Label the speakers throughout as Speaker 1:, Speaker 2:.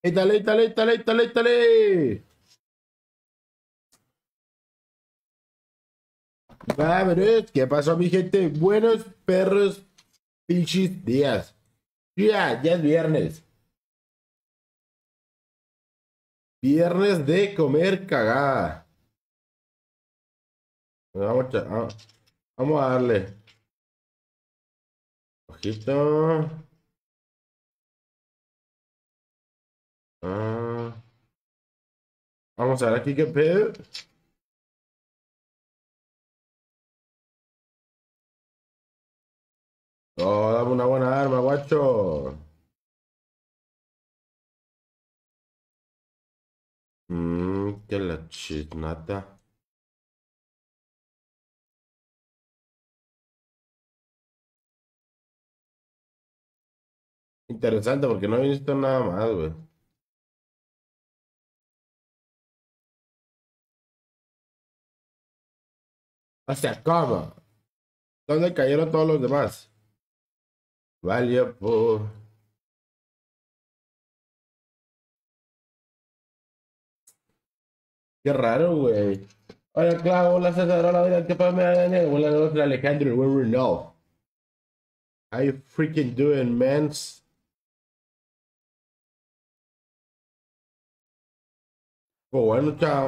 Speaker 1: ¡Étale, étale, étale, étale, étale! Vámonos, ¿qué pasó, mi gente? Buenos perros, pinches días. Ya es viernes. Viernes de comer cagada. Vamos a darle. Ojito. Ah, vamos a ver aquí qué pedo. Oh, dame una buena arma, guacho. Que la chisnata. Interesante porque no he visto nada más, güey. O sea, ¿cómo? ¿Dónde cayeron todos los demás? Valió por... Qué raro, güey. Hola, claro, hola, César, hola, mira, ¿qué pasa, Daniel? Hola, hola, Alejandro, where we know. How you freaking doing, mans? Pues bueno, chao,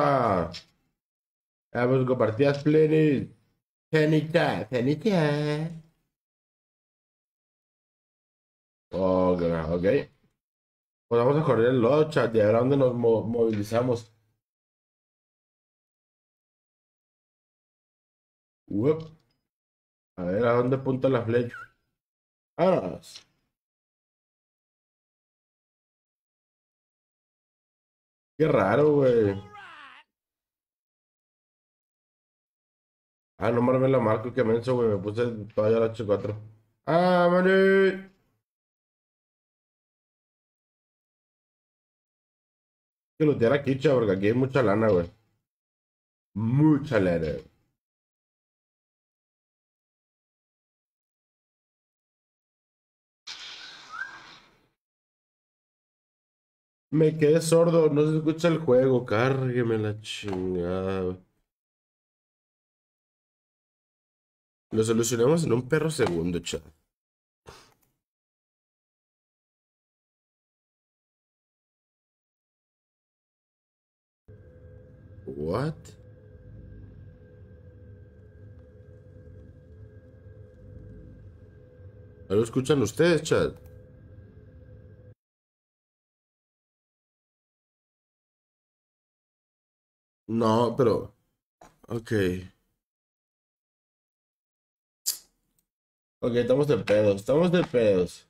Speaker 1: vamos a compartir plenis. Cenita, cenita. Ok, ok. Pues vamos a correr el lodo, chat, y ahora dónde nos movilizamos. Uep. A ver, ¿a dónde apunta la flecha? Ah, qué raro, güey. Ah, no me la marco, qué menso, güey. Me puse todavía la H4. Ah, mané. Que lootear aquí, chaval, porque aquí hay mucha lana, güey. Mucha lana. Me quedé sordo, no se escucha el juego. Cárgueme la chingada, güey. Lo solucionamos en un perro segundo, chaval. What? ¿No lo escuchan ustedes, chat? No, pero... Ok. Ok, estamos de pedos, estamos de pedos.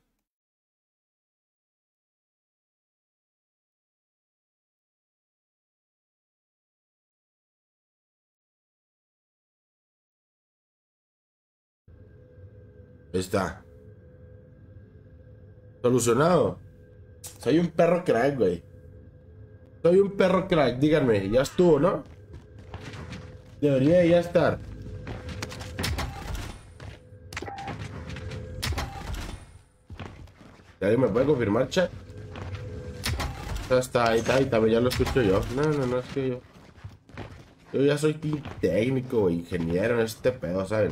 Speaker 1: Está. Solucionado. Soy un perro crack, güey. Soy un perro crack, díganme. Ya estuvo, ¿no? Debería ya estar. ¿Alguien me puede confirmar, chat? Ahí también ya lo escucho yo. No, es que yo ya soy técnico, ingeniero en este pedo, ¿saben?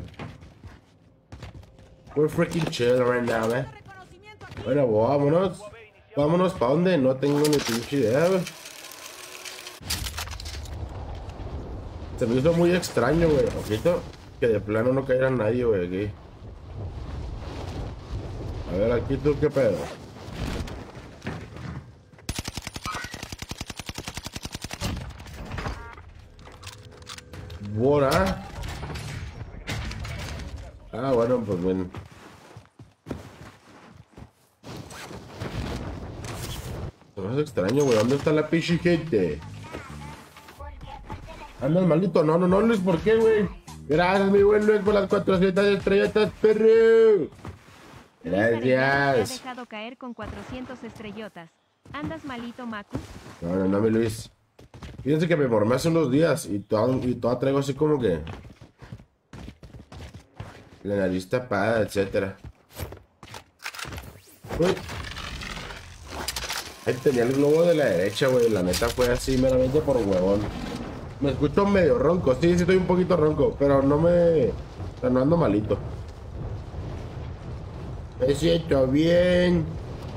Speaker 1: We're freaking chill right now, man. Bueno, vámonos. Vámonos, ¿para dónde? No tengo ni pinche idea, güey. Se me hizo muy extraño, güey. Ojito, que de plano no cayera nadie, güey, aquí. A ver, aquí tú, ¿qué pedo? Bora. Ah, bueno, pues bien. Se me hace extraño, güey. ¿Dónde está la pinche gente? Andas maldito. No, Luis, ¿por qué, güey? Gracias, mi buen Luis, por las 400 estrellitas, perro. Gracias.
Speaker 2: Te ha dejado caer con 400 estrellotas. ¿Andas malito, Macu?
Speaker 1: No, mi Luis. Fíjense que me formé hace unos días y toda traigo así como que la nariz tapada, etcétera. Uy. Ahí tenía el globo de la derecha, güey. La neta fue así meramente por huevón. Me escucho medio ronco. Sí, sí estoy un poquito ronco. Pero no me... O sea, no ando malito. Me siento bien.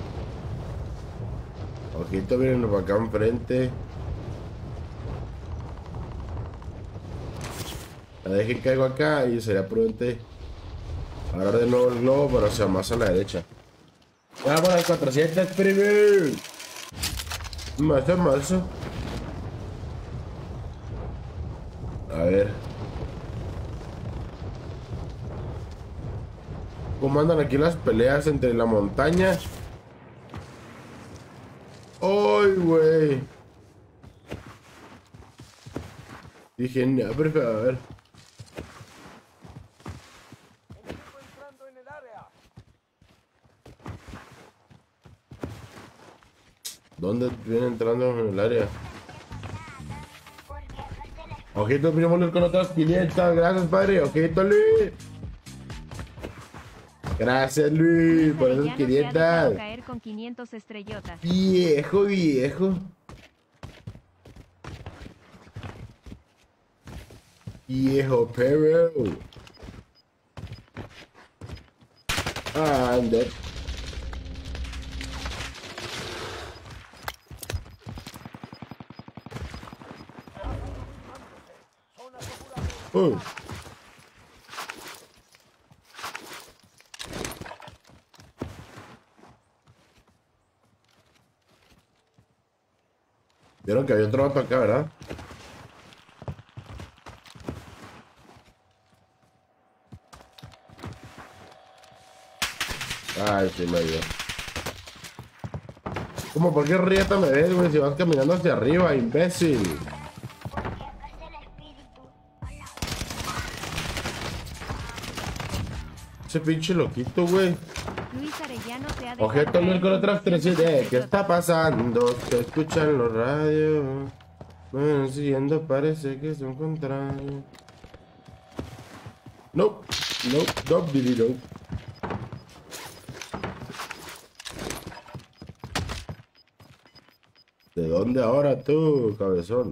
Speaker 1: Ojito, miren para acá enfrente. La dejen caigo acá y sería prudente agarrar de nuevo el globo, pero hacia más a la derecha. Vamos a las 400 primero. Más. A ver. ¿Cómo andan aquí las peleas entre la montaña? ¡Ay, güey! Dije, no, por favor. ¿Dónde viene entrando en el área? Ojito, primo Luis con otras 500. Gracias, padre. Ojito, Luis. Gracias, Luis, por esas
Speaker 2: Arellano se ha dejado
Speaker 1: 500.
Speaker 2: caer con 500 estrellotas.
Speaker 1: Viejo. Viejo, pero. Ande. Uh. Vieron que había otro vato acá, ¿verdad? Ay, sí me dio. ¿Cómo? ¿Por qué rieta me ves, güey? Si vas caminando hacia arriba, imbécil. Ese pinche loquito, güey.
Speaker 2: Luis Arellano se ha dejado
Speaker 1: Objeto
Speaker 2: caer
Speaker 1: Luis con otras 300. ¿Qué
Speaker 2: estrellotas.
Speaker 1: está pasando? Se escuchan los radios. Bueno, siguiendo parece que son contrarios. No, no. ¿De dónde ahora tú, cabezón?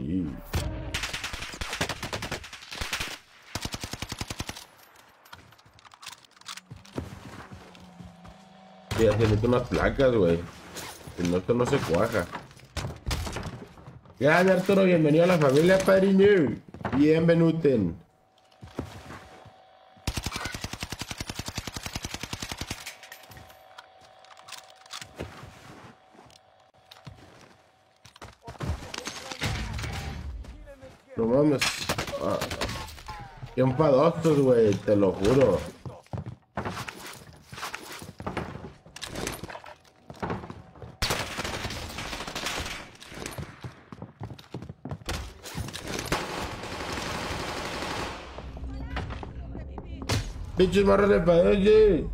Speaker 1: Sí, haciendo unas placas, güey. Si no, esto no se cuaja. Grande Arturo, bienvenido a la familia, padrino. Bienvenuten. No mames. Ah, qué enfadosos, güey, te lo juro. Pinches marras de padre.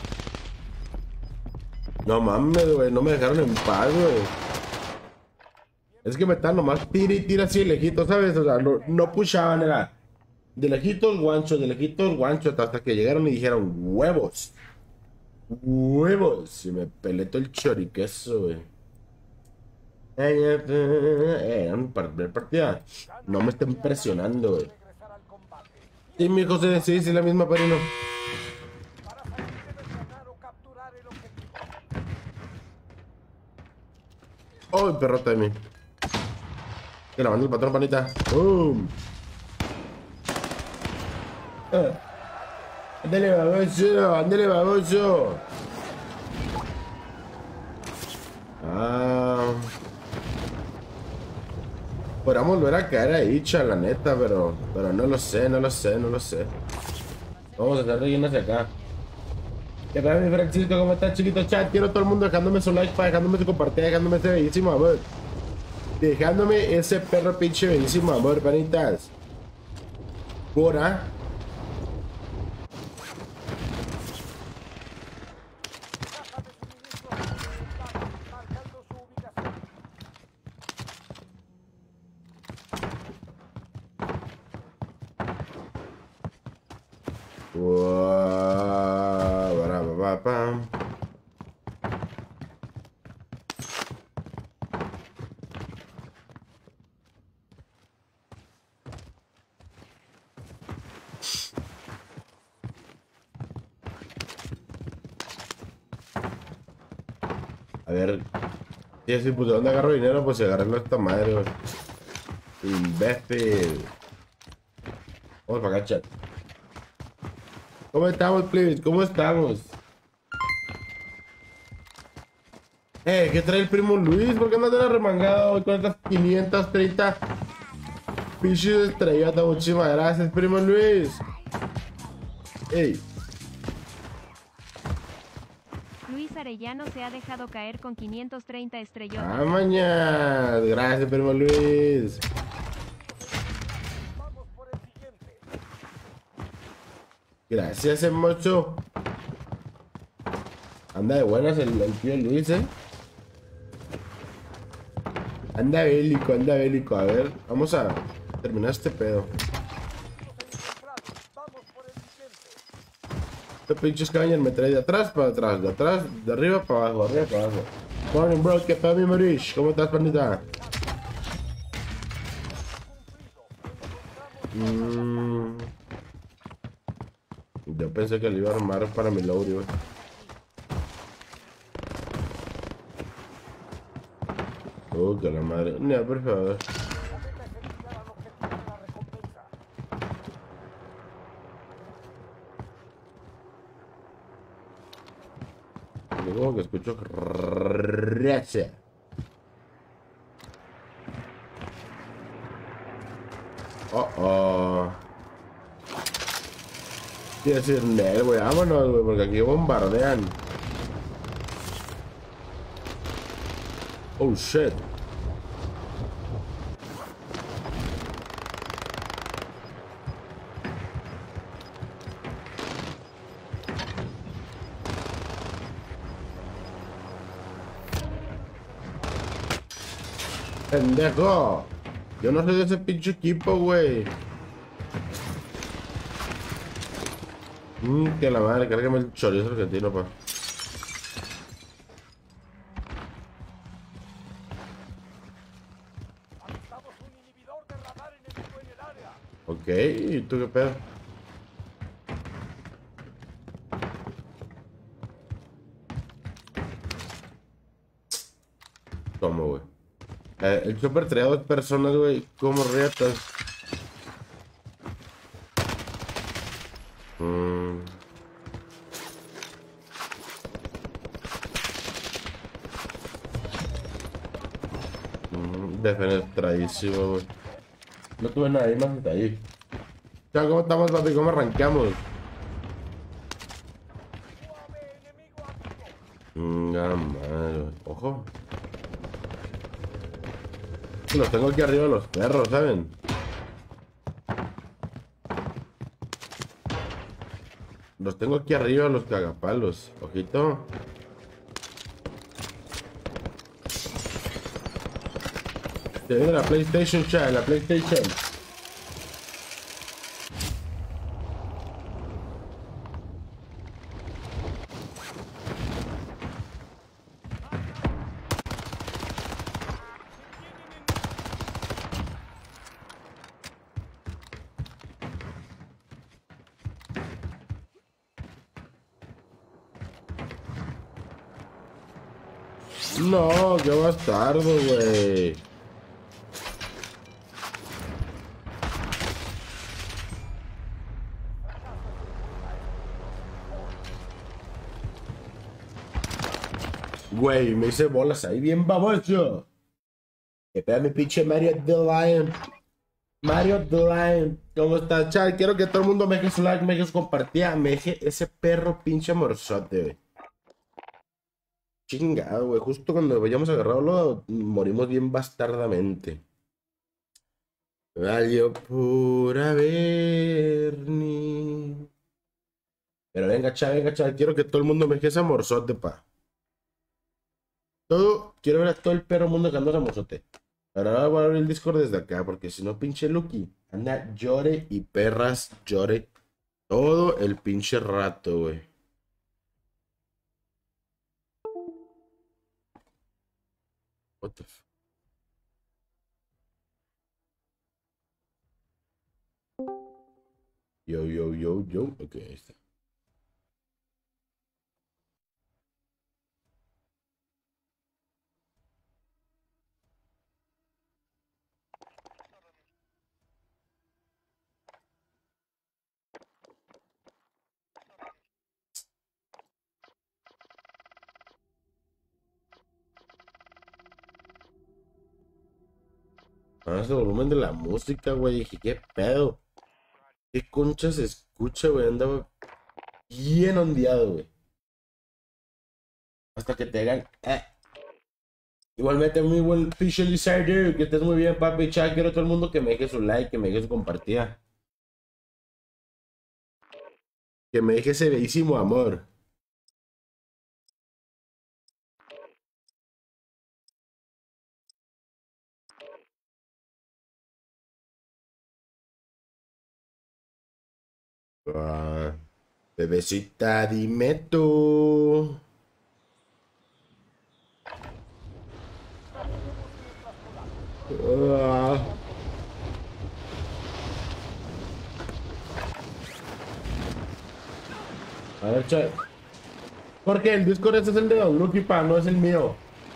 Speaker 1: No mames, güey, no me dejaron en paz, güey. Es que me están nomás tira y tira así de lejito, ¿sabes? O sea, no pushaban, era de lejitos guancho, hasta que llegaron y dijeron huevos. Huevos. Y me pelé todo el choriqueso, güey. Un partida. No me estén presionando, güey. Sí, mi José, sí, la misma, padrino. ¡Oh, perrota de mí! Que la manda el patrón, panita. ¡Boom! ¡Ándale, baboso! Ah. Podríamos volver a caer ahí, la neta, pero no lo sé. Vamos a estar yendo hacia acá. ¿Qué tal, mi Francisco? ¿Cómo estás, chiquito chat? Quiero todo el mundo dejándome su like, dejándome su compartir, dejándome ese bellísimo amor. Dejándome ese perro pinche bellísimo amor, panitas. Pura. A ver. Sí, sí, pues de dónde agarro dinero, pues si agarrarlo a esta madre, güey. Imbécil. Vamos para acá, chat. ¿Cómo estamos, please? ¿Cómo estamos? ¿Qué trae el primo Luis? ¿Por qué no te la remangado con estas 530 pinches estrellas? Muchísimas gracias, primo Luis. Ey.
Speaker 2: Luis Arellano se ha dejado caer con 530 estrellotas.
Speaker 1: Ah, mañana. Gracias, primo Luis. Gracias, mocho. Anda de buenas el tío Luis, Anda bélico, anda bélico. A ver, vamos a terminar este pedo. Este pinche Scavenger me trae de atrás para atrás, de atrás, de arriba para abajo, arriba para abajo. Morning, bro, ¿qué pedo, mi Marish? ¿Cómo estás, panita? Yo pensé que le iba a armar para mi Lowry, güey. Que la madre. No, por favor. Yo como que escucho racha. Oh. Quiero decir, Nel, güey, vámonos, güey, porque aquí bombardean. Oh, shit. Pendejo. Yo no soy de ese pinche equipo, güey. Que la madre, cárgame el chorizo argentino, pa. Ok, ¿y tú qué pedo? ¿Cómo, güey? El chopper traía 2 personas, güey. ¿Cómo reatas? Defenestradísimo, güey. No tuve nadie más hasta ahí. Chao, ¿cómo estamos, papi? ¿Cómo arrancamos? Madre, güey. Ojo. Los tengo aquí arriba los perros, ¿saben? Los tengo aquí arriba los cagapalos. Ojito. Se viene la PlayStation, chat, la PlayStation. No, qué bastardo, güey. Güey, me hice bolas ahí bien baboso. Que pega mi pinche Mario the Lion. Mario the Lion. ¿Cómo está, chat? Quiero que todo el mundo me deje su like, me deje su compartida, me deje ese perro pinche morzote, güey. Chingado, güey. Justo cuando vayamos a agarrarlo, morimos bien bastardamente. Valió pura Bernie. Pero venga, chaval. Quiero que todo el mundo me deje ese morzote, pa. Quiero ver a todo el perro mundo que anda ese morzote. Ahora voy a abrir el Discord desde acá, porque si no, pinche Lucky anda llore y perras llore todo el pinche rato, güey. What the f... Yo. Ok, ahí está. Más el volumen de la música, güey. Dije, ¿qué pedo? ¿Qué concha se escucha, güey? Andaba bien ondeado, güey. Hasta que te hagan. Igualmente, muy buen Fisher Lizarder. Que estés muy bien, papi. Chat, quiero a todo el mundo que me deje su like, que me deje su compartida. Que me deje ese bellísimo amor. Ah, bebecita, dime tú. Ah. A ver, chat. Porque el Discord ese es el de Don Lucky, pa, no es el mío.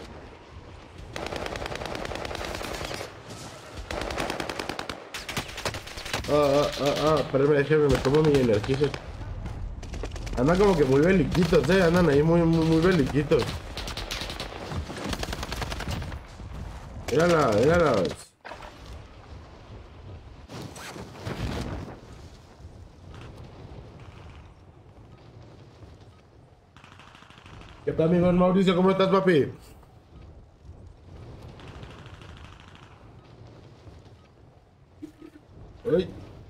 Speaker 1: Espérame, déjame, me tomo mi energía. Andan como que muy beliquitos, andan ahí muy beliquitos. Mírala, mírala. ¿Qué tal, amigo Mauricio? ¿Cómo estás, papi? Uy.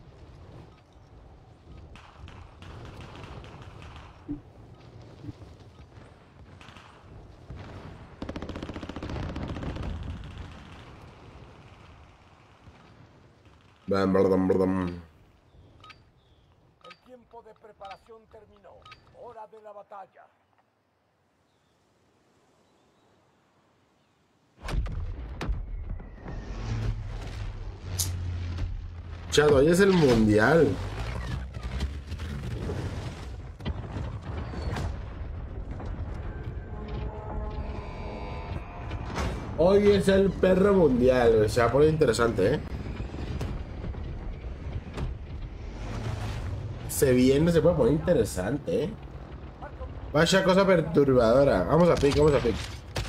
Speaker 1: Bam, bam, bam.
Speaker 3: El tiempo de preparación terminó. Hora de la batalla.
Speaker 1: Chado, hoy es el mundial. Hoy es el perro mundial. Se va a poner interesante, Se puede poner interesante, Vaya cosa perturbadora. Vamos a pick, vamos a pick.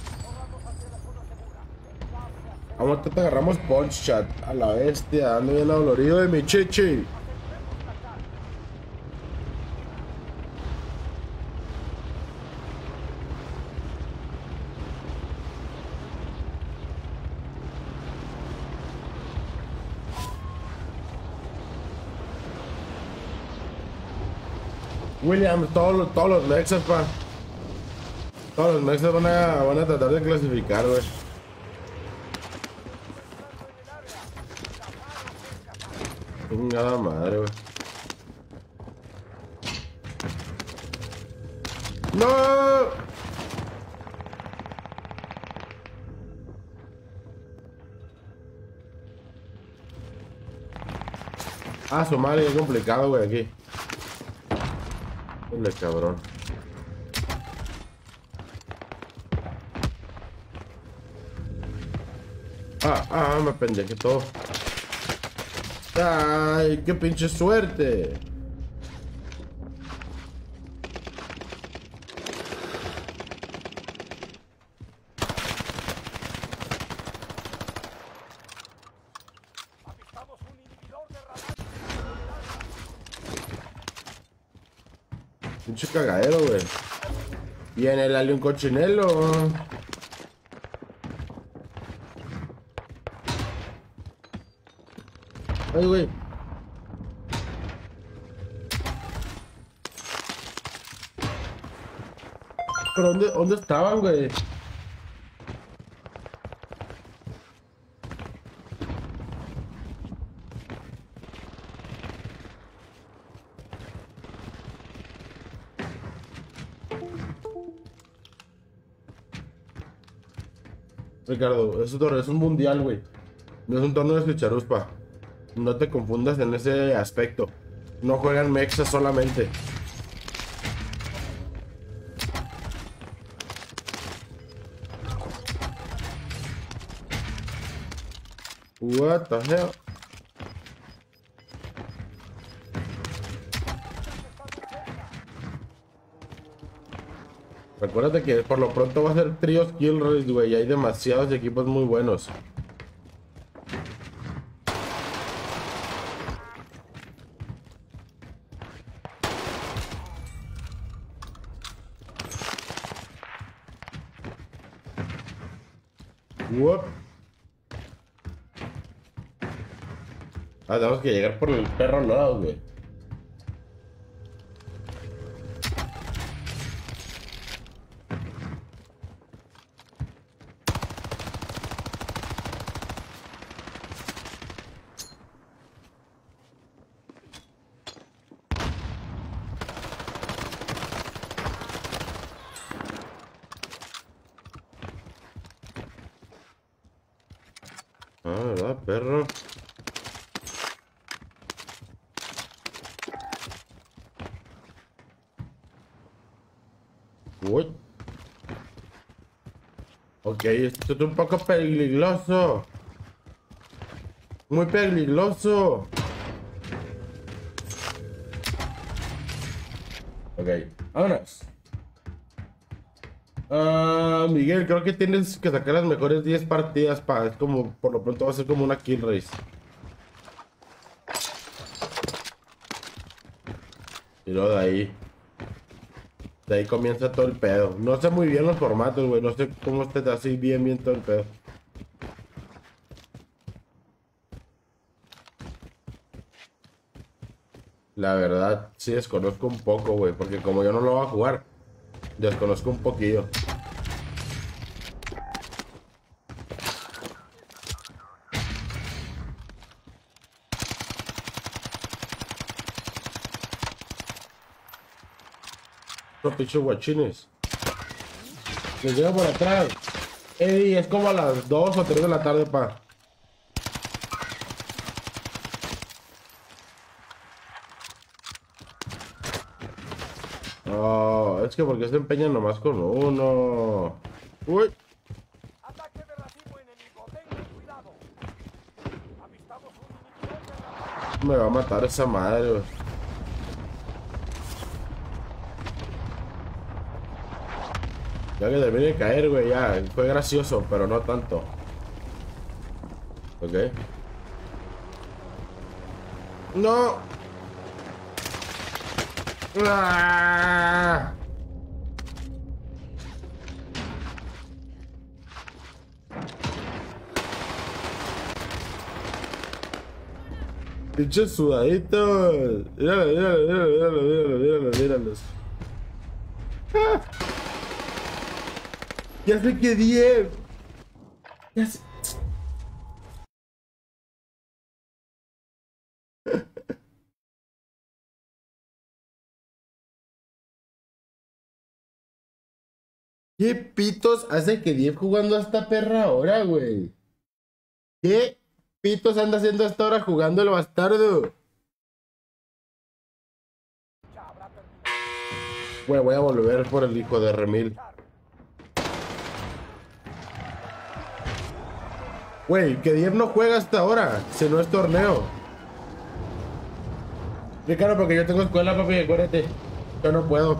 Speaker 1: Vamos, te agarramos punch, chat. A la bestia, ando bien dolorido de mi chichi. William, todos los mexas, pa. Todos los mexas van a tratar de clasificar, güey. Chingada madre, güey. ¡No! Su madre, es complicado, güey, aquí. Dale, cabrón. Me pendejé todo. Ay, qué pinche suerte.
Speaker 3: Avistamos un inhibidor de radar.
Speaker 1: Pinche cagadero, güey. Viene el alien cochinelo. Ay, güey. ¿Pero dónde estaban, güey? Ricardo, es un mundial, güey. No es un torneo de Chicharuspa. No te confundas en ese aspecto. No juegan mexas solamente. What the hell? Recuérdate que por lo pronto va a ser tríos kill race, güey. Hay demasiados equipos muy buenos. Uop. Ah, tenemos que llegar por el perro al lado, güey. Ah, ¿verdad, perro? Uy. Ok, esto es un poco peligroso. Muy peligroso. Ok, vámonos. Miguel, creo que tienes que sacar las mejores 10 partidas para... Es como, por lo pronto va a ser como una kill race. Y luego de ahí comienza todo el pedo. No sé muy bien los formatos, güey. No sé cómo esté así bien todo el pedo. La verdad, sí desconozco un poco, güey. Porque como yo no lo voy a jugar, desconozco un poquillo. Los pinches guachines. Les llega por atrás. Ey, es como a las 2 o 3 de la tarde, pa. Oh, es que porque se empeñan nomás con uno. Uy.
Speaker 3: Ataque de racimo enemigo. Tengan cuidado. Avistamos un inhibidor de la...
Speaker 1: Me va a matar esa madre, güey. Ya que termine de caer, güey, ya. Fue gracioso, pero no tanto. Ok. ¡No! ¡Ah! Pinches sudaditos. Míralo, míralo, míralo, míralo, míralo, míralo, míralos. ¡Ah! Ya sé que 10. Ya sé. ¿Qué pitos hace que 10 jugando a esta perra ahora, güey? ¿Qué pitos anda haciendo hasta ahora jugando el bastardo? Güey, voy a volver por el hijo de Remil. Güey, que 10 no juega hasta ahora, si no es torneo. Qué caro, porque yo tengo escuela, papi, acuérdate. Yo no puedo.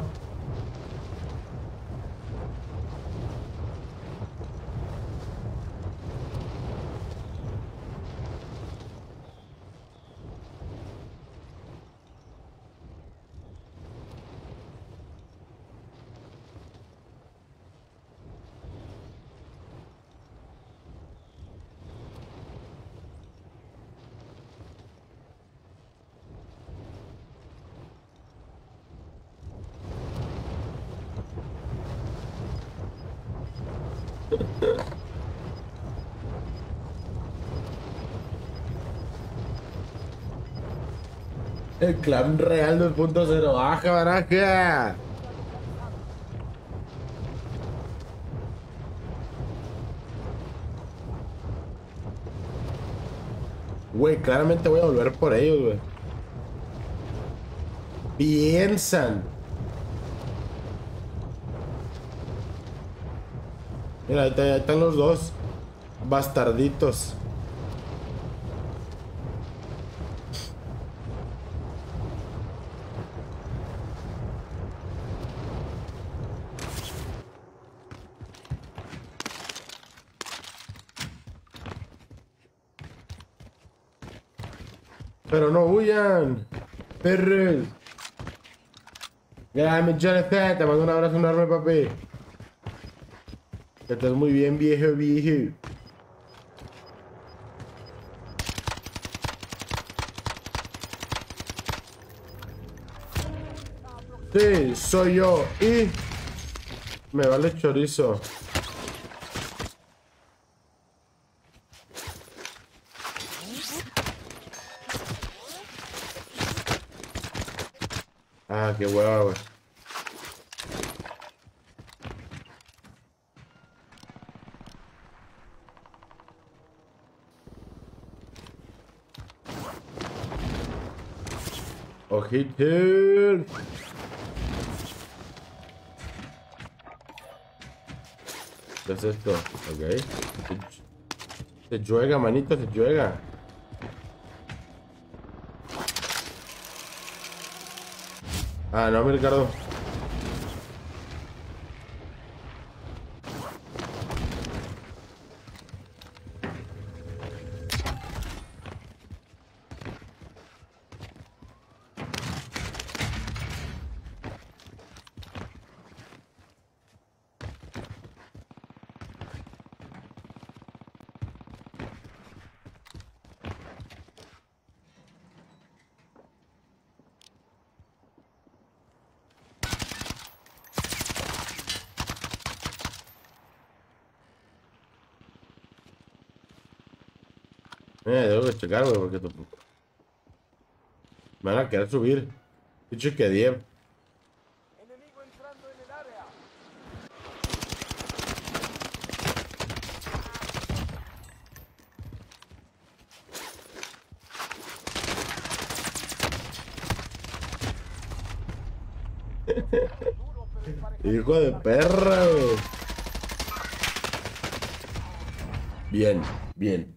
Speaker 1: El clan real 2.0. ¡Baja, baraja! Güey, claramente voy a volver por ellos, güey. Piensan. Mira, ahí están los dos bastarditos. Pero no huyan, perros. Grande Jonathan, te mando un abrazo enorme, papi. Que estés muy bien, viejo, viejo. Sí, soy yo. Y me vale chorizo. Ah, qué hueva, güey. Ojitos. ¿Qué es esto? Ok. Se juega, manito, se juega. Ah, no, mi Ricardo. Tengo que checar, güey, porque me van a querer subir. Dicho que 10.
Speaker 3: Enemigo entrando en el área. Duro, pero emparejado.
Speaker 1: Hijo de perra, güey. Bien, bien.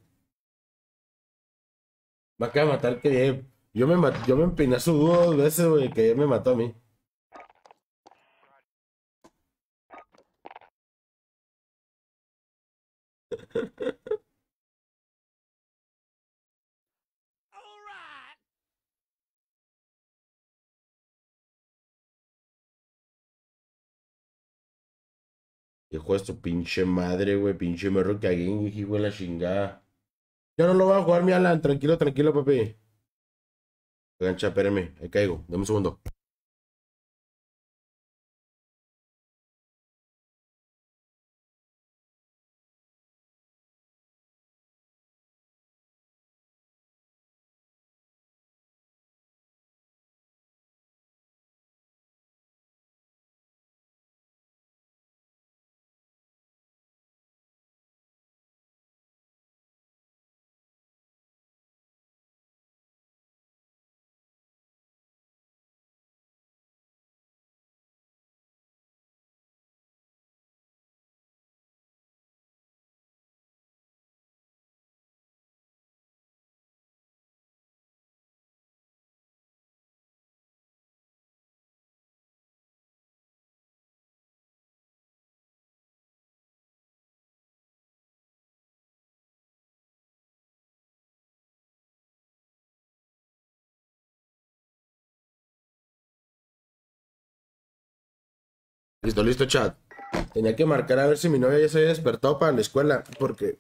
Speaker 1: Me acaba de matar que 10. Yo me empiné a su dúo 2 veces, güey, que 10 me mató a mí. Hijo de su pinche madre, güey, pinche merro caguín, hijo de la chingada. Yo no lo voy a jugar, mi Alan. Tranquilo, tranquilo, papi. Gancha, espérame, ahí caigo. Dame un segundo. Listo, listo, chat. Tenía que marcar a ver si mi novia ya se había despertado para la escuela, porque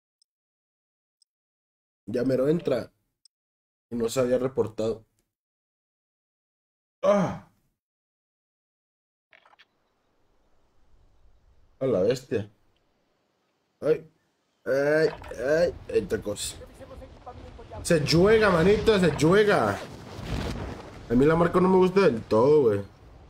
Speaker 1: ya mero entra y no se había reportado. ¡Ah! A la bestia. Ay, ay, ay, esta cosa.
Speaker 3: Revisemos equipamiento ya.
Speaker 1: Se juega, manito, se juega. A mí la marca no me gusta del todo, güey.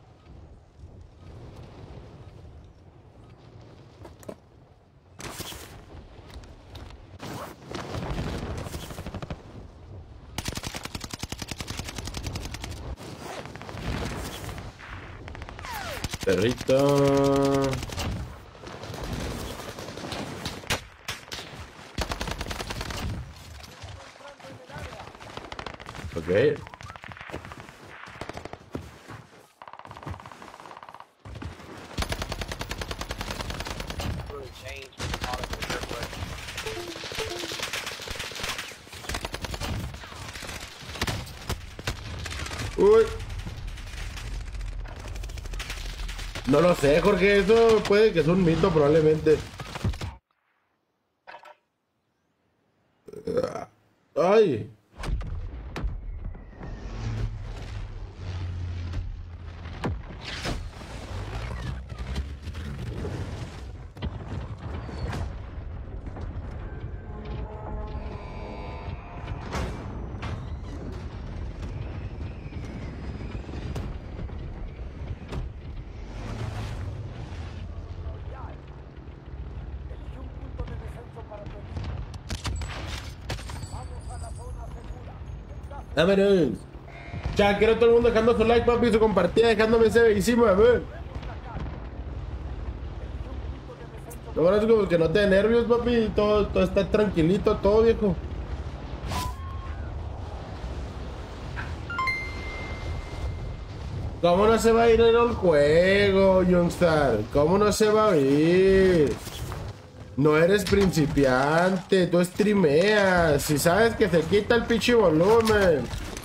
Speaker 1: Perrito. Ok. Uy. No lo sé, Jorge. Eso puede que sea un mito, probablemente. Ay. Vámonos. Ya, quiero todo el mundo dejando su like, papi, su compartida, dejándome ese bellísimo, a ver. Lo bueno es como que no te dé nervios, papi, todo está tranquilito, todo, viejo. ¿Cómo no se va a ir en el juego, Youngstar? ¿Cómo no se va a ir? No eres principiante, tú streameas. Si sabes que se quita el pinche volumen.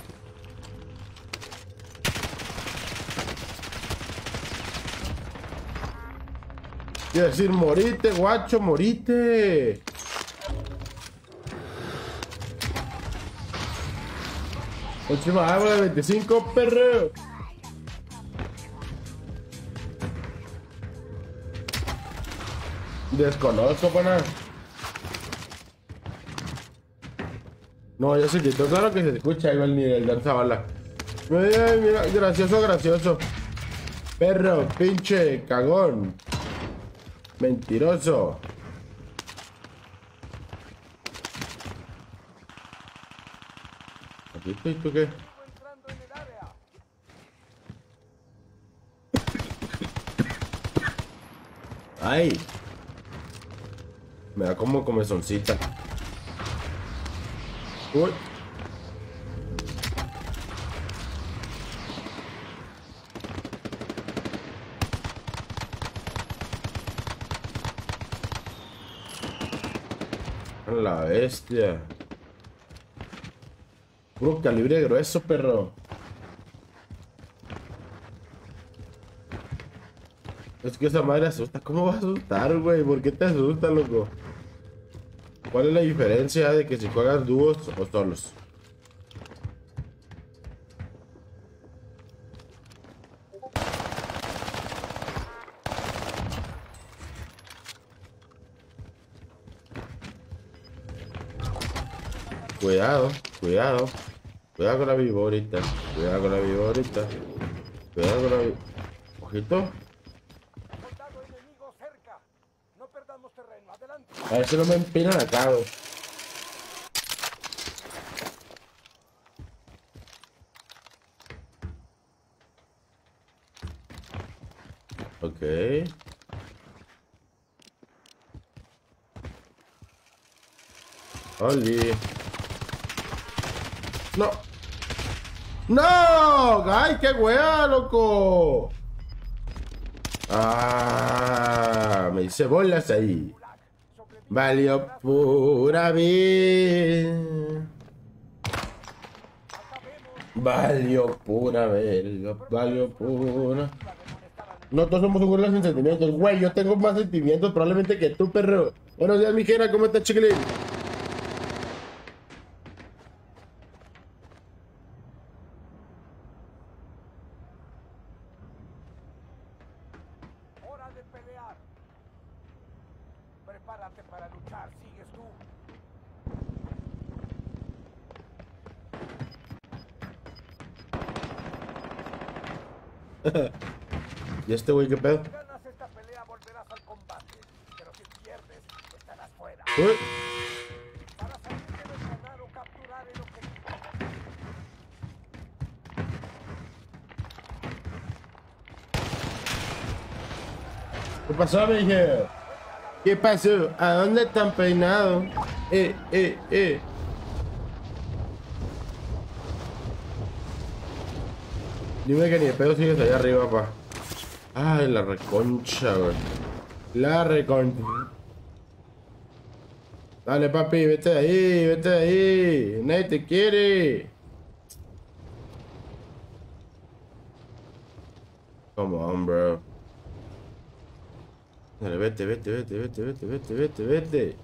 Speaker 1: Quiero decir, morite, guacho, morite. Última agua de 25, perro. Desconozco, pana. No, ya se quitó, claro que se escucha ahí va el nivel de esa bala. Mira, mira, gracioso, gracioso. Perro, pinche, cagón. Mentiroso. ¿Aquí estoy? ¿Tú qué?
Speaker 3: Entrando en el área.
Speaker 1: Ay. Me da como comezoncita. Uy. La bestia. Puro calibre grueso, perro. Es que esa madre asusta. ¿Cómo va a asustar, güey? ¿Por qué te asusta, loco? ¿Cuál es la diferencia de que si juegas dúos o solos? Cuidado, cuidado. Cuidado con la viborita. Cuidado con la viborita. Cuidado con la viborita. Ojito.
Speaker 3: Soldado enemigo cerca. No perdamos terreno. Adelante.
Speaker 1: A ver si no me empinan acá, güey. Ok. Oli. No. ¡No! ¡Ay, qué wea, loco! Ah, me hice bolas ahí. Valió pura vida. Valió pura verga. Valió pura. No todos somos un gorila sin sentimientos. Güey, yo tengo más sentimientos probablemente que tú, perro. Buenos días, mi jena. ¿Cómo estás, chiquilín?
Speaker 3: Hora de pelear. Prepárate para luchar. ¿Sigues tú?
Speaker 1: ¿Y este güey qué pedo?
Speaker 3: Si ganas esta pelea, volverás al combate. Pero si pierdes, estarás fuera.
Speaker 1: Uy.
Speaker 3: Para salir debes ganar o capturar el objetivo.
Speaker 1: ¿Qué pasó, mi hija? ¿Qué pasó? ¿A dónde están peinados? Dime que ni de pedo sigues allá arriba, pa. Ay, la reconcha, güey. La reconcha. Dale, papi, vete de ahí, vete de ahí. Nadie te quiere. Come on, bro. Dale, vete, vete, vete, vete, vete, vete, vete, vete.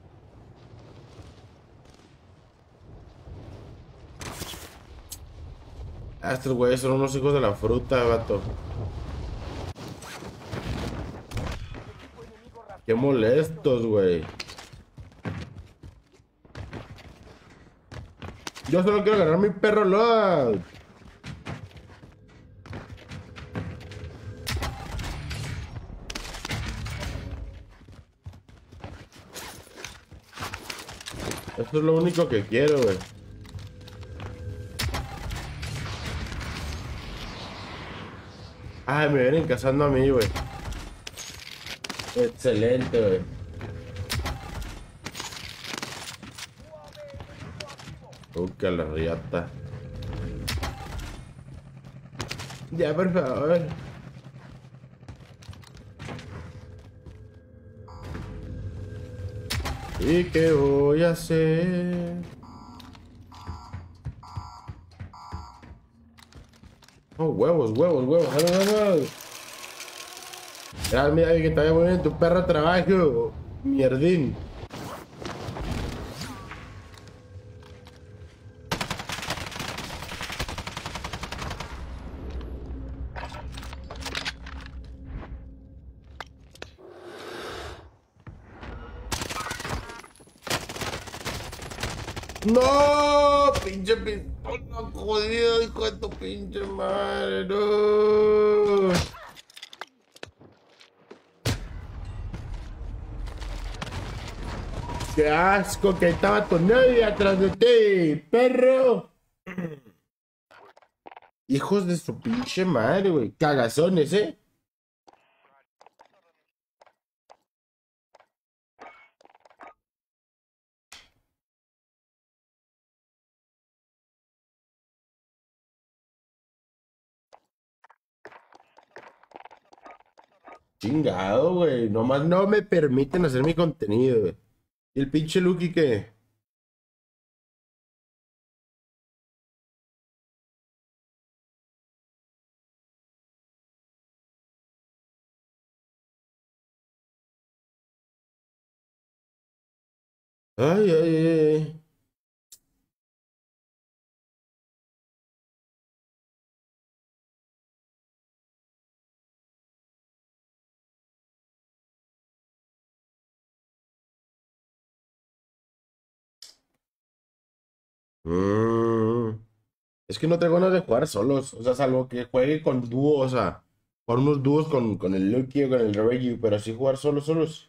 Speaker 1: Ah, estos güeyes son unos hijos de la fruta, vato. Qué molestos, güey. Yo solo quiero ganar mi perro load. Eso es lo único que quiero, güey. Ay, me vienen cazando a mí, güey. Excelente, güey. Que la riata. Ya, por favor. ¿Y qué voy a hacer? Oh, huevos, huevos, huevos. Vamos. Mira, mira que te vaya muy bien tu perro trabajo. Mierdín. No, pinche pistola, jodido, hijo de tu pinche madre, no. Qué asco que estaba tu novia atrás de ti, perro. Hijos de su pinche madre, güey. Cagazones, ¿eh? Chingado, güey. Nomás no me permiten hacer mi contenido, güey. ¿Y el pinche Lucky qué? Ay, ay, ay. Mm. Es que no tengo ganas de jugar solos. O sea, salvo que juegue con dúos, o sea, con unos dúos con el Lucky o con el Reggie, pero así jugar solos.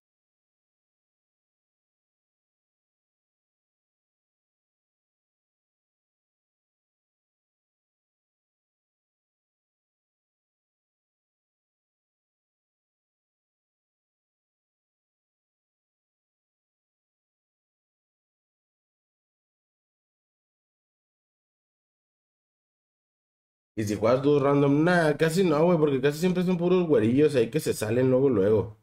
Speaker 1: Y si juegas dúos random, nada, casi no, güey, porque casi siempre son puros güerillos ahí que se salen luego.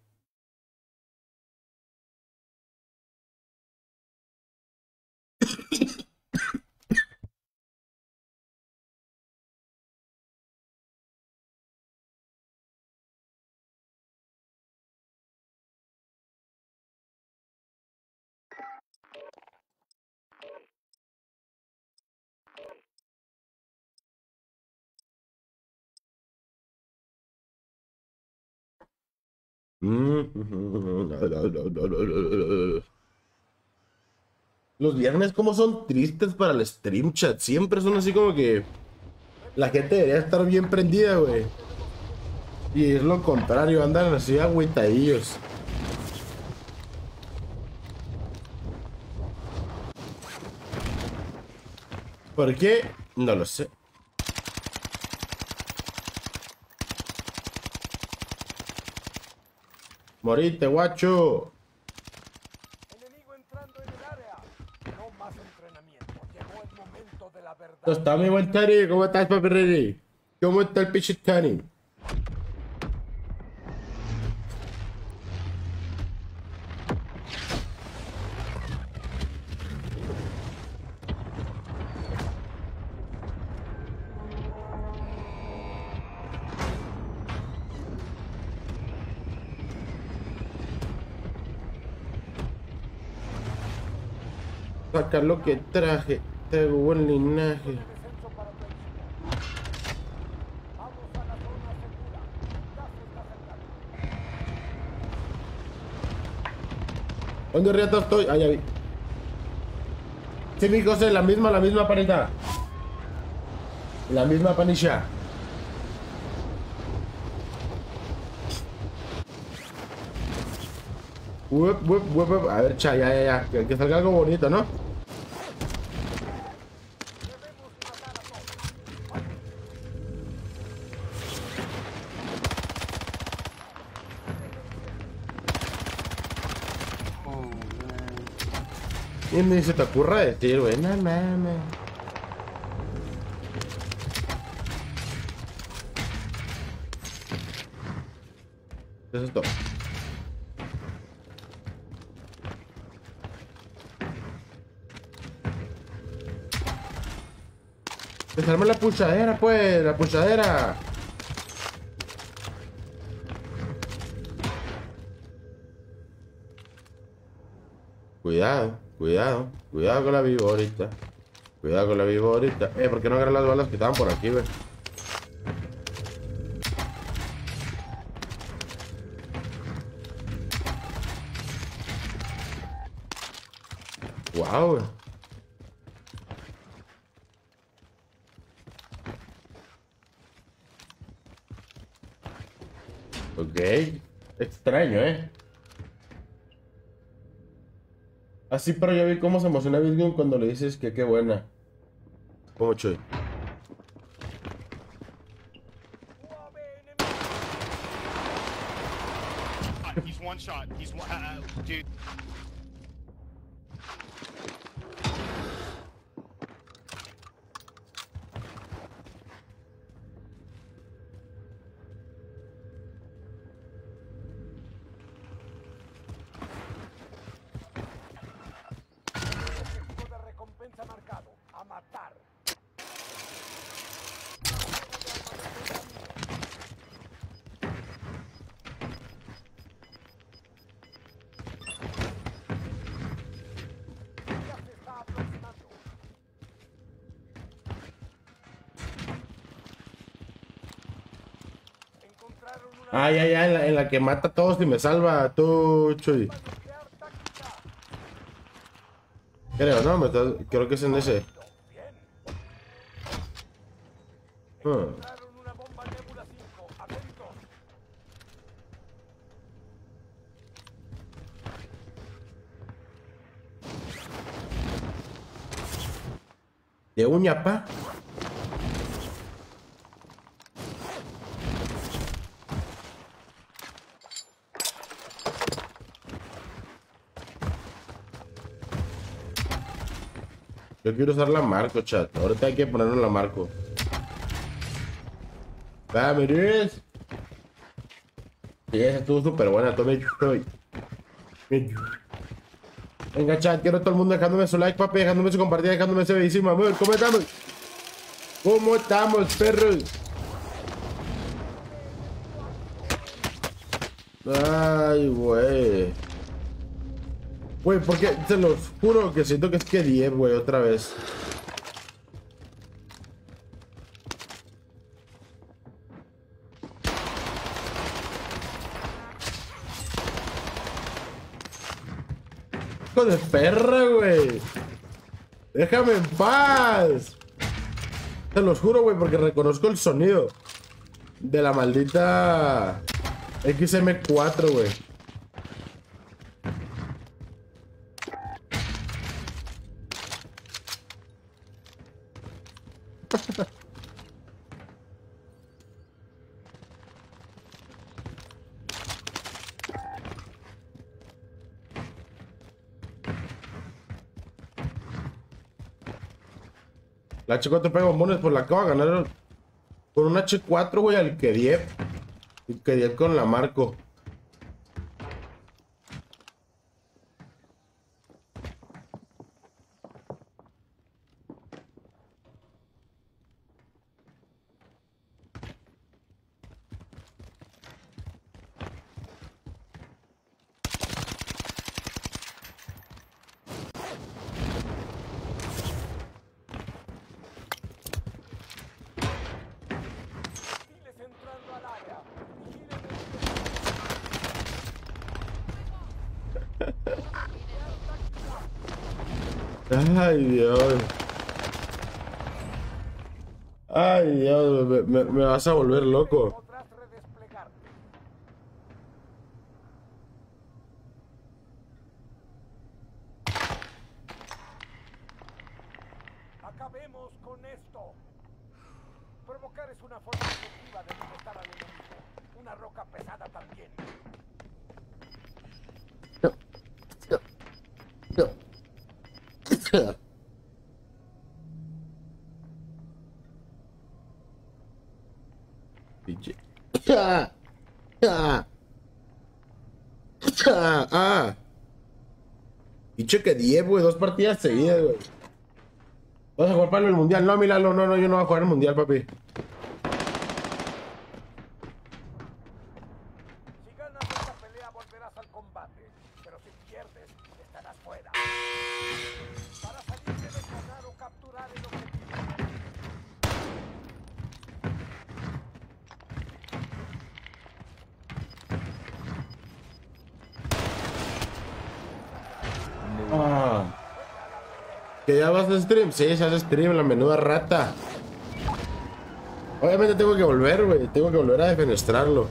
Speaker 1: Los viernes como son tristes para el stream chat, siempre son así como que la gente debería estar bien prendida, güey. Y es lo contrario, andan así agüitadillos. ¿Por qué? No lo sé. Morite, guacho.
Speaker 3: Enemigo entrando en el área. No más entrenamiento. Llegó el momento de la verdad.
Speaker 1: ¿Cómo está mi buen Tani? ¿Cómo estás, papi Rey? ¿Cómo está el pinche Tani? Saca lo que traje. Traigo buen linaje.
Speaker 3: Descenso para tu equipo. Vamos a la zona segura. Ya se está acercando.
Speaker 1: ¿Dónde riata estoy? Ah, ya vi. Sí, mi José, la misma panita. La misma panisha. A ver, cha, ya. Que salga algo bonito, ¿no? Y ni se te ocurra decir, güey, no mames. Eso es todo. Desarme la puchadera, pues, la puchadera. Cuidado, cuidado, cuidado con la viborita. Cuidado con la viborita. ¿Por qué no agarras las balas que estaban por aquí, güey? Wow, güey. Ok. Extraño, Así, pero ya vi cómo se emociona Bitgun cuando le dices que qué buena. ¿Cómo, Chuy?
Speaker 4: He's one shot. He's one. Dude.
Speaker 3: Objetivo de recompensa marcado. A matar. Ya se está aproximando. Encontraron una
Speaker 1: Ah, ya, en la que mata a todos y me salva tú, Chuy.
Speaker 3: bomba nuclear táctica.
Speaker 1: Creo, ¿no? Creo que es en ese.
Speaker 3: Bien.
Speaker 1: Hmm.
Speaker 3: Encontraron una bomba Nebula 5. Atentos.
Speaker 1: De uña, pa. Yo quiero usar la Marco, chat. Ahorita hay que ponerle la Marco. ¡Vámonos! Sí, esa estuvo súper buena. Venga, chat. Quiero todo el mundo dejándome su like, papi. Dejándome su compartida. Dejándome ese bellísimo amor. ¿Cómo estamos? ¿Cómo estamos, perros? Ay, güey. Güey, porque se los juro que siento que es que 10, güey, otra vez. Hijo de perra, güey. Déjame en paz. Se los juro, güey, porque reconozco el sonido de la maldita XM4, güey. La H4 pega bombones, pues la acabo de ganar con un H4, güey, al Kediev. Y Kediev con la Marco.
Speaker 3: Hostiles entrando al área.
Speaker 1: Ay, Dios. Ay, Dios, me vas a volver loco.
Speaker 3: Podrás redesplegar. Acabemos con esto. Provocar es una forma efectiva de derrotar al enemigo. Una roca pesada también.
Speaker 1: Pinche. Pinche que 10, güey. 2 partidas seguidas, güey. ¿Vas a jugar para el mundial? No, Milano, no, yo no voy a jugar el mundial, papi.
Speaker 3: Si ganas esta pelea volverás al combate, pero si pierdes, estarás fuera. Para salir debes ganar o capturar el objetivo.
Speaker 1: Ah. ¿Que ya vas a stream? Sí, se hace stream, la menuda rata. Obviamente tengo que volver, güey. Tengo que volver a defenestrarlo.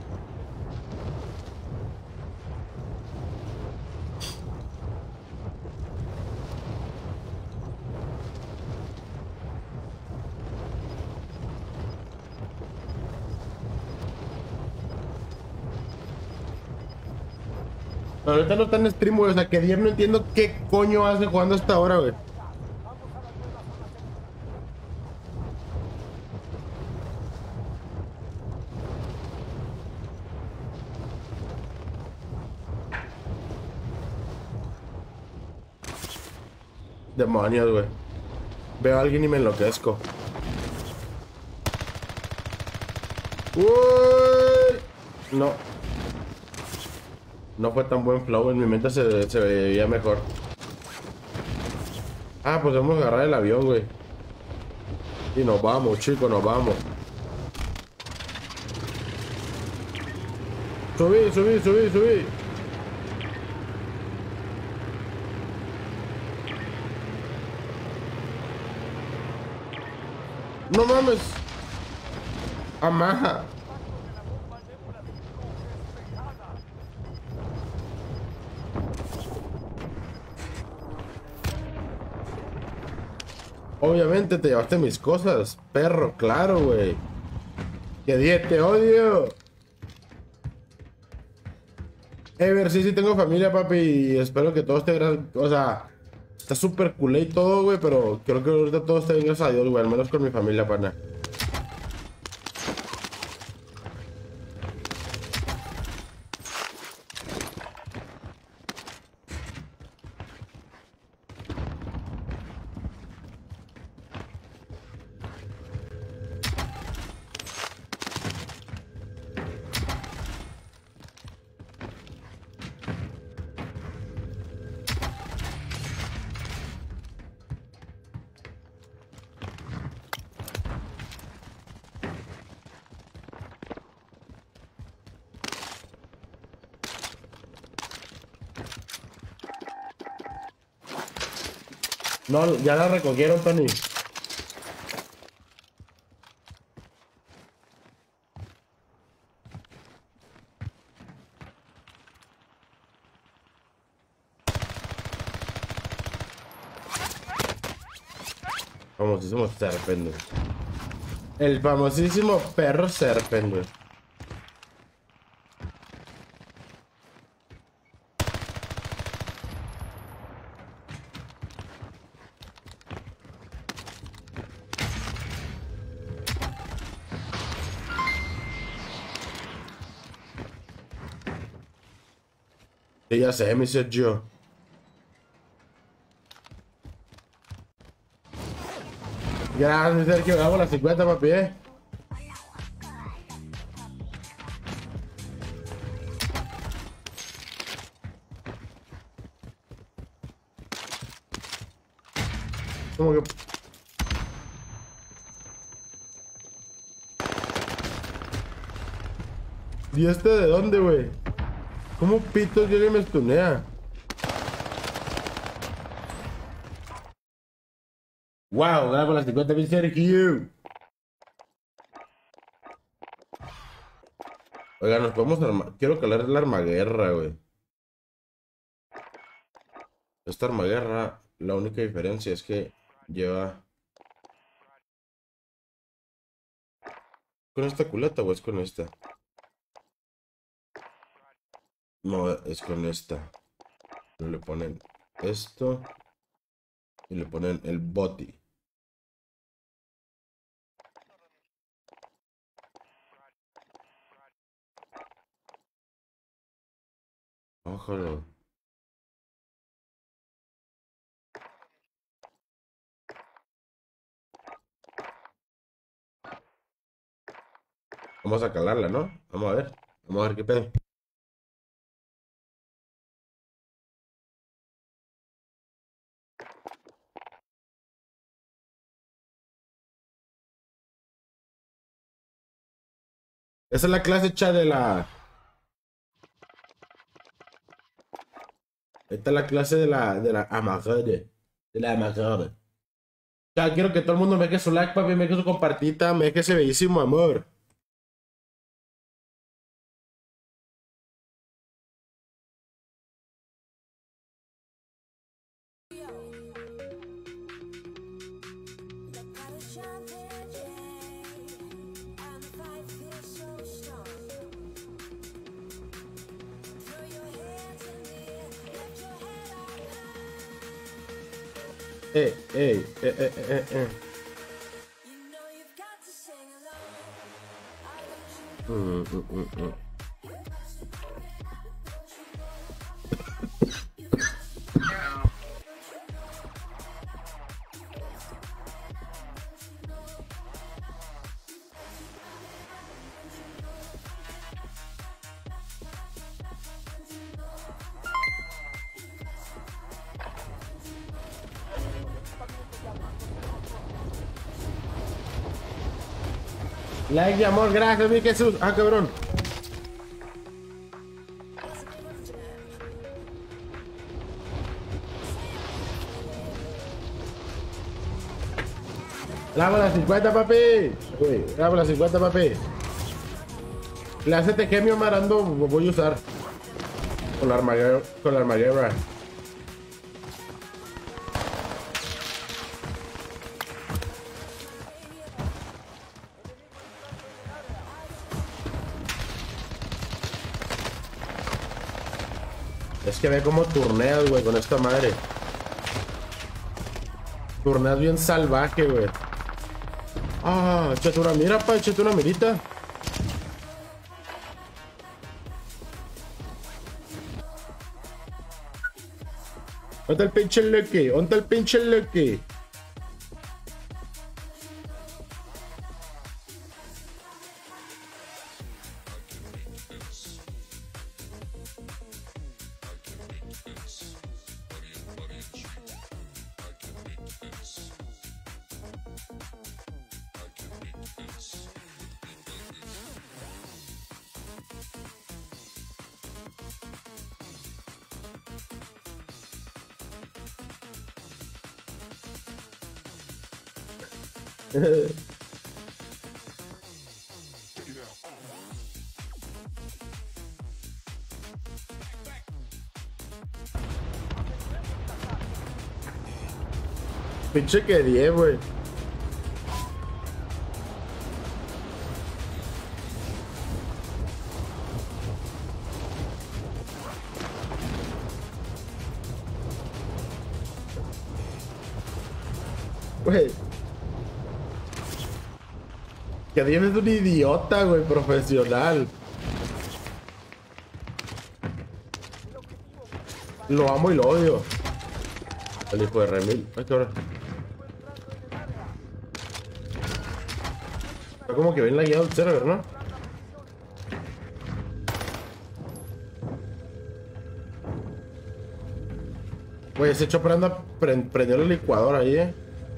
Speaker 1: No, ahorita no está en stream, güey. O sea, que Diez no entiendo qué coño hace jugando hasta ahora, güey. Demonios, güey. Veo a alguien y me enloquezco. Uy. No. No fue tan buen flow. En mi mente se veía mejor. Ah, pues vamos a agarrar el avión, güey. Y nos vamos, chicos, nos vamos. Subí, subí, subí, subí. No mames. Amaja. Obviamente te llevaste mis cosas, perro, claro, güey. Que 10, te odio. Ever, sí tengo familia, papi, y espero que todo esté gran... O sea, está súper culé y todo, güey, pero creo que ahorita todo esté bien, gracias a Dios, güey, al menos con mi familia, pana. No, ya la recogieron, Tony. Famosísimo Serpent, güey. El famosísimo perro Serpent, güey. Sí, ya sé, mi Sergio. Gracias, mi Sergio. Hago las 50, papi, Como que... ¿Y este de dónde, güey? ¿Cómo pitos llega y me stunea? Wow, gana con las 50, mi Sergio. Oiga, nos podemos armar. Quiero calar la armaguerra, güey. Esta armaguerra, la única diferencia es que lleva... ¿Con esta culata o es con esta? No, es con esta. Le ponen esto. Y le ponen el boti. Ojo. Vamos a calarla, ¿no? Vamos a ver. Vamos a ver qué pedo. Esa es la clase chat de la... Esta es la clase de la Amazone. De la Amazone. Ya quiero que todo el mundo me deje su like, papi, me deje su compartita, me deje ese bellísimo amor. Ey, ey, Mm, mm, mm, mm. Like de amor, gracias, mi Jesús. Ah, cabrón. Graba las 50, papi. Uy, graba las 50, papi. La CTG mi Marando voy a usar. Con la armadura. Con la armadura. Es que ve cómo turneas, güey, con esta madre. Turneas bien salvaje, güey. Ah, échate una mira, pa, échate una mirita. ¿Dónde está el pinche Lucky? ¿Dónde está el pinche Lucky? Pinche que 10, güey. Güey. Que 10 es un idiota, güey, profesional. Lo amo y lo odio. El hijo de Remil. Ay, cabrón. Está como que ven la guía del server, ¿no? Güey, ese chopper anda prendió el licuador ahí,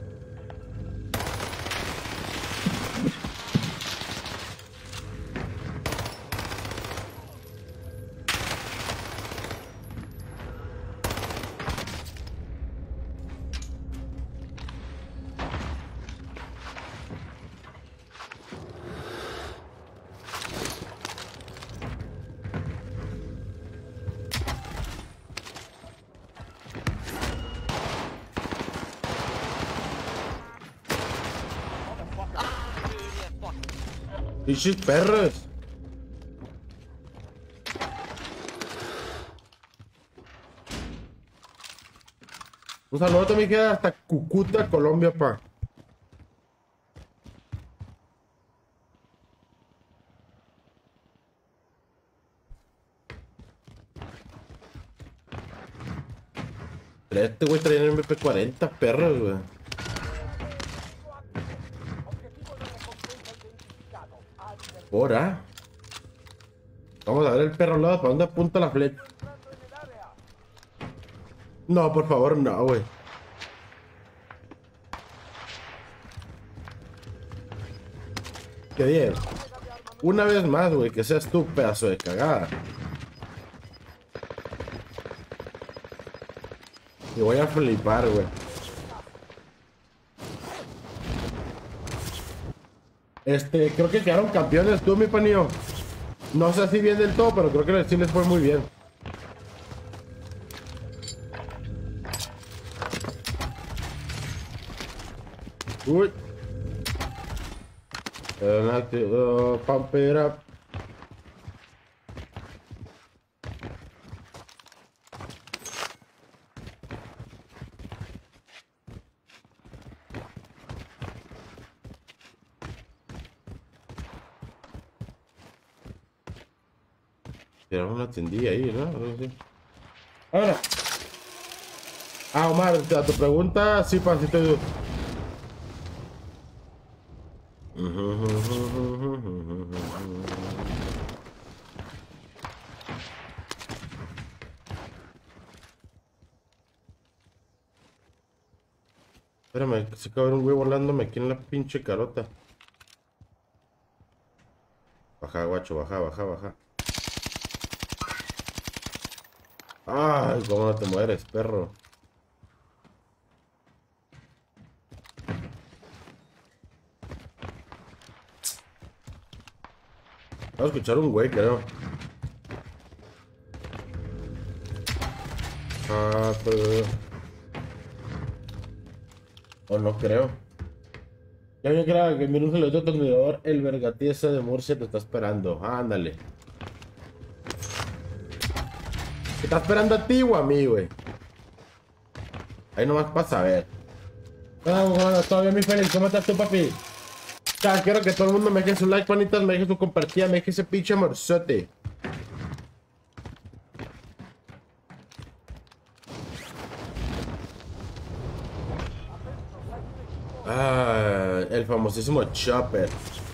Speaker 1: Pinches perros. Un saludo también queda hasta Cúcuta, Colombia, pa. Este güey trae el MP40, perros, güey.
Speaker 3: Objetivo de recompensa identificado.
Speaker 1: Ahora. Vamos a ver el perro al lado, ¿para dónde apunta la flecha?
Speaker 3: Entrando en el área.
Speaker 1: No, por favor, no, güey. Qué bien. Una vez más, güey, que seas tú, pedazo de cagada. Y voy a flipar, güey. Creo que quedaron campeones tú, mi panillo. No sé si bien del todo, pero creo que sí les fue muy bien. Uy. Pump it up. Tiraron una tendilla ahí, ¿no? Algo así. Ahora. Omar, a tu pregunta, sí, pasito. Espérame, que se acaba de ver un güey volándome aquí en la pinche carota. Baja, guacho, baja, baja, baja. Ay, cómo no te mueres, perro. Voy a escuchar un güey, creo. O no creo. Ya vi que mira un saludo a tu admirador, el vergatiesa de Murcia te está esperando. Ándale. ¿Te está esperando a ti o a mí, güey? Ahí nomás para saber. Bueno, todavía mi feliz. ¿Cómo estás tú, papi? Ya, quiero que todo el mundo me deje su like, panitas, me deje su compartida, me deje ese pinche morzote. Ah, el famosísimo Chopper.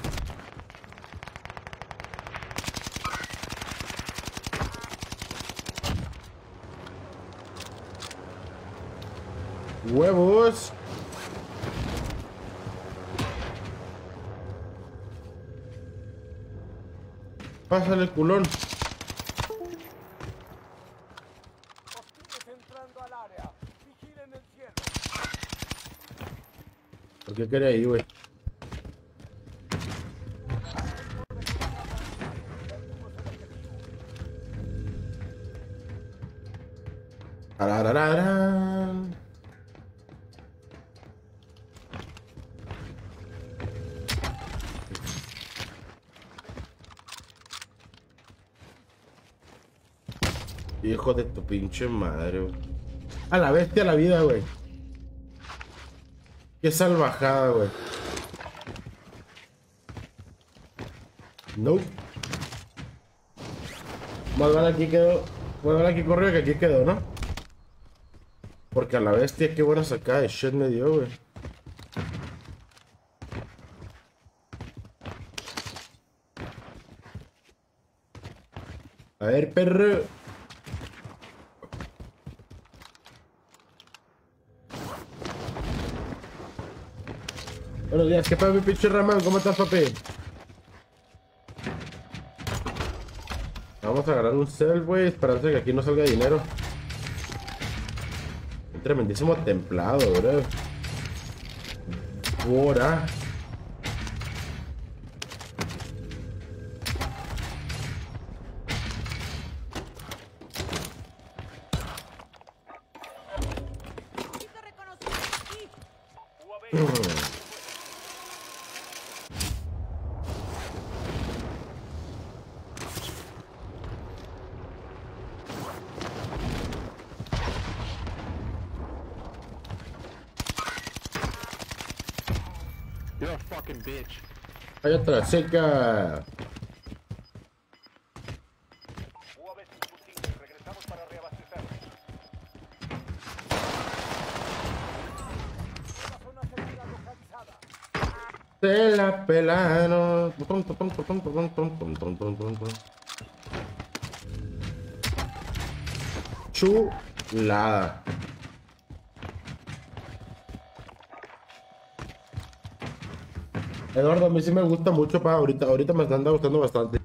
Speaker 1: Huevos. Pásale, culón.
Speaker 3: Hostiles entrando al área. Vigilen el cielo.
Speaker 1: ¿Por qué quería ir, güey? Ararararán. Hijo de tu pinche madre, güey. A la bestia la vida, güey. Qué salvajada, güey. No. Más vale aquí quedó. Más vale aquí corrió que aquí quedó, ¿no? Porque a la bestia, qué buena sacada de shit me dio, güey. A ver, perro. Buenos días, ¿qué pasa, mi pinche Ramán? ¿Cómo estás, papi? Vamos a agarrar un cel, güey, esperando que aquí no salga dinero. Un tremendísimo templado, bro. Ahora.
Speaker 5: You're a fucking bitch.
Speaker 1: Hay otra seca.
Speaker 3: UAV sin combustible. Regresamos para reabastecer. Una zona segura localizada.
Speaker 1: Se la pelaron. Chulada. Eduardo, a mí sí me gusta mucho, pa. Ahorita me está gustando bastante.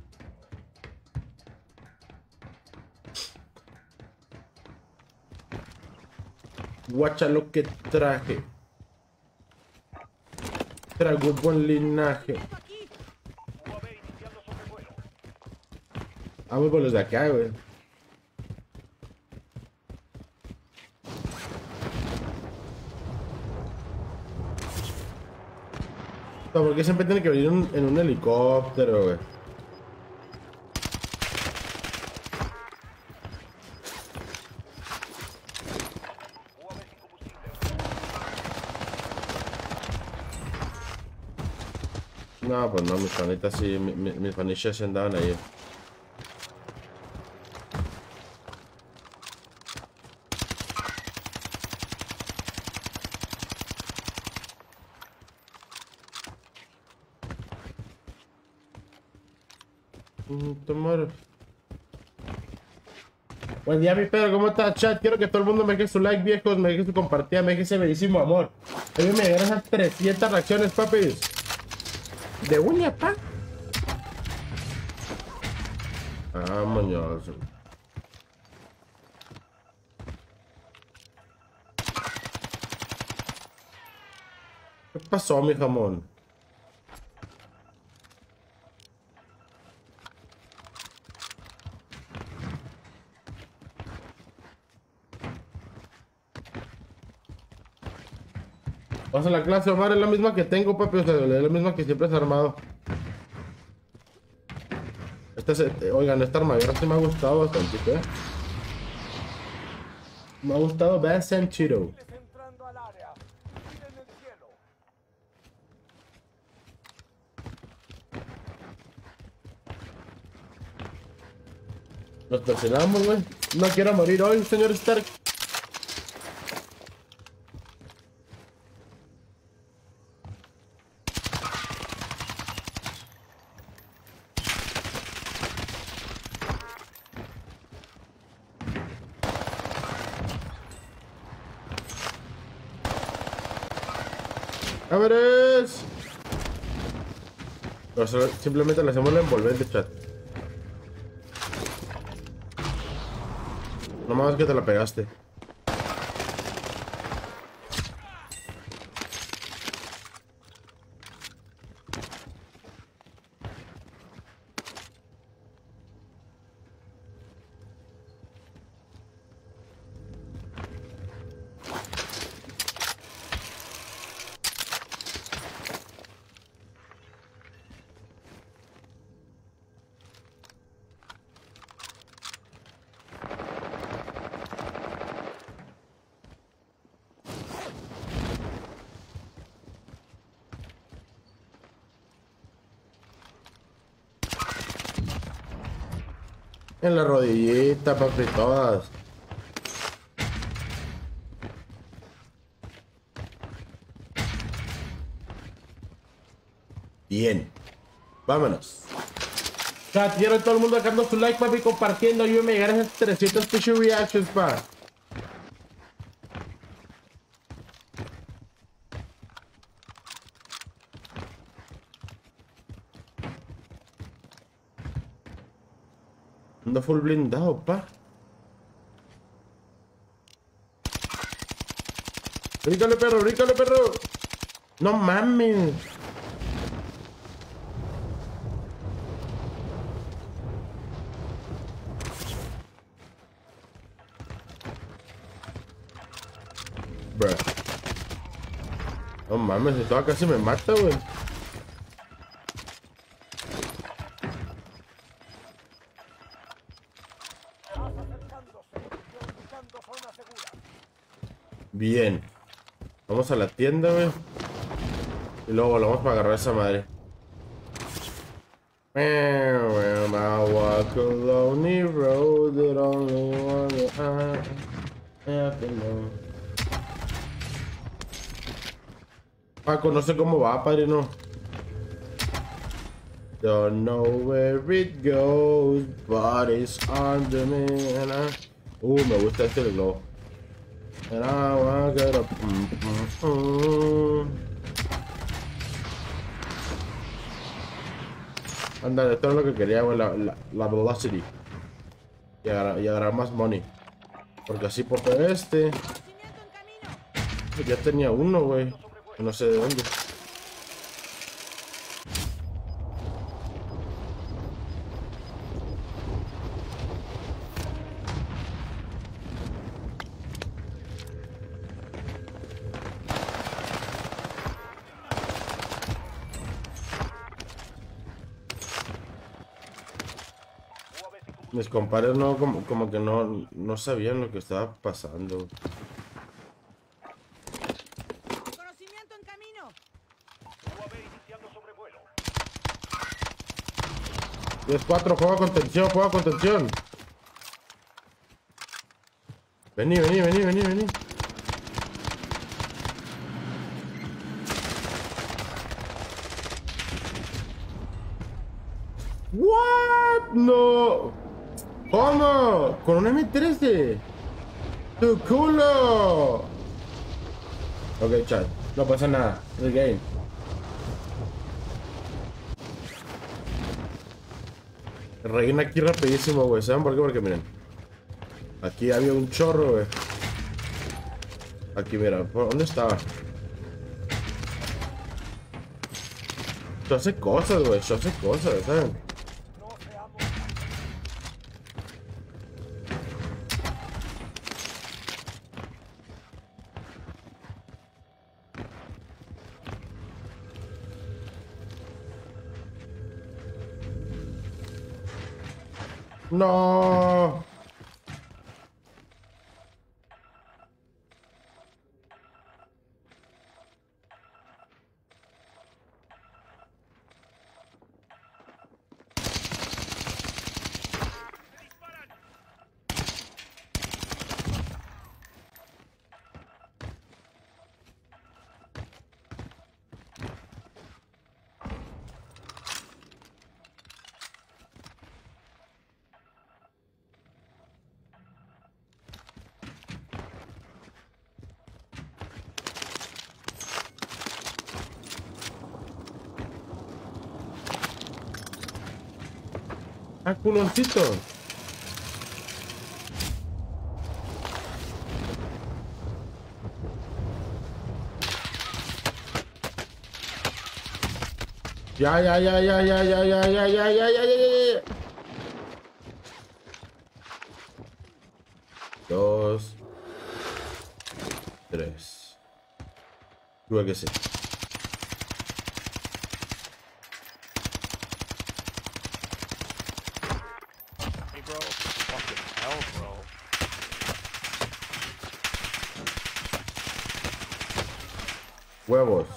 Speaker 1: Guacha lo que traje. Traigo buen linaje.
Speaker 3: UAV iniciando sobrevuelo.
Speaker 1: Vamos por los de acá, güey. No, porque siempre tiene que venir en un helicóptero, güey.
Speaker 3: UAV sin combustible.
Speaker 1: No, pues no, mis panitas sí, mis panichas se andaban ahí. Tomar. Buen día, mi Pedro, ¿cómo estás, chat? Quiero que todo el mundo me deje su like, viejos, me deje su compartida, me deje ese bellísimo amor. Hoy me llegaron a 300 reacciones, papis. De uña, pa. Ah, moñoso. ¿Qué pasó, mi jamón? Vas a la clase, Omar, es la misma que tengo, papi, o sea, es la misma que siempre has armado. Oigan, esta armadura sí me ha gustado bastante, ¿eh? Me ha gustado bastante.
Speaker 3: Entrando al área. Miren el cielo.
Speaker 1: Nos presionamos, güey. No quiero morir hoy, señor Stark. ¡Cámaras! Simplemente le hacemos la envolvente, chat. No más que te la pegaste. En la rodillita, papi, todas. Bien. Vámonos. Chat, quiero todo el mundo dejando su like, papi, compartiendo. Ayúdame a llegar a esas 300 push reactions, pa. Ando full blindado, pa. Bríncale, perro, bríncale, perro. No mames. Bruh. No mames, estaba casi me mata, güey. Bien. Vamos a la tienda, güey. Y luego volvemos para agarrar esa madre. When I walk a lonely road that only one I have to know. Paco, no sé cómo va, padrino. Don't know where it goes, but it's under me and I... me gusta este del globo. And I wanna get up. Ándale, esto es lo que quería, güey, la velocity. Y agarrar más money. Porque así por este... Ya tenía uno, güey. No sé de dónde. Mis compadres no, como que no sabían lo que estaba pasando.
Speaker 5: Conocimiento en camino.
Speaker 3: UAV iniciando sobrevuelo.
Speaker 1: 10-4, juega con tensión, juega con tensión. Vení. What? No. ¿Cómo? Con un M13. ¡Tu culo! Ok, chat. No pasa nada. Es el game. Reina aquí rapidísimo, güey. ¿Saben por qué? Porque miren. Aquí había un chorro, güey. Aquí, mira. ¿Dónde estaba? Esto hace cosas, güey. Esto hace cosas, ¿saben? No. ¡Ah, culoncito! Ya. 2, 3. Tuve que ser.
Speaker 4: Hey, bro. Fucking hell, bro.
Speaker 1: Huevos.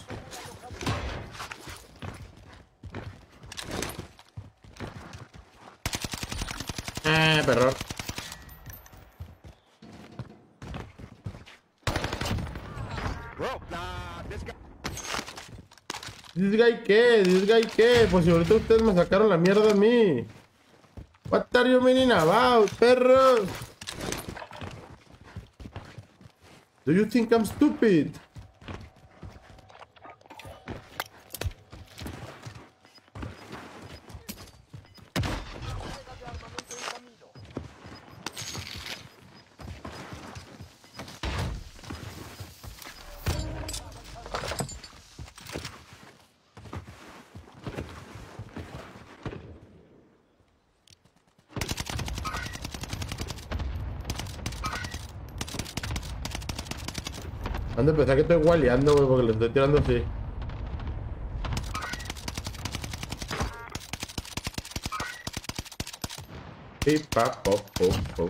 Speaker 1: Perro.
Speaker 4: Bro, nah, this guy.
Speaker 1: ¿This guy qué? Pues si ahorita ustedes me sacaron la mierda a mí. What are you meaning about, perro? Do you think I'm stupid? Han de pensar que estoy gualeando, güey, porque le estoy tirando así. Pipa, pop, pop, pop.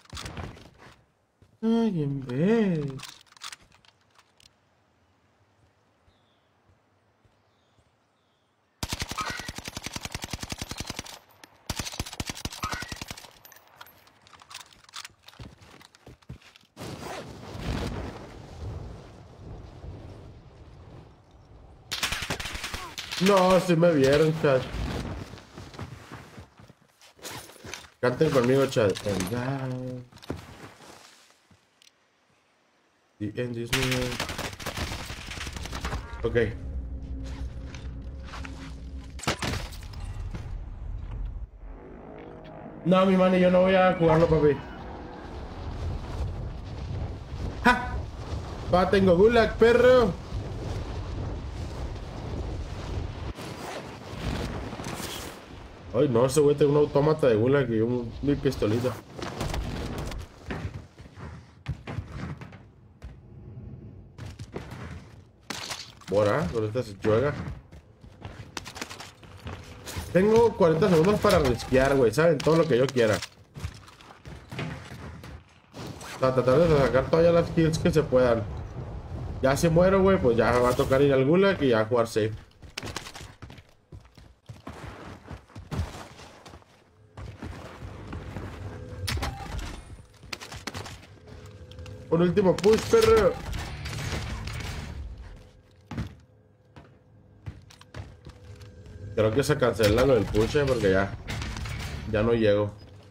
Speaker 1: Ay, en vez. No, si me vieron, chat. Canten conmigo, chat. And down. The end is near. Ok. No, mi mani, yo no voy a jugarlo, papi. ¡Ja! Pa, tengo gulag, perro. Ay, no, ese güey tiene un autómata de gulag y mi pistolita. Bora, con esta se juega. Tengo 40 segundos para risquear, güey, ¿saben? Todo lo que yo quiera. O sea, tratar de sacar todas las kills que se puedan. Ya si muero, güey, pues ya va a tocar ir al gulag y ya jugar safe. Un último push, perro. Creo que se cancela lo del push, porque ya no llego.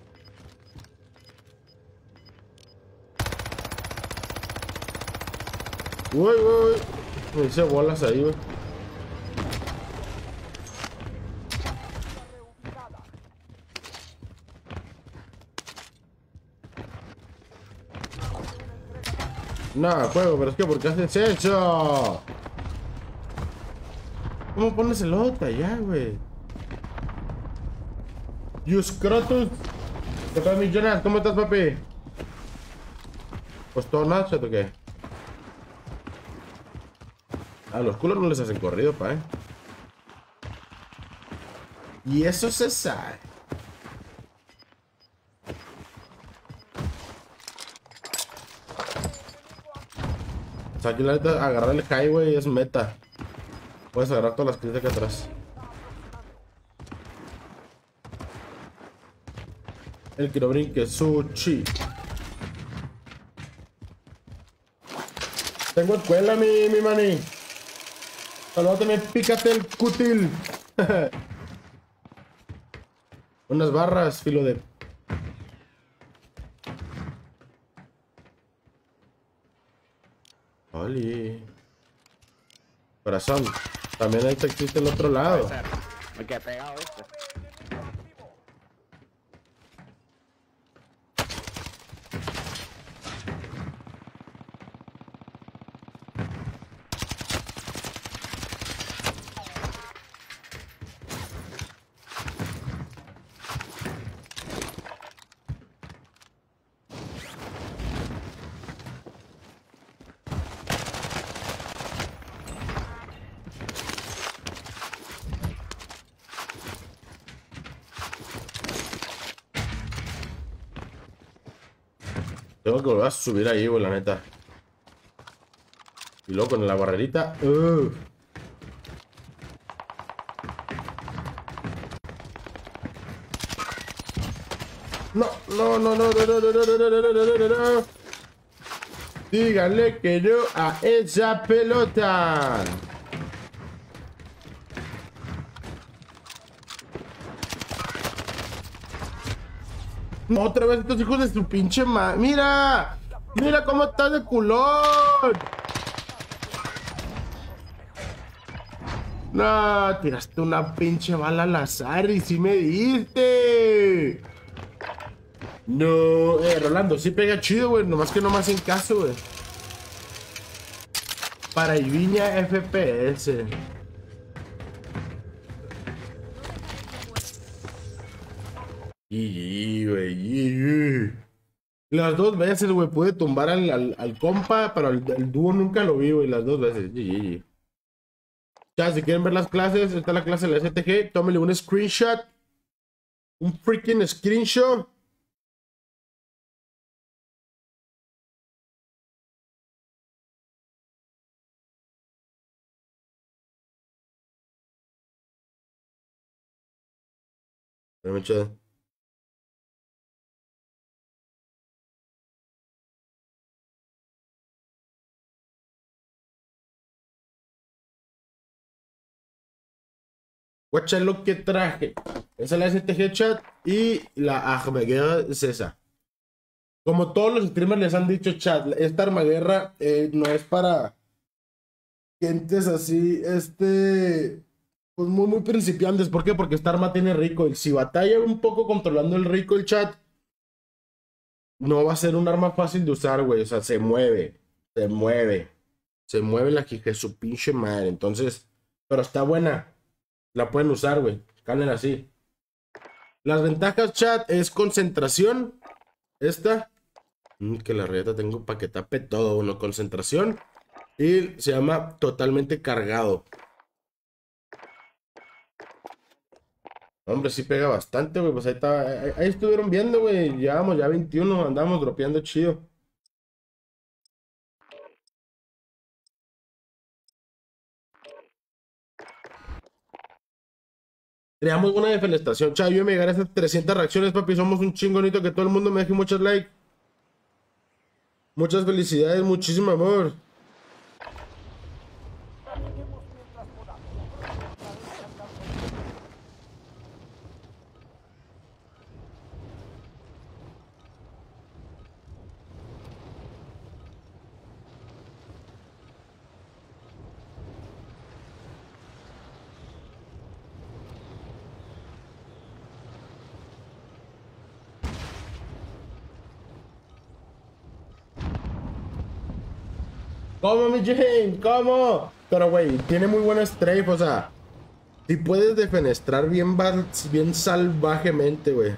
Speaker 1: Uy, uy, me hice bolas ahí, güey. Nah, juego, pero es que ¿por qué haces eso? ¿Cómo pones el otro allá, güey? Yuscrotus. ¿Qué tal, mi Jonas? ¿Cómo estás, papi? Pues todo nada, chato, ¿qué? A los culos no les hacen corrido, pa, Y eso se sabe. O sea, aquí la neta, agarrar el highway es meta. Puedes agarrar todas las kills de acá atrás. El que no brinque, sushi. Tengo escuela, mi mani. Solo también pícate el cutil. Unas barras, filo de... Oli. Corazón. También ahí te existe el otro lado.
Speaker 4: Me quedé pegado, ¿viste?
Speaker 1: Tengo que volver a subir ahí, güey, la neta. Y luego con la barrerita. No, no, no, no, no, no, no, no, no, no, no, no, no. Díganle que no a esa pelota. No, otra vez estos hijos de su pinche madre. ¡Mira! ¡Mira cómo está de culón! No, tiraste una pinche bala al azar y sí me diste. No, Rolando, sí pega chido, güey. Nomás que no me hacen caso, güey. Para Iviña FPS. GG, güey, GG. Las dos veces, güey, pude tumbar al compa, pero el dúo nunca lo vi, güey, las dos veces. GG. Ya, si quieren ver las clases, está la clase de la STG. Tómenle un screenshot. Un freaking screenshot. Muy chido. Guacha lo que traje. Esa es la STG chat y la Armaguerra es esa. Como todos los streamers les han dicho chat, esta Armaguerra no es para gentes así, pues muy principiantes. ¿Por qué? Porque esta arma tiene recoil. Si batalla un poco controlando el recoil chat, no va a ser un arma fácil de usar, güey. O sea, se mueve la hija de su pinche madre. Entonces, pero está buena. La pueden usar, güey. Calen así. Las ventajas, chat, es concentración. Esta. Que la reta tengo para que tape todo. Bueno, concentración. Y se llama totalmente cargado. Hombre, sí pega bastante, güey. Pues ahí está. Ahí estuvieron viendo, güey. Llevamos ya 21. Andamos dropeando chido. Creamos buena defenestración, chat. Yo me llegaré a esas 300 reacciones, papi. Somos un chingonito. Que todo el mundo me deje muchos likes. Muchas felicidades, muchísimo amor. ¿Cómo, mi Jane? ¿Cómo? Pero, güey, tiene muy buen strafe, o sea, si puedes defenestrar bien, bien salvajemente, güey.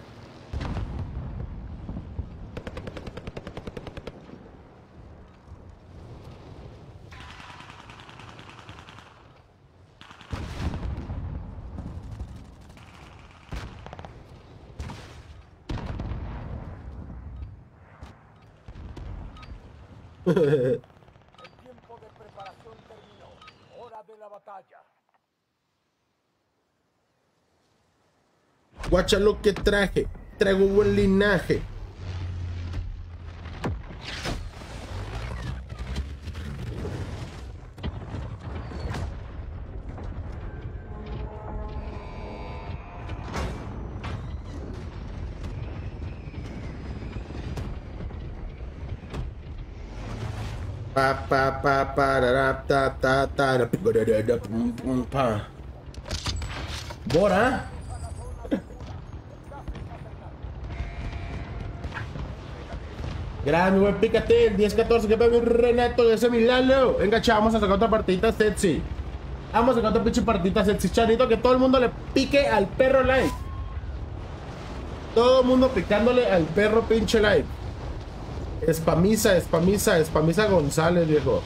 Speaker 1: Guacha lo que traje. Traigo buen linaje. Bora. Gracias, mi buen Pícate, el 10-14, que mi Renato, ese mi Lalo. Venga, chaval, vamos a sacar otra partidita sexy. Vamos a sacar otra pinche partidita sexy, chanito, que todo el mundo le pique al perro like. Todo el mundo picándole al perro pinche like. Espamisa González, viejo.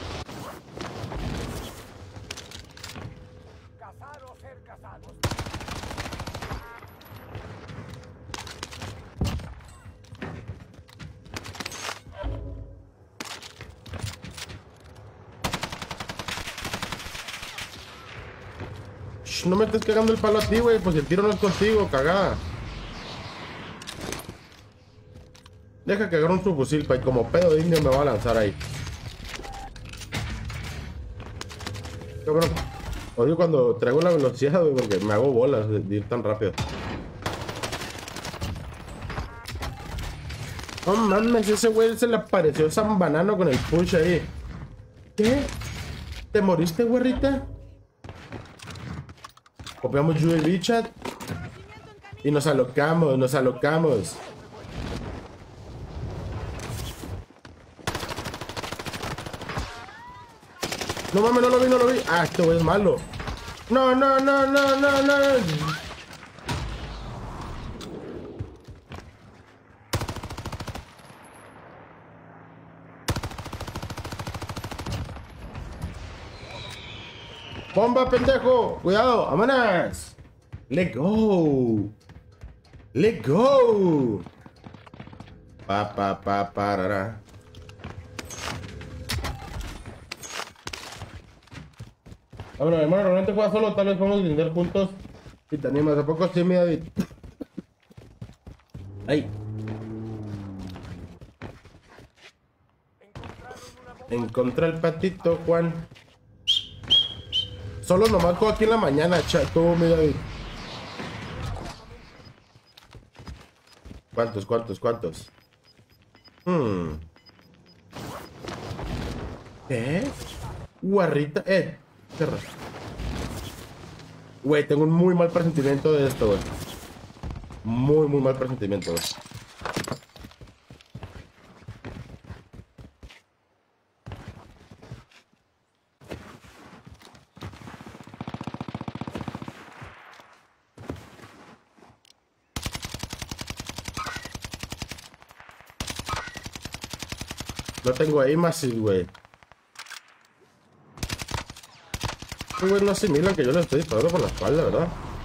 Speaker 1: No me estés cagando el palo a ti, güey, pues el tiro no es contigo, cagada. Deja que agarre un subfusil, pa, y como pedo de indio me va a lanzar ahí. Cabrón, odio cuando traigo la velocidad, güey, porque me hago bolas de ir tan rápido. No mames, ese güey se le apareció San Banano con el push ahí. ¿Qué? ¿Te moriste, güerrita? Copiamos UAV chat y nos alocamos. No mames, no lo vi. Ah, este güey es malo. No. ¡Bomba, pendejo! ¡Cuidado! ¡Vámonos! ¡Let's go! Parará. Bueno, hermano, realmente juega solo, tal vez podemos brindar juntos. Si te animas, ¿a poco sí, mi David? ¡Ay! Encontré el patito, Juan. Solo nomás juego aquí en la mañana, chato, mi David. ¿Cuántos? ¿Qué? Guarrita, cerra. Güey, tengo un muy mal presentimiento de esto, güey. Muy mal presentimiento, güey. No tengo aim assist, güey. Estos güeyes no asimilan que yo le estoy disparando por la espalda, ¿verdad?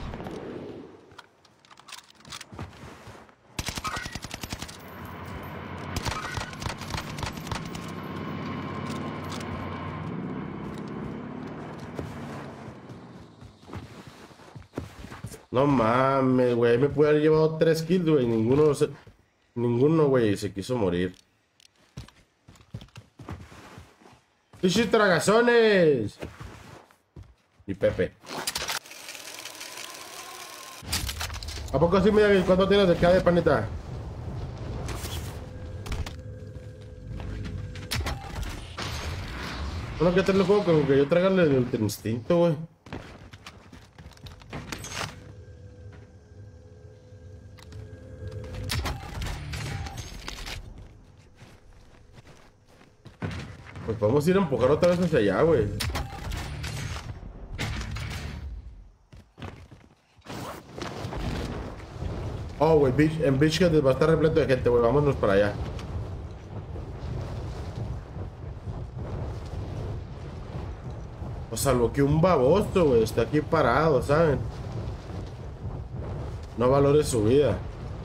Speaker 1: No mames, güey. Me pude haber llevado 3 kills, güey. Ninguno, güey, se quiso morir. ¡Pichis tragazones! Y Pepe. ¿A poco así, mira, cuánto tienes de cada panita? Bueno, que hacerle juego con que yo traiga el Ultra Instinto, güey. Pues podemos ir a empujar otra vez hacia allá, güey. Oh, güey, en Beachhead va a estar repleto de gente, güey. Vámonos para allá. O salvo que un baboso, güey, está aquí parado, ¿saben? No valore su vida.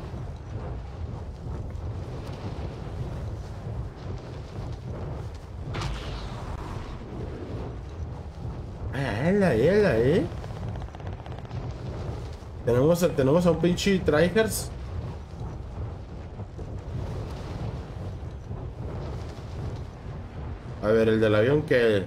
Speaker 1: ¿Eh? Tenemos a un pinche tryhards. A ver, el del avión que...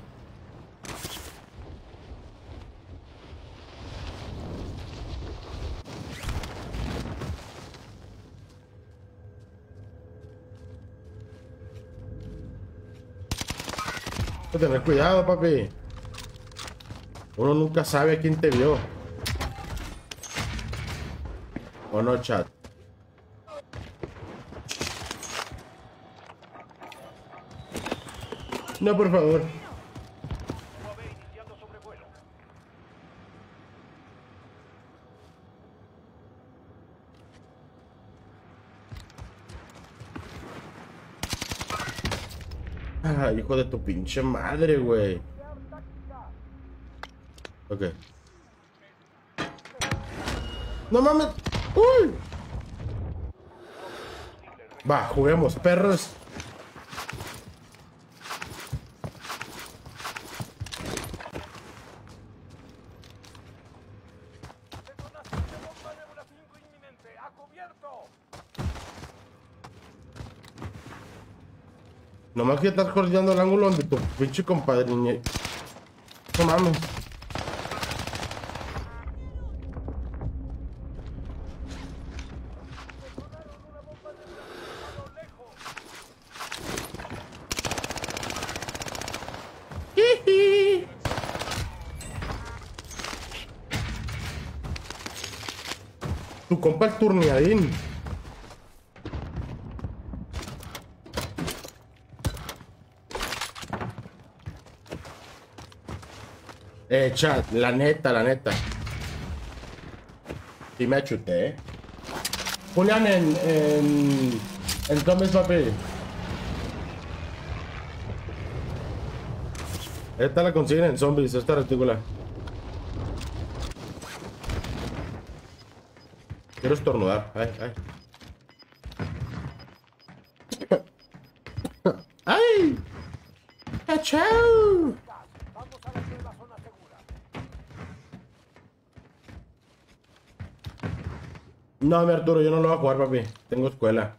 Speaker 1: Hay que tener cuidado, papi. Uno nunca sabe quién te vio. ¿O no, chat? No, por favor. Ah, hijo de tu pinche madre, güey. Ok. No mames. Uy. Va, juguemos, perros.
Speaker 3: Detonación de bomba Nebula 5 inminente. ¡A cubierto!
Speaker 1: Nomás que estás corriendo el ángulo donde tu pinche compadre. No mames. Tu compa el turniadín. Chat, la neta. Sí me achuté, Julián en zombies, papi. Esta la consiguen en zombies, esta retícula. Quiero estornudar. Ay. ¡Ay! ¡Achau!
Speaker 3: Vamos a la nueva zona segura.
Speaker 1: No, mi Arturo, yo no lo voy a jugar, papi. Tengo escuela.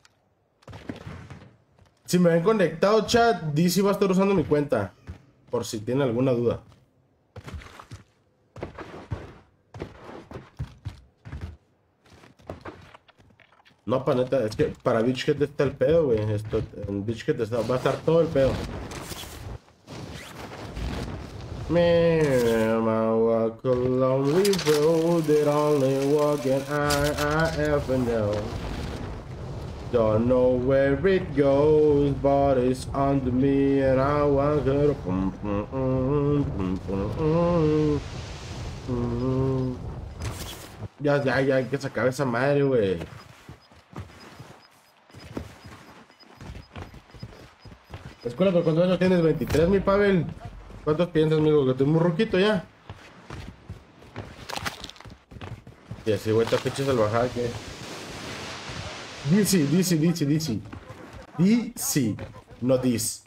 Speaker 1: Si me ven conectado, chat, DC va a estar usando mi cuenta. Por si tienen alguna duda. No, pa' neta, es que para Beachhead está el pedo, güey. Esto, en Beachhead va a estar todo el pedo. Man, I walk a lonely road that only walking I ever know. Don't know where it goes, but it's under me and I want to ya, hay que sacar esa madre, güey. Escuela, ¿por cuántos años tienes? 23, mi Pavel. ¿Cuántos piensas, amigo? Que estoy muy ruquito ya. Y así, güey, esta pinche salvajada que... DC. DC, no this.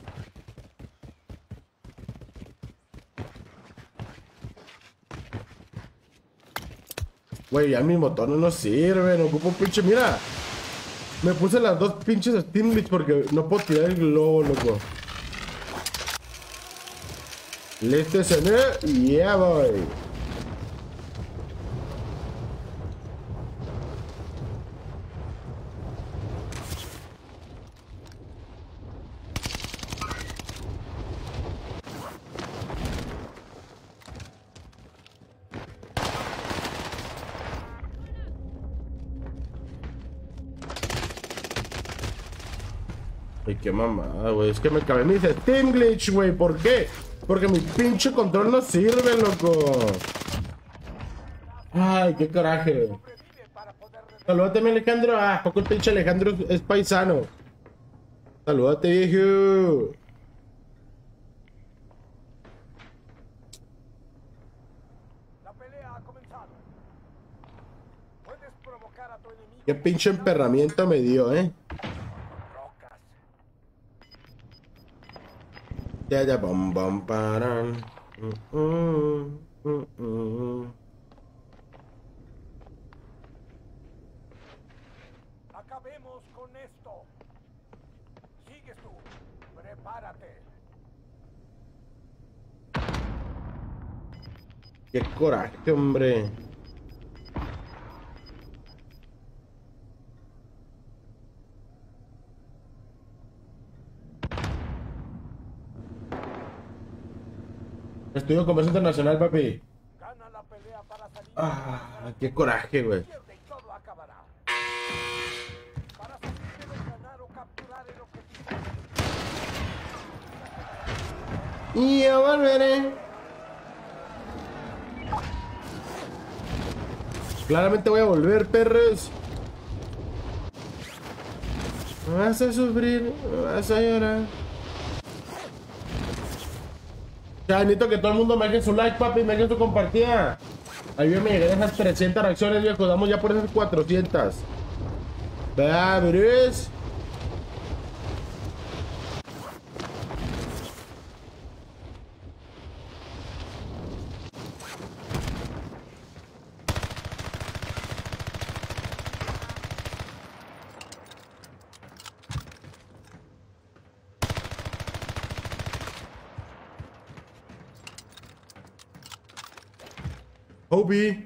Speaker 1: Güey, ya mi motor no nos sirve, no ocupo un pinche, mira. Me puse las dos pinches Steamblitz porque no puedo tirar el globo, loco. Listen, yeah, boy. Ay, qué mamada, güey. Es que me acabé me dice Steam Glitch, güey. ¿Por qué? Porque mi pinche control no sirve, loco. Ay, qué coraje. Salúdate, mi Alejandro. Ah, poco el pinche Alejandro es paisano. Salúdate, viejo.
Speaker 3: La pelea ha comenzado. Puedes provocar a tu enemigo.
Speaker 1: Qué pinche emperramiento me dio,
Speaker 3: Rocas.
Speaker 1: Ya, bam, bam, paran.
Speaker 3: Acabemos con esto. Sigues tú. Prepárate.
Speaker 1: Qué coraje, hombre. Estudio Comercio Internacional, papi.
Speaker 3: Gana la pelea para salir.
Speaker 1: Ah, qué coraje, güey.
Speaker 3: Pierde y todo acabará. Para salir debes ganar o capturar el objetivo.
Speaker 1: Y yo volveré. Claramente voy a volver, perros. Me vas a sufrir, me vas a llorar. Ya, necesito que todo el mundo me deje su like, papi, me deje su compartida. Ahí bien me llegué a esas 300 reacciones, viejo. Damos ya por esas 400. Vea, Bruce. Hobie.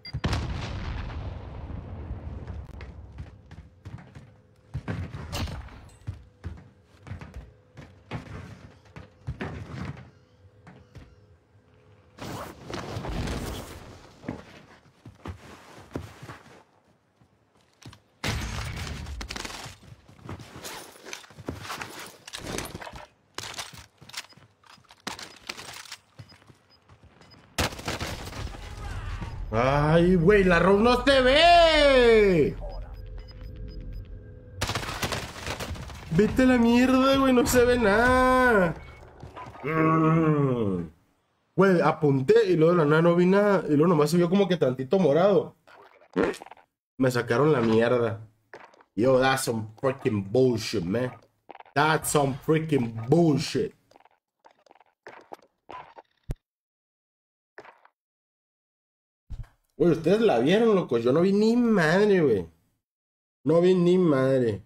Speaker 1: Ay, güey, la ROM no se ve. Vete a la mierda, güey, no se ve nada. Güey, apunté y luego de la nada no vi nada. Y luego nomás se vio como que tantito morado. Me sacaron la mierda. Yo, that's some freaking bullshit, man. That's some freaking bullshit. Güey, ustedes la vieron, loco. Yo no vi ni madre, güey. No vi ni madre.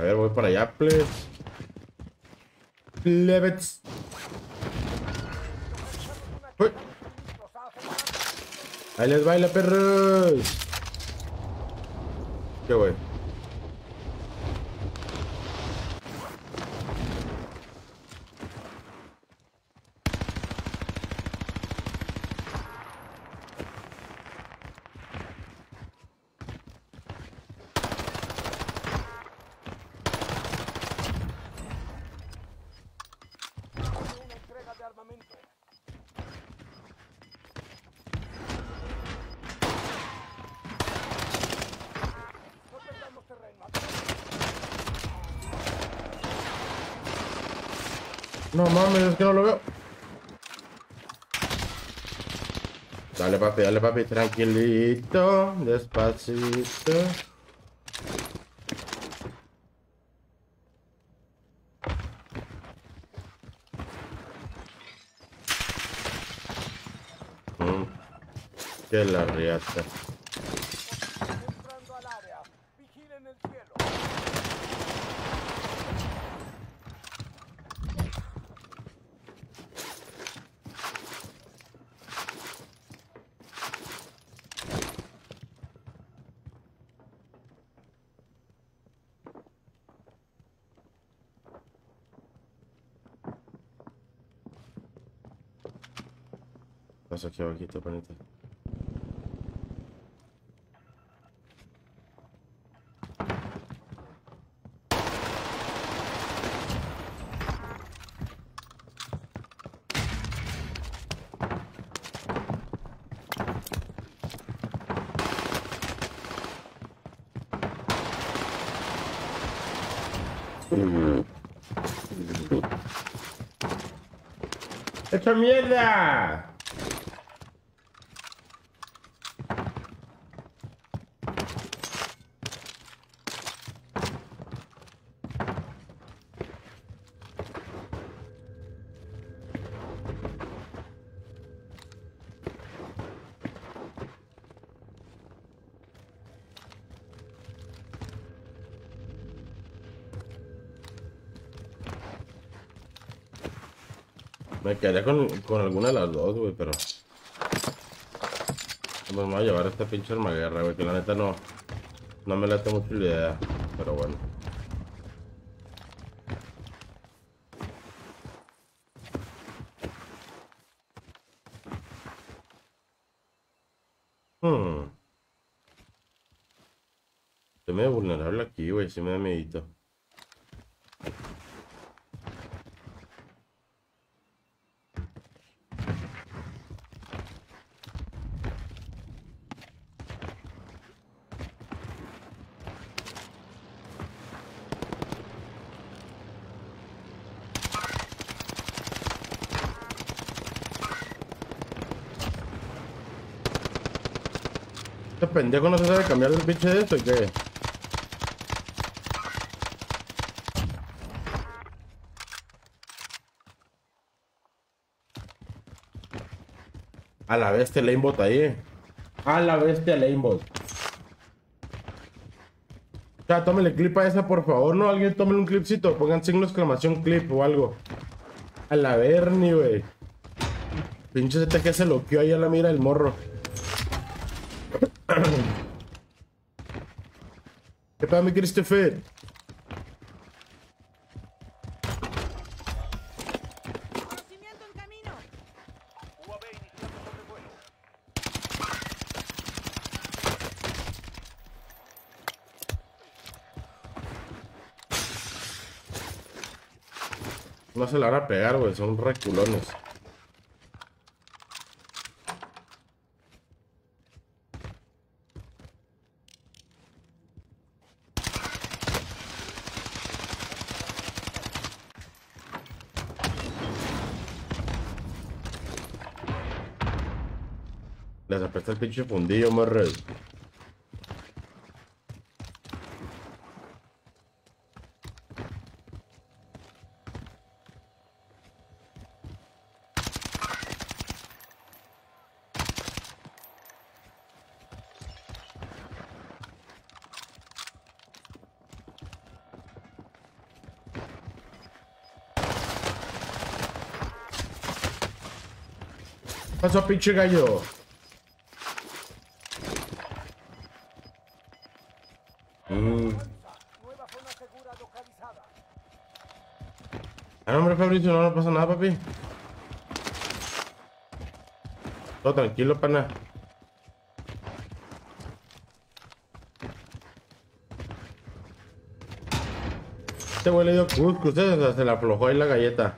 Speaker 1: A ver, voy para allá, please. Plebets. Uy. Ahí les baila, perros. ¿Qué güey?
Speaker 3: Una entrega de armamento. No perdamos terreno.
Speaker 1: No mames, es que no lo veo. Dale papi, tranquilito, despacito. Que la riata.
Speaker 3: Entrando al área. Vigilen el cielo.
Speaker 1: Pasa aquí abajito, panita. ¡Echa mierda! Me quedé con alguna de las dos, güey, pero... Pues me voy a llevar esta pinche armaguerra, güey, que la neta no me late mucho la idea, pero bueno. Estoy medio vulnerable aquí, güey, sí me da miedito. Este pendejo no se sabe cambiar el pinche de esto, ¿y qué? A la bestia Lanebot ahí. A la bestia Lanebot. Ya, tómele clip a esa, por favor, ¿no? Alguien tómele un clipcito. Pongan signo de exclamación clip o algo. A la Bernie, güey. Pinche que se loqueó ahí a la mira del morro. ¿Qué pasa, mi Christopher?
Speaker 5: Conocimiento en camino.
Speaker 3: UAV iniciando sobrevuelo.
Speaker 1: No se la van a pegar, güey. Son reculones. Les apesta el pinche fundillo, morre. Pasó, pinche gallo.
Speaker 3: Nueva zona segura localizada.
Speaker 1: Ah, no, hombre, Fabricio, no pasa nada, papi. Todo tranquilo, pana. Este güey le dio cuscus, se le aflojó ahí la galleta.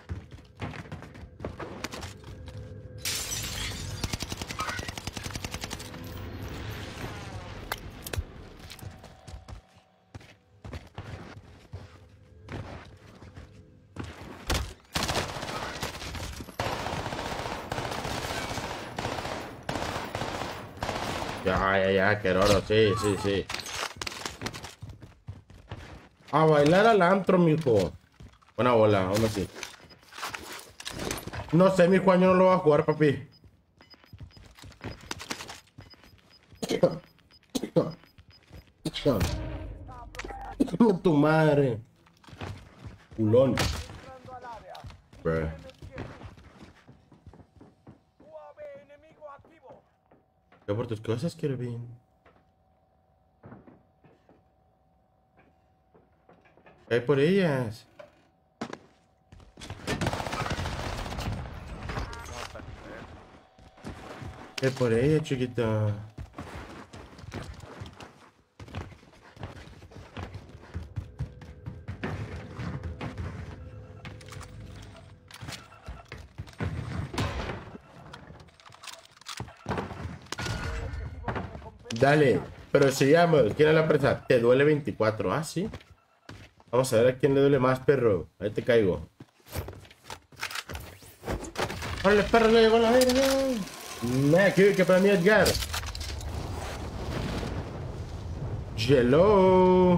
Speaker 1: Ya, que oro, sí. A bailar al antro, mijo. Buena bola, aún así. No sé, mi Juan, yo no lo voy a jugar, papi. Tu madre. Culón.
Speaker 3: Entrando al área.
Speaker 1: Bruh.
Speaker 3: UAV enemigo activo.
Speaker 1: ¿Qué por tus cosas, Kirby? ¿Qué hay por ellas? ¿Qué hay por ellas, chiquita? Dale, pero sigamos. ¿Quién es la presa? Te duele 24. Ah, sí. Vamos a ver a quién le duele más, perro. Ahí te caigo. ¡Órale, perro! ¡Le llegó la verga! Nah, que para mí, Edgar. Hello.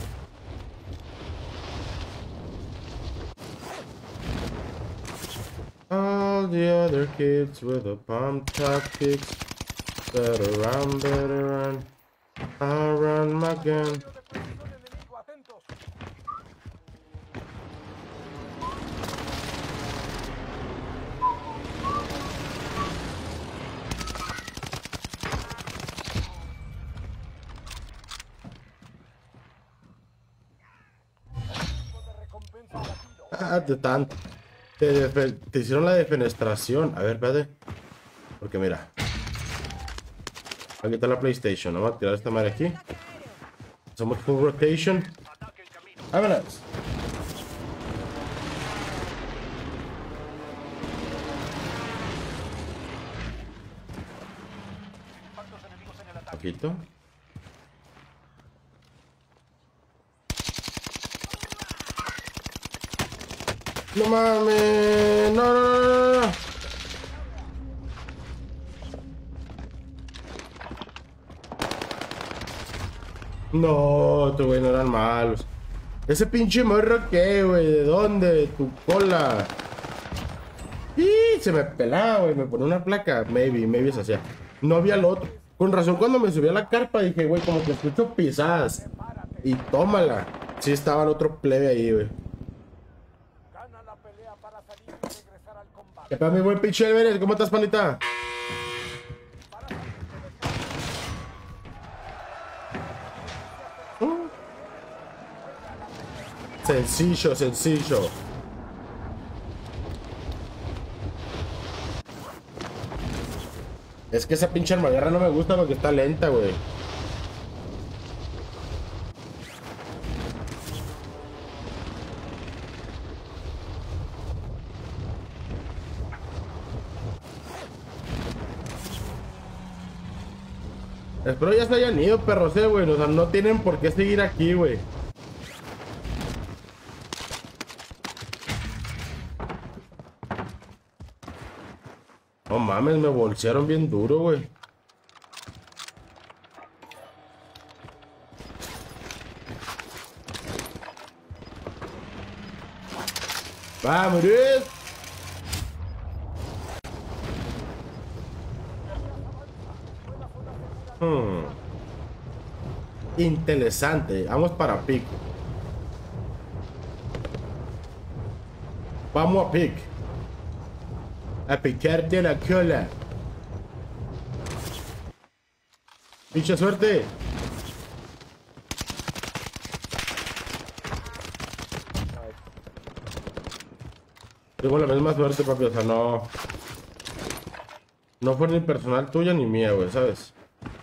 Speaker 1: All the other kids with the pump tactics. Better run. I'll run my gun.
Speaker 3: De precisión enemigo, atentos. Tipo de recompensa abatido.
Speaker 1: Ah, te hicieron la defenestración. A ver, espérate. Porque mira. Aquí está la PlayStation. Vamos a tirar esta madre aquí. Hacemos full rotation. ¡Vámonos! Poquito. No mames. No. No, tu güey, no eran malos. Ese pinche morro, ¿qué, güey? ¿De dónde? ¿De tu cola? Y se me pelaba, güey. Me pone una placa. Maybe se hacía. No había el otro. Con razón, cuando me subí a la carpa dije, güey, como que escucho pisadas. Y tómala. Sí, estaba el otro plebe ahí, güey.
Speaker 3: Gana la pelea para salir y regresar al combate.
Speaker 1: ¿Qué pasa, mi buen pinche Everest? ¿Cómo estás, panita? Sencillo. Es que esa pinche armaguerra no me gusta porque está lenta, güey. Espero ya se hayan ido, perros, güey. O sea, no tienen por qué seguir aquí, güey. No mames, me bolsearon bien duro, güey. ¡Vamos! Interesante. Vamos para pick. Vamos a pick. A picarte la cola. Pinche suerte. Tengo la misma suerte, papi, o sea, no... No fue ni personal tuya ni mía, güey, ¿sabes?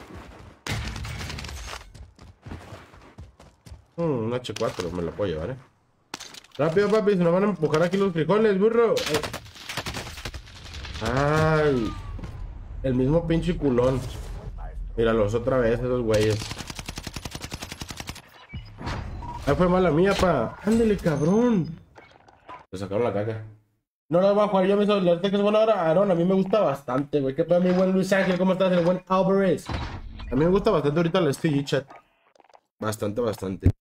Speaker 1: Un H4, me lo puedo llevar, Rápido, papi, se nos van a empujar aquí los frijoles, burro. Ay. El mismo pinche culón. Míralos otra vez, esos güeyes. Ahí fue mala mía, pa. Ándale, cabrón. Le sacaron la caca. No la voy a jugar yo mismo. La verdad que es buena hora. Aaron, a mí me gusta bastante, güey. ¿Qué pedo, mi buen Luis Ángel? ¿Cómo estás? El buen Alvarez. A mí me gusta bastante ahorita el STG chat. Bastante, bastante.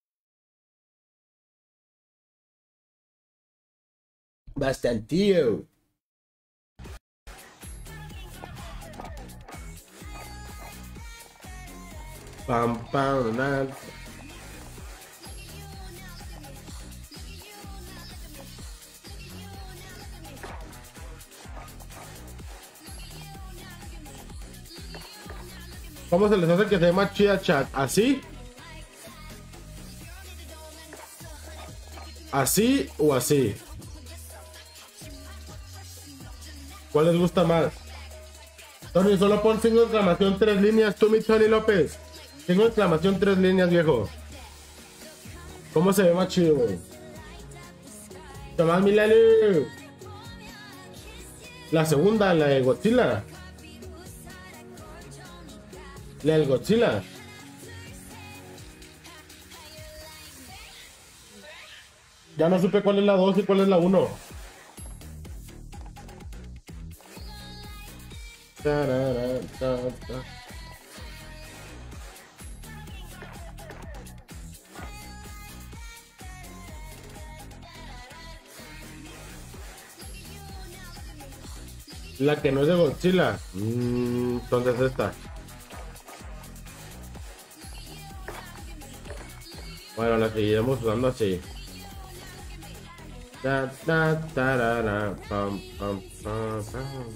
Speaker 1: Bastantío. Pam, pam, nada. ¿Cómo se les hace que se llama chida chat? ¿Así? ¿Así o así? ¿Cuál les gusta más? Tony, solo pon signo de exclamación 3 líneas. Tú, mi Tony López. Signo de exclamación 3 líneas, viejo. ¿Cómo se ve más chido, güey? Tomás Milano. La segunda, la de Godzilla. La del Godzilla. Ya no supe cuál es la 2 y cuál es la 1. La que no es de Godzilla. Entonces esta. Bueno, la seguiremos usando así. Ta, ta, tarara, pam, pam, pam, pam.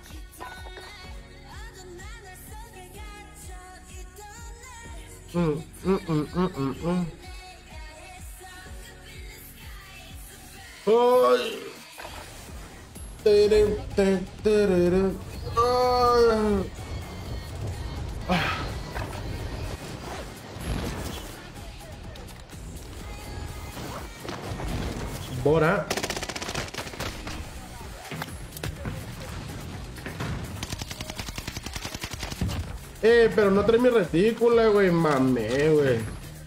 Speaker 1: ¡Ay! Tere, tere, tere. ¡Ay! Bora. Pero no trae mi retícula, güey. Mamé, güey.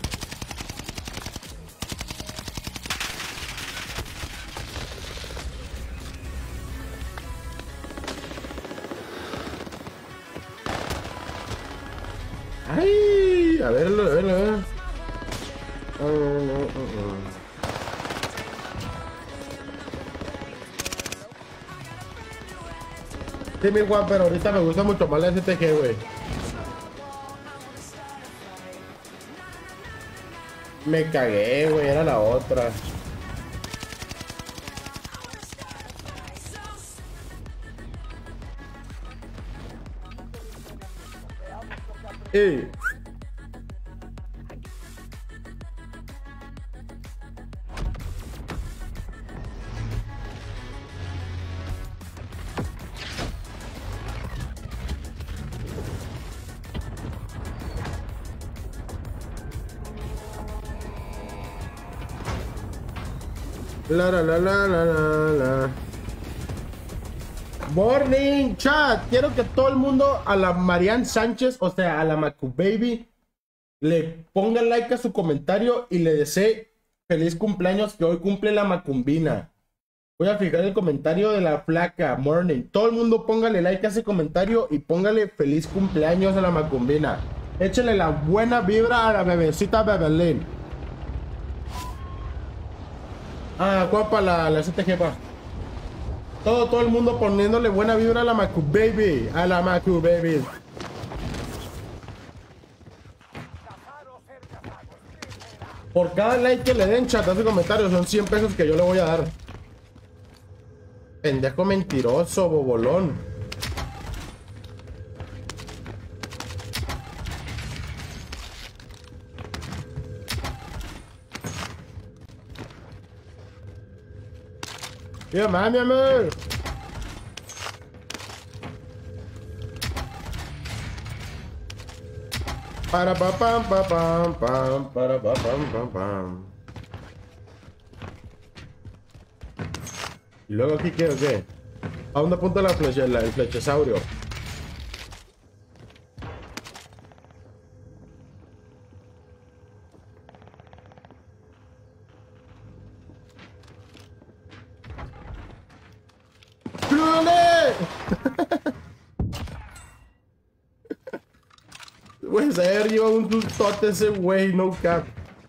Speaker 1: Ay, a verlo, a verlo, a ver. Sí, mi Juan, pero ahorita me gusta mucho más la STG, güey. Me cagué, güey, era la otra. La la la la la la la. Morning chat. Quiero que todo el mundo a la Marian Sánchez, o sea, a la Macu Baby, le ponga like a su comentario y le desee feliz cumpleaños, que hoy cumple la Macumbina. Voy a fijar el comentario de la placa. Morning. Todo el mundo póngale like a ese comentario y póngale feliz cumpleaños a la Macumbina. Échale la buena vibra a la bebecita Bebelín. Ah, guapa la STG, pa. Todo el mundo poniéndole buena vibra a la Macu Baby. A la Macu Baby. Por cada like que le den, chat, hace comentarios, son 100 pesos que yo le voy a dar. Pendejo mentiroso, bobolón. ¡Mira más, mi amor! Para pa pam pa pam pam para pa pam pam pam. ¿Y luego aquí qué o qué? ¿A dónde apunta la flecha, el flechasaurio? Güey, se había llevado un sustote ese güey, no cap.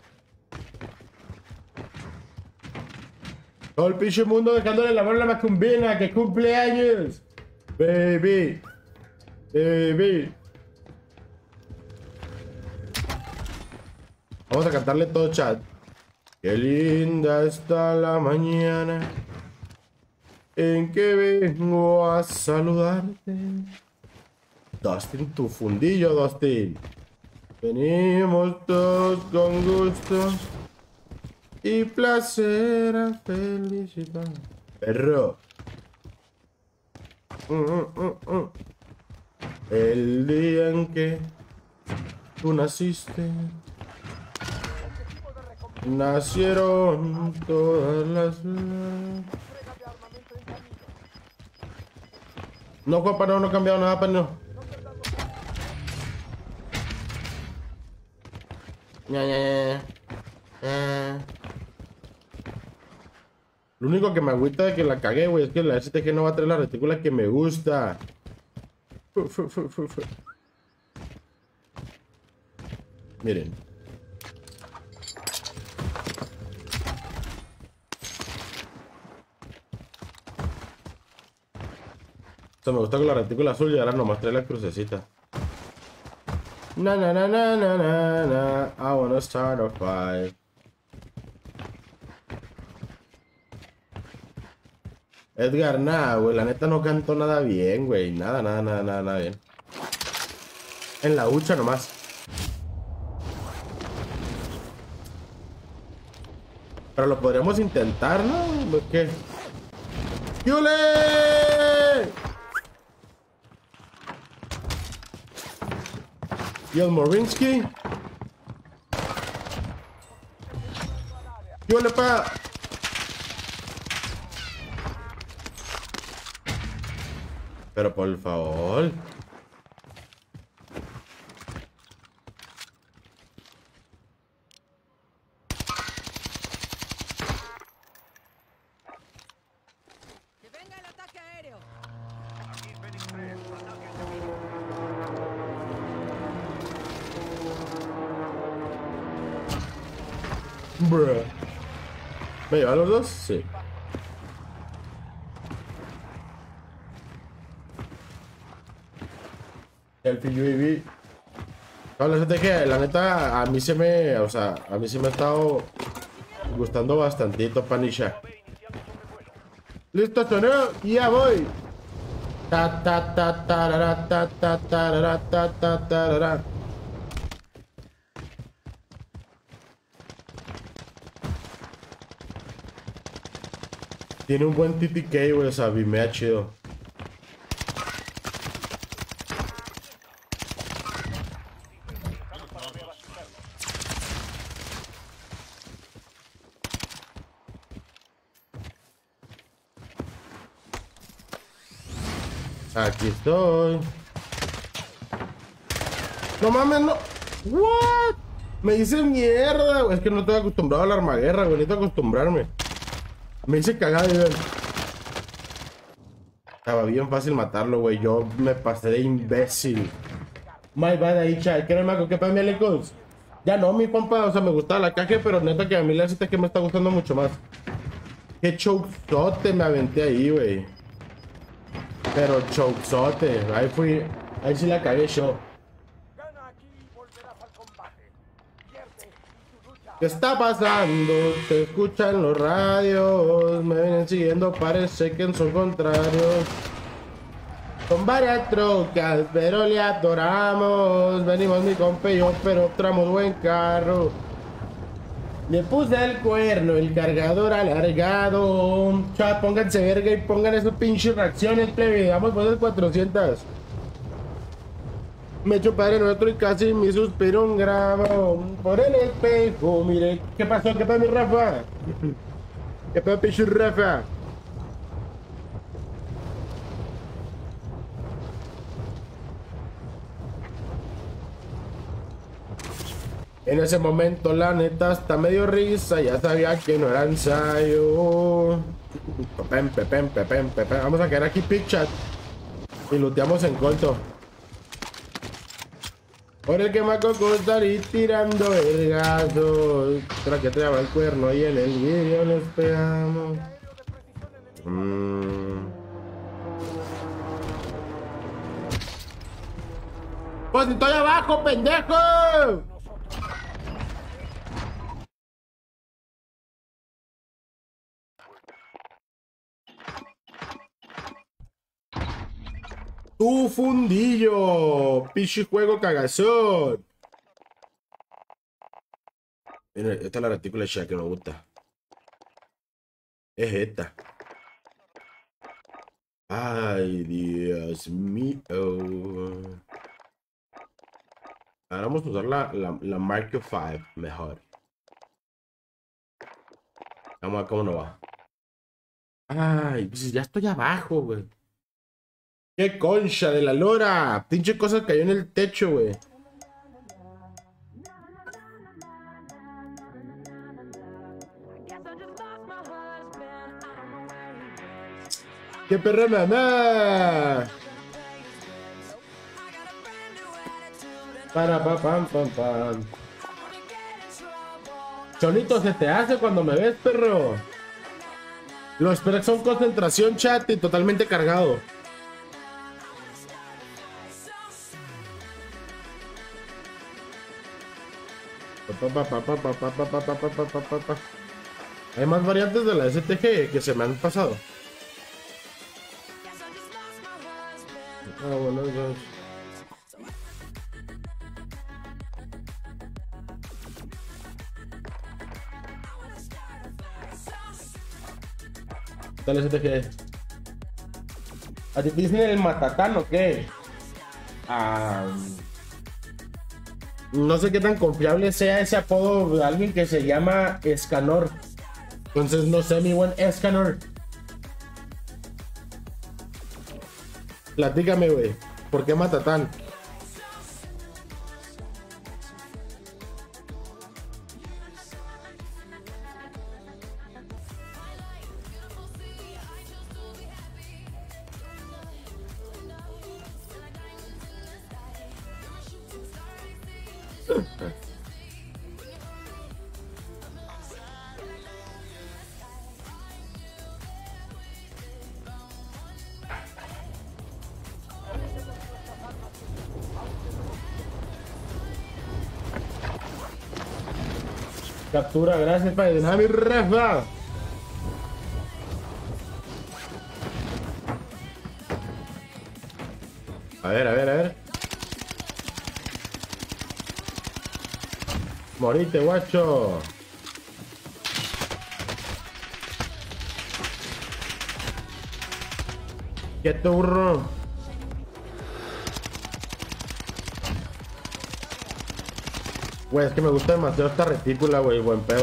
Speaker 1: Todo el pinche mundo dejándole la bola a la macumbina, que cumpleaños. Baby. Baby. Vamos a cantarle todo chat. Qué linda está la mañana en que vengo a saludarte. Dustin, tu fundillo, Dustin. Venimos todos con gusto y placer a felicitar. Perro. El día en que tú naciste, nacieron todas las... No, Juan, no he cambiado nada, no. Lo único que me agüita de que la cagué, güey, es que la STG no va a traer la retícula que me gusta. Miren. Esto me gusta con la retícula azul y ahora nomás trae la crucecita. Na na na na na na na. I wanna start a fight. Edgar, nada, güey. La neta no cantó nada bien, güey. Nada bien. En la hucha nomás. Pero lo podríamos intentar, ¿no? ¿Qué? ¡Yule! Y el Morinsky. ¡Yule, pa! Pero por favor.
Speaker 5: ¡Que venga el ataque aéreo!
Speaker 3: Aquí Fenix 3, ataque enemigo.
Speaker 1: Bruh. ¿Me llevan los dos? Sí. El PUBG. No, la STG, la neta, a mí se me, o sea, a mí se me ha estado gustando bastantito, Panisha. Listo, soneo, y ya voy. Ta ta ta tarara, ta ta tarara, ta ta tarara. Tiene un buen TTK, güey, o sea, vimea chido. Aquí estoy. No mames, no. What? Me hice mierda, güey. Es que no estoy acostumbrado a la armaguerra, güey. Necesito acostumbrarme. Me hice cagada, güey. Estaba bien fácil matarlo, güey. Yo me pasé de imbécil. My bad ahí, chat. ¿Qué maco? ¿Qué pasa, mi Alecos? Ya no, mi compa. O sea, me gustaba la caja, pero neta que a mí la cita que me está gustando mucho más. Qué chokezote me aventé ahí, güey. Pero chokezote. Ahí fui. Ahí sí la cagué yo.
Speaker 3: Gana aquí y volverás al combate. Pierde y tu lucha
Speaker 1: ¿Qué está pasando? Se escuchan los radios, me vienen siguiendo, parece que son contrarios. Son varias trocas, pero le adoramos. Venimos mi compa y yo, pero traemos buen carro. Le puse el cuerno, el cargador alargado. Chat, pónganse verga y pongan esas pinches reacciones, plebe. Vamos por esas 400. Me echo padre nuestro y casi me suspiro un gramo. Por el espejo, mire. ¿Qué pasó? ¿Qué pasó, mi Rafa? ¿Qué pasó, pinche Rafa? En ese momento, la neta, hasta medio risa. Ya sabía que no era ensayo. Pepem, pepem, pepem, pepem. Vamos a quedar aquí, pick chat. Y looteamos en corto. Por el que me acostó y tirando el gato. Tras que traba el cuerno y en el vídeo nos pegamos. Pues estoy abajo, pendejo. Tu fundillo, pichi juego cagazón. Mira, esta es la retícula de que me gusta. Es esta. Ay, Dios mío. Ahora vamos a usar la Mark 5 mejor. Vamos a ver cómo nos va. Ay, pues ya estoy abajo, güey. ¡Qué concha de la lora! Pinche cosa cayó en el techo, güey. ¡Qué perra mamá! Para pa pam pam pam. Solito se te hace cuando me ves, perro. Los perks son concentración, chat, y totalmente cargado. Hay más variantes de la STG que se me han pasado. Ah, bueno, ya. ¿Qué tal STG? ¿A ti te dicen el matatán o qué? No sé qué tan confiable sea ese apodo de alguien que se llama Escanor. Entonces no sé, mi buen Escanor. Platícame, güey. ¿Por qué Matatán? Captura, gracias, padre. De nada, mi Rafa. A ver, a ver, a ver. Morite, guacho. Quieto, burro. Güey, es que me gusta demasiado esta retícula, güey. Buen pedo.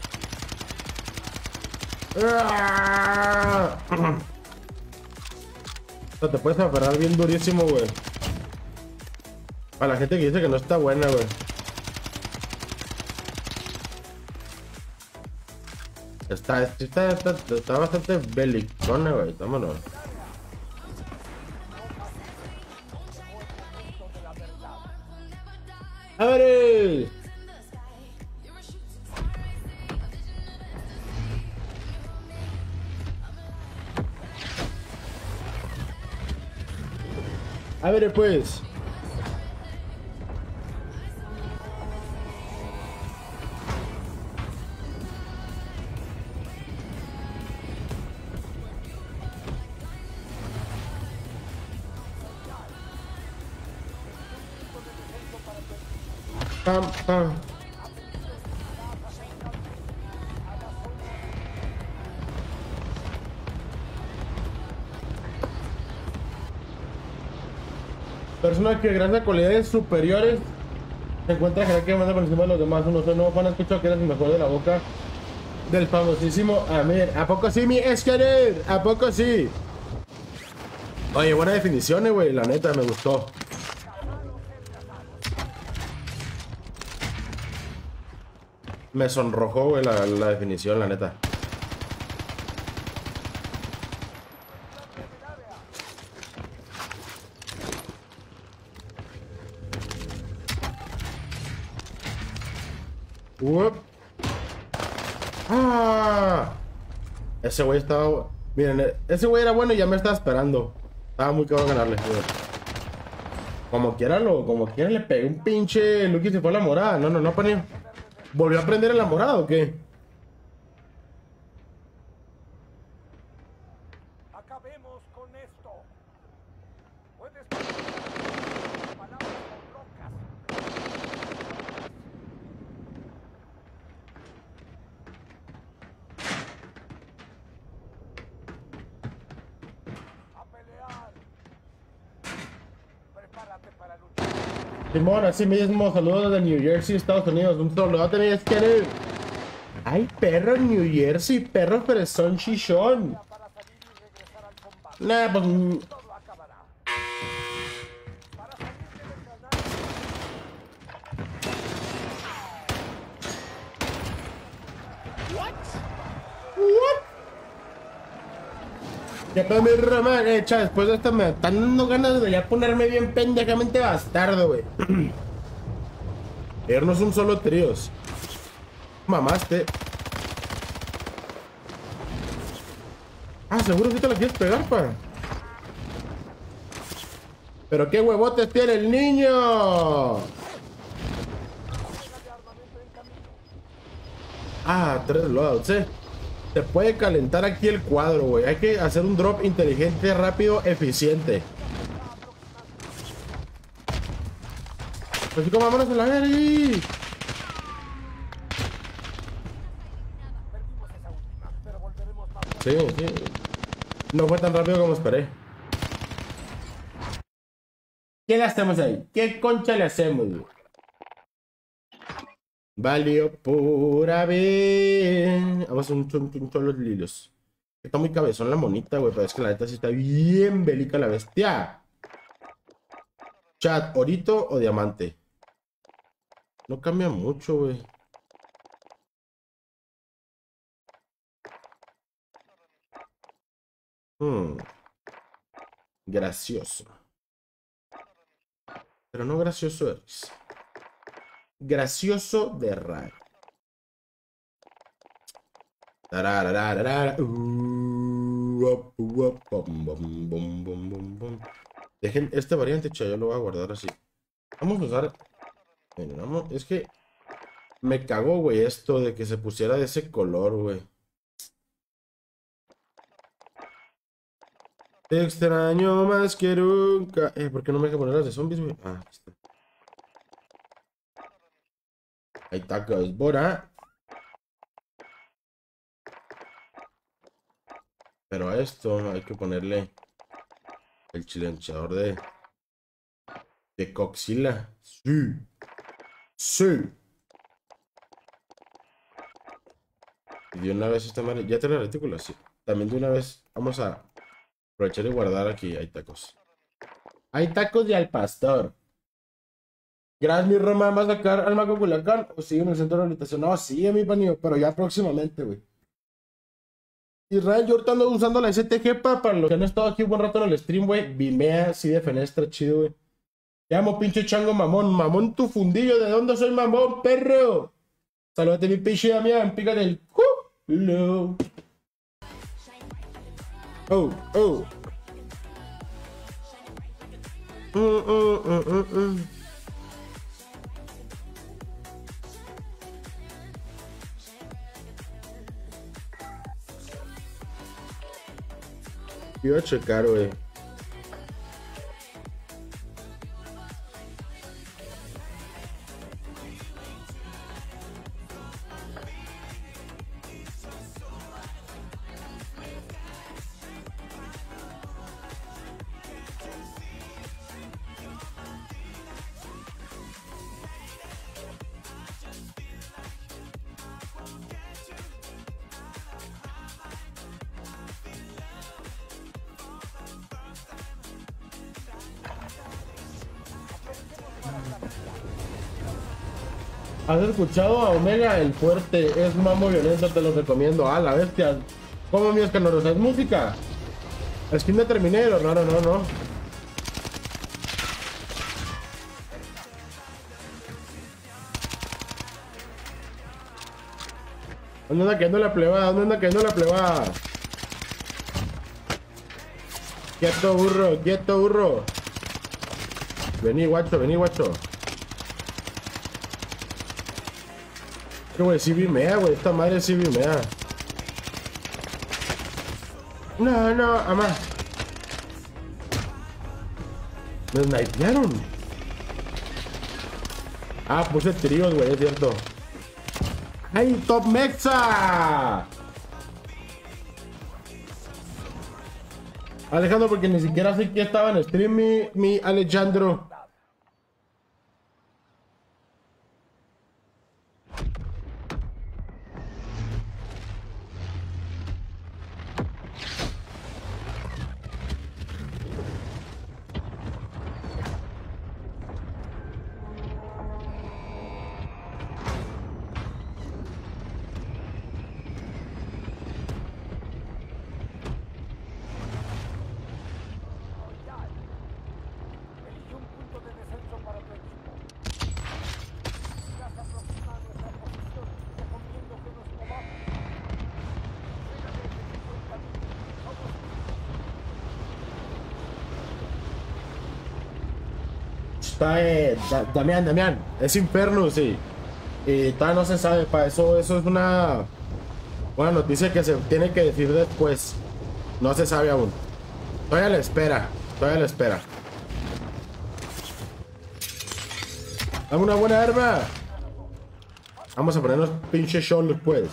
Speaker 1: O sea, te puedes aferrar bien durísimo, güey. A la gente que dice que no está buena, güey. Está bastante belicona, güey. Vámonos. ¡Abre! ¡Abre, pues! Pam, pam. Persona que gracias a cualidades superiores se encuentra jerárquicamente por encima de los demás. Uno no van a escuchar que eres el mejor de la boca del famosísimo Amir. ¿A poco sí, mi Esquerer? ¿A poco sí? Oye, buena definición, güey. La neta, me gustó. Me sonrojó, güey, la definición, la neta. Uop. ¡Ah! Ese güey estaba... Miren, ese güey era bueno y ya me estaba esperando. Estaba muy cabrón ganarle, güey. Como quiera le pegué un pinche Lucky se fue a la morada. No, ponía. ¿Volvió a aprender en la morada o qué?
Speaker 3: Acabemos con esto. Puedes palabras con rocas. A pelear. Prepárate para luchar.
Speaker 1: Simón, así mismo, saludos desde New Jersey, Estados Unidos. Un saludo tenéis que ir. Ay, perro en New Jersey, perro fresón chichón.
Speaker 3: Para salir y regresar al combate.
Speaker 1: Nah, pues...
Speaker 3: Todo acabará. Para salir debes ganar.
Speaker 1: Ya para mi Roma, hecha, después de esto me están dando ganas de ya ponerme bien pendejamente bastardo, güey. Irnos un solo tríos. Mamaste. Ah, seguro que te la quieres pegar, pa. Pero qué huevotes tiene el niño. Ah, 3 loadouts, Se puede calentar aquí el cuadro, güey. Hay que hacer un drop inteligente, rápido, eficiente. Pues chicos, vámonos a la verga. Sí. No fue tan rápido como esperé. ¿Qué le hacemos ahí? ¿Qué concha le hacemos, güey? Valió pura vez. Vamos a un chunchuncho los lilos. Está muy cabezón la monita, güey. Pero es que la neta sí está bien bélica la bestia. Chat, orito o diamante. No cambia mucho, güey. Gracioso. Pero no gracioso de risa. Gracioso de raro. Dejen este variante, yo lo voy a guardar así. Vamos a usar... Bueno, vamos... Es que me cagó, güey, esto de que se pusiera de ese color, güey. Te extraño más que nunca. ¿Por qué no me deja poner las de zombies, güey? Ah, aquí está. Ahí está, Bora. Pero a esto hay que ponerle el chilenchador de Coxila. Sí. Sí. Y de una vez esta madre. ¿Ya te la retícula? Sí. También de una vez vamos a aprovechar y guardar aquí. Hay tacos. Hay tacos y al pastor. Gracias, mi Roma. ¿Vas a sacar al Mago Culacán o sigue en el centro de rehabilitación? No, sigue, mi panillo, pero ya próximamente, güey. Israel, yo ahorita ando usando la STG para los que han estado aquí un buen rato en el stream, güey. Vimea así de fenestra, chido, güey. Te amo, pinche chango mamón. Mamón tu fundillo. ¿De dónde soy mamón, perro? Salúdate, mi pinche Damián. Pícale el culo. Oh, oh. Iba a checar, güey. ¿Has escuchado a Omega el Fuerte? Es mambo violento, te lo recomiendo. Ah, la bestia. ¿Cómo mío es que no es música? Skin de Terminator, no. ¿Dónde anda quedando la plebada? ¿Dónde anda quedando la plebada? Quieto, burro, quieto, burro. Vení, guacho, vení, guacho. Que güey, sí vimea, güey. Esta madre sí vimea. No, ama. Me snipearon. Ah, puse tríos, güey, es cierto. ¡Hey, Top Mexa! Alejandro, porque ni siquiera sé que estaba en stream mi Alejandro.
Speaker 3: Elige un punto de descenso para tu equipo. Si vas a aproximar nuestra posición, recomiendo que nos movamos. Fíjate ese tipo en camino. Somos
Speaker 1: Está Damián, es Inferno, sí. Y todavía no se sabe, para eso es una buena noticia que se tiene que decir después. No se sabe aún. Todavía la espera. Dame una buena arma. Vamos a ponernos pinche shoulders, pues.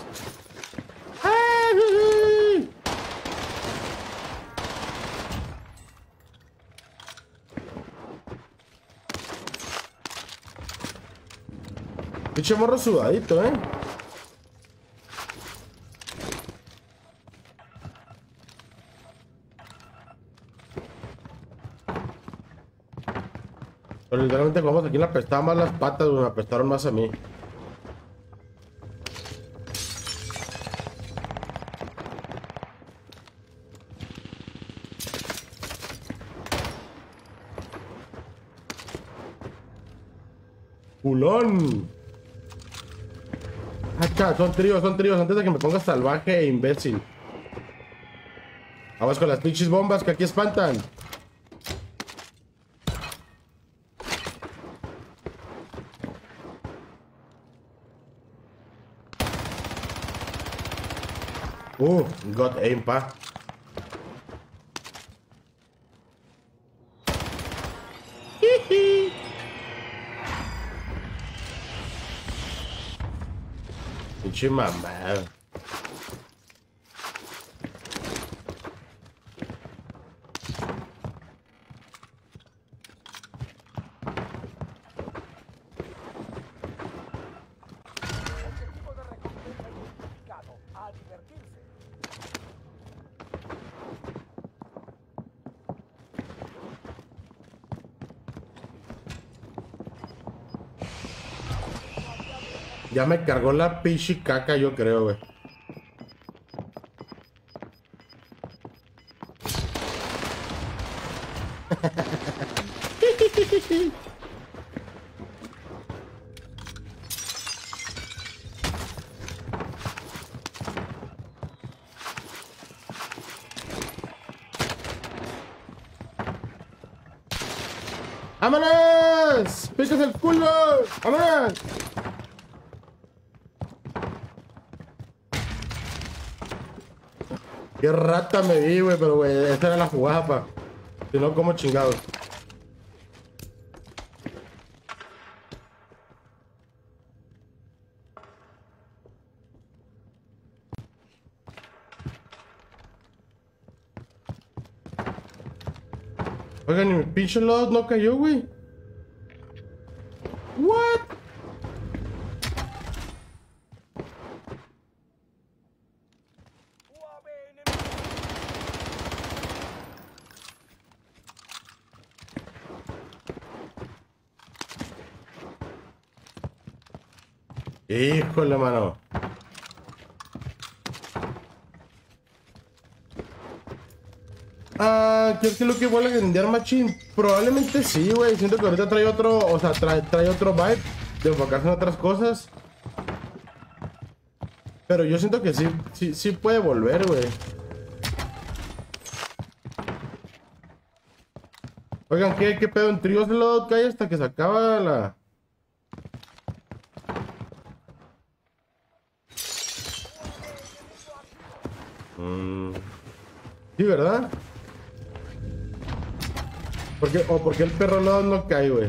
Speaker 1: Pinche morro sudadito, Pero literalmente como aquí me apestaban más las patas, me apestaron más a mí. ¡Culón! Acá, son tríos, antes de que me pongas salvaje e imbécil. Vamos con las pinches bombas que aquí espantan. Got aim, pa. Pinche mamada.
Speaker 3: objetivo de recompensa identificado. A divertirse.
Speaker 1: Ya me cargó la pinche caca, yo creo, güey. ¡Vámonos! ¡Picas el culo! ¡Vámonos! Qué rata me vi, güey, pero güey, esta era la jugada, pa. Si no, como chingados. Oigan, ni mi pinche load no cayó, güey. What?
Speaker 3: UAV enemigo.
Speaker 1: Híjole, mano. ¿Crees que lo que vuelve a vender Machine? Probablemente sí, güey. Siento que ahorita trae otro, o sea, trae otro vibe de enfocarse en otras cosas. Pero yo siento que sí puede volver, güey. Oigan, ¿qué pedo en tríos de loadout que hay hasta que se acaba la... Sí, ¿verdad? ¿Por qué el perro loadout no cae, güey?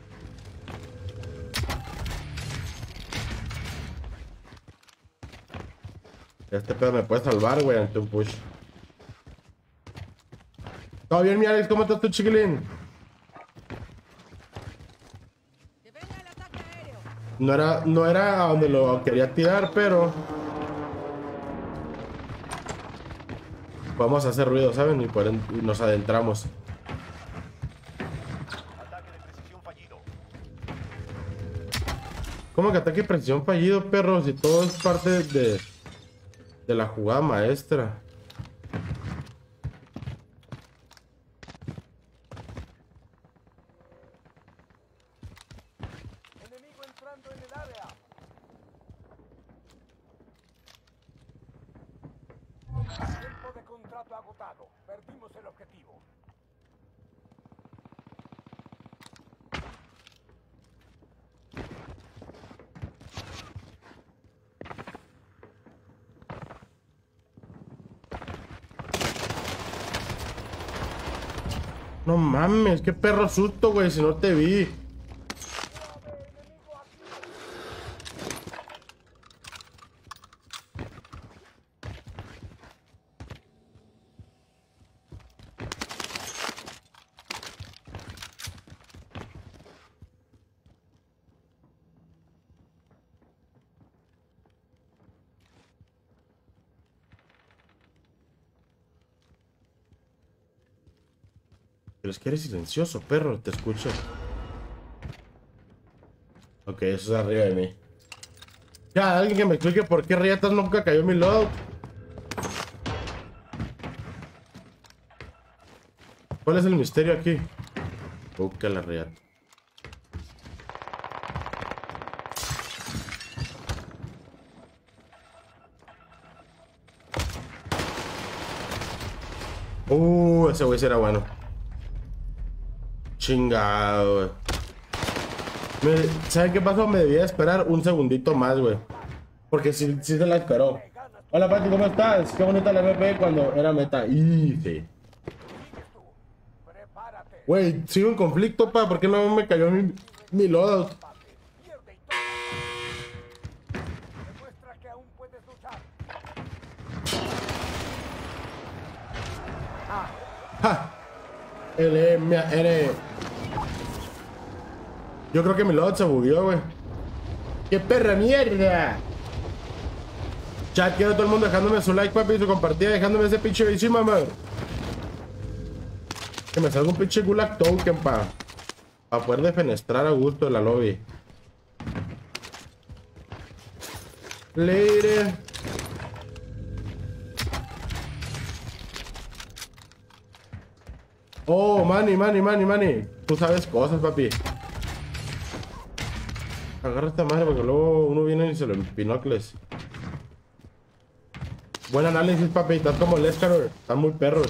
Speaker 1: Este pedo me puede salvar, güey, ante un push. ¿Todo bien, mi Alex? ¿Cómo estás tú, chiquilín?
Speaker 5: ¡Que venga el ataque aéreo!
Speaker 1: No era a donde lo quería tirar, pero... Podemos hacer ruido, ¿saben? Y nos adentramos.
Speaker 3: Ataque de precisión fallido.
Speaker 1: ¿Cómo que ataque de precisión fallido, perro? Si todo es parte de la jugada maestra.
Speaker 3: Enemigo entrando en el área. Tiempo de contrato agotado. Perdimos el objetivo.
Speaker 1: No mames, qué perro susto, güey, si no te vi. Pero es que eres silencioso, perro, te escucho. Ok, eso es arriba de mí. Ya, alguien que me explique por qué riatas nunca cayó mi loadout. ¿Cuál es el misterio aquí? Que la riata. Ese güey sí era bueno. Chingado, güey. ¿Saben qué pasó? Me debía esperar un segundito más, güey. Porque sí se la esperó. Hola, Pati, ¿cómo estás? Qué bonita la MP cuando era meta. Sí.
Speaker 3: Prepárate.
Speaker 1: Güey, sigo en conflicto, pa. ¿Por qué no me cayó mi loadout?
Speaker 3: Pierde y toma. Demuestra que aún puedes luchar.
Speaker 1: ¡Ja! LMN. Yo creo que mi loadout se bugueó, güey. ¡Qué perra mierda! Chat, quiero todo el mundo dejándome su like, papi, y su compartida, dejándome ese pinche encima, man. Que me salga un pinche gulag token, pa. Para poder defenestrar a gusto de la lobby. Later. Oh, Manny. Tú sabes cosas, papi. Agarra esta madre porque luego uno viene y se lo pinocles. Buen análisis, papi. Estás como Lescar. Están muy perros.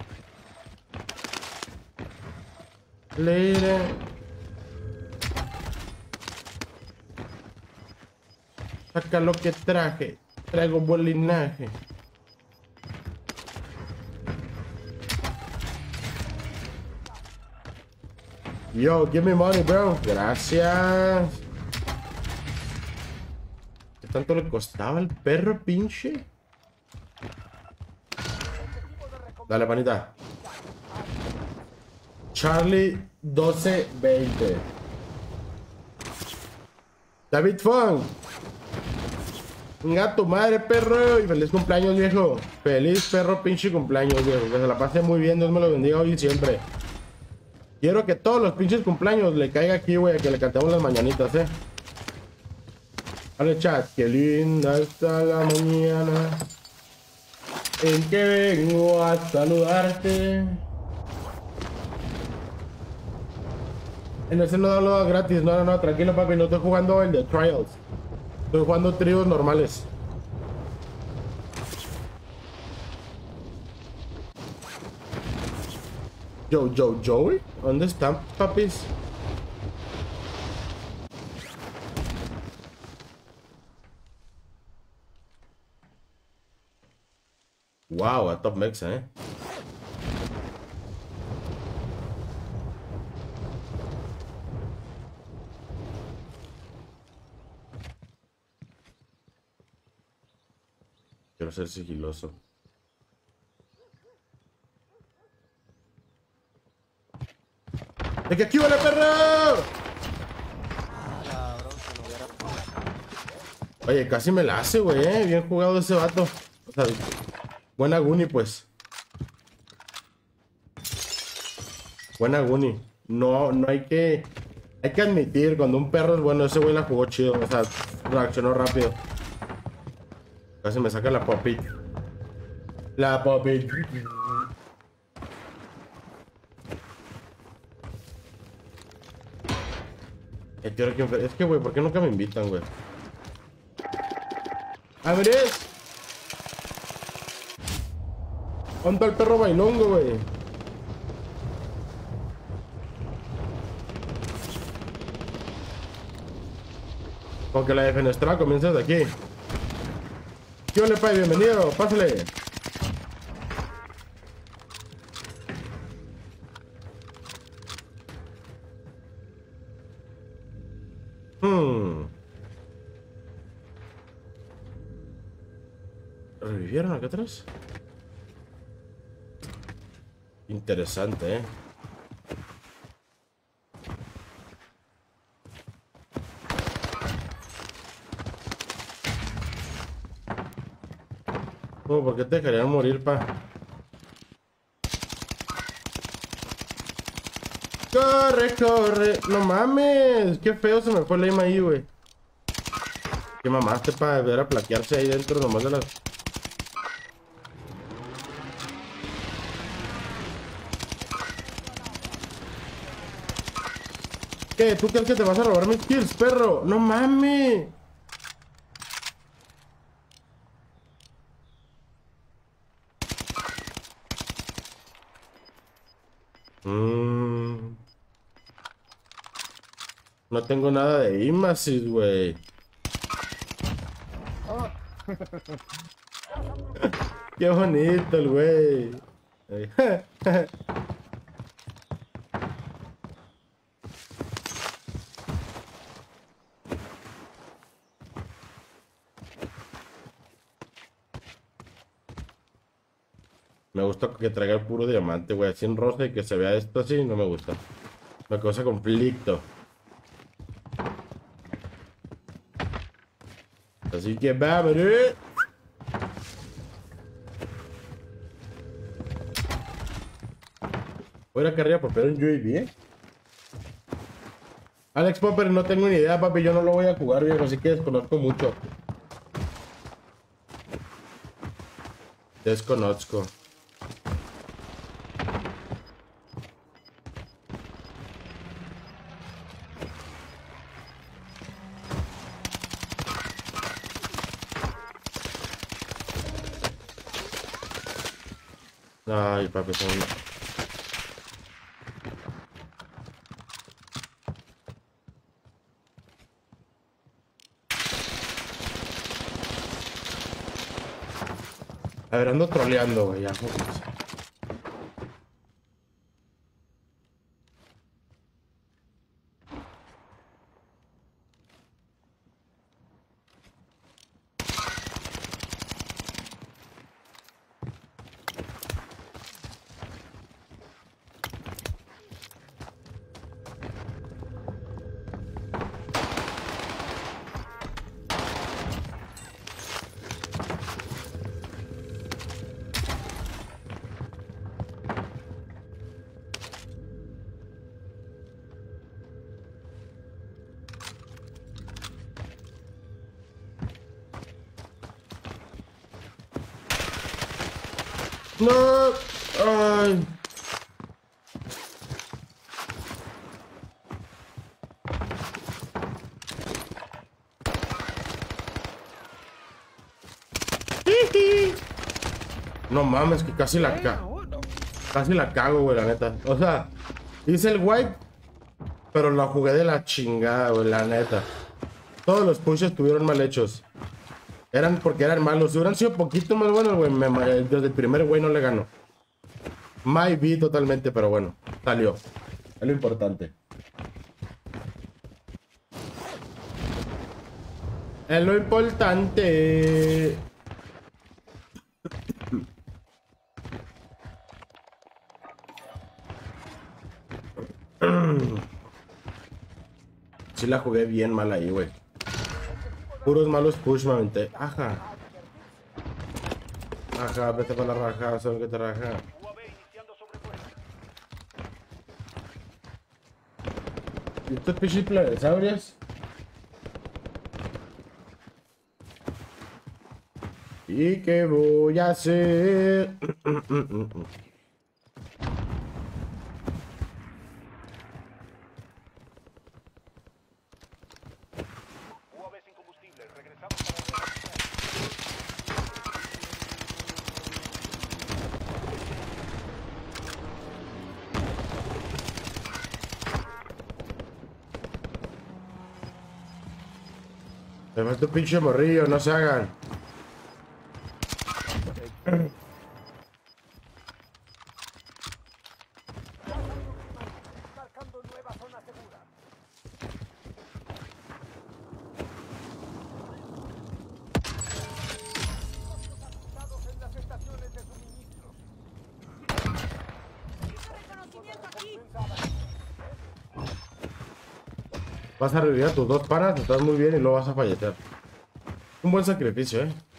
Speaker 1: Later. Saca lo que traje. Traigo buen linaje. Yo, give me money, bro. Gracias. ¿Qué tanto le costaba al perro, pinche? Dale, panita. Charlie 1220. David Fong. Venga tu madre, perro. Y feliz cumpleaños, viejo. Feliz perro, pinche cumpleaños, viejo. Que se la pase muy bien. Dios me lo bendiga hoy y siempre. Quiero que todos los pinches cumpleaños le caiga aquí, güey. Que le cantemos las mañanitas, Vale, chat, qué linda está la mañana en que vengo a saludarte. En ese no lo gratis, no, tranquilo papi, no estoy jugando el de Trials. Estoy jugando tríos normales. Joey, ¿dónde están, papis? Wow, a top mexa, Quiero ser sigiloso. ¡De que aquí vale, perro! Oye, casi me la hace, güey, bien jugado ese vato. O sea, buena Guni, pues. Buena Guni. No hay que... Hay que admitir, cuando un perro es bueno, ese güey la jugó chido. O sea, reaccionó rápido. Casi me saca la popit. La popit. Es que, güey, ¿por qué nunca me invitan, güey? ¡Abres! ¿Dónde está el perro bailongo, güey? Con que la defenestrada comienza de aquí. ¿Qué ole, pai? Bienvenido, pásale. ¿Revivieron acá atrás? Interesante, ¿Por qué te dejarían morir, pa? ¡Corre, corre! ¡No mames! ¡Qué feo se me fue el aim ahí, güey! ¿Qué mamaste para ver a plaquearse ahí dentro nomás de las... ¿Qué? ¿Tú crees que te vas a robar mis kills, perro? ¡No mames! No tengo nada de Imasis, güey. Qué bonito el güey. Me gusta que traiga el puro diamante, güey. Así en rosa y que se vea esto así, no me gusta. Me causa conflicto. Así que vámonos. Voy a ir acá arriba por pegar un UAV, Alex Popper, no tengo ni idea, papi. Yo no lo voy a jugar, viejo, así que desconozco mucho. Desconozco. Ay, papi, son... A ver, ando troleando, güey, ya. No. Ay. No mames, que casi la cago, güey, la neta. O sea, hice el wipe, pero la jugué de la chingada, güey, la neta. Todos los pushes estuvieron mal hechos. Eran porque eran malos. Si hubieran sido poquito más buenos, güey, desde el primer güey no le ganó. Maybe totalmente, pero bueno, salió. Es lo importante. Es lo importante. Sí la jugué bien mal ahí, güey. Puros malos push, me aventé. Ajá. Ajá, vete para la raja, son que te raja. ¿Y estos pinches plebesaurios? ¿Y qué voy a hacer? Además tu pinche morrillo, no se hagan.
Speaker 3: Marcando nueva zona segura. Apuntados en las estaciones de suministro.
Speaker 5: Reconocimiento aquí.
Speaker 1: Vas a revivir a tus dos panas, estás muy bien y luego vas a fallecer. Un buen sacrificio,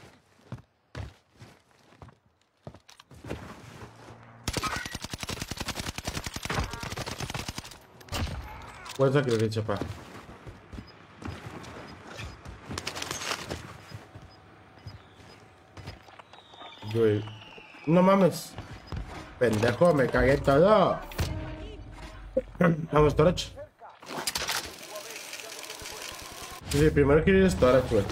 Speaker 1: Buen sacrificio, pa. Güey. No mames. Pendejo, me cagué todo. Vamos, storage. Sí, primero quiero ir a storage, güey.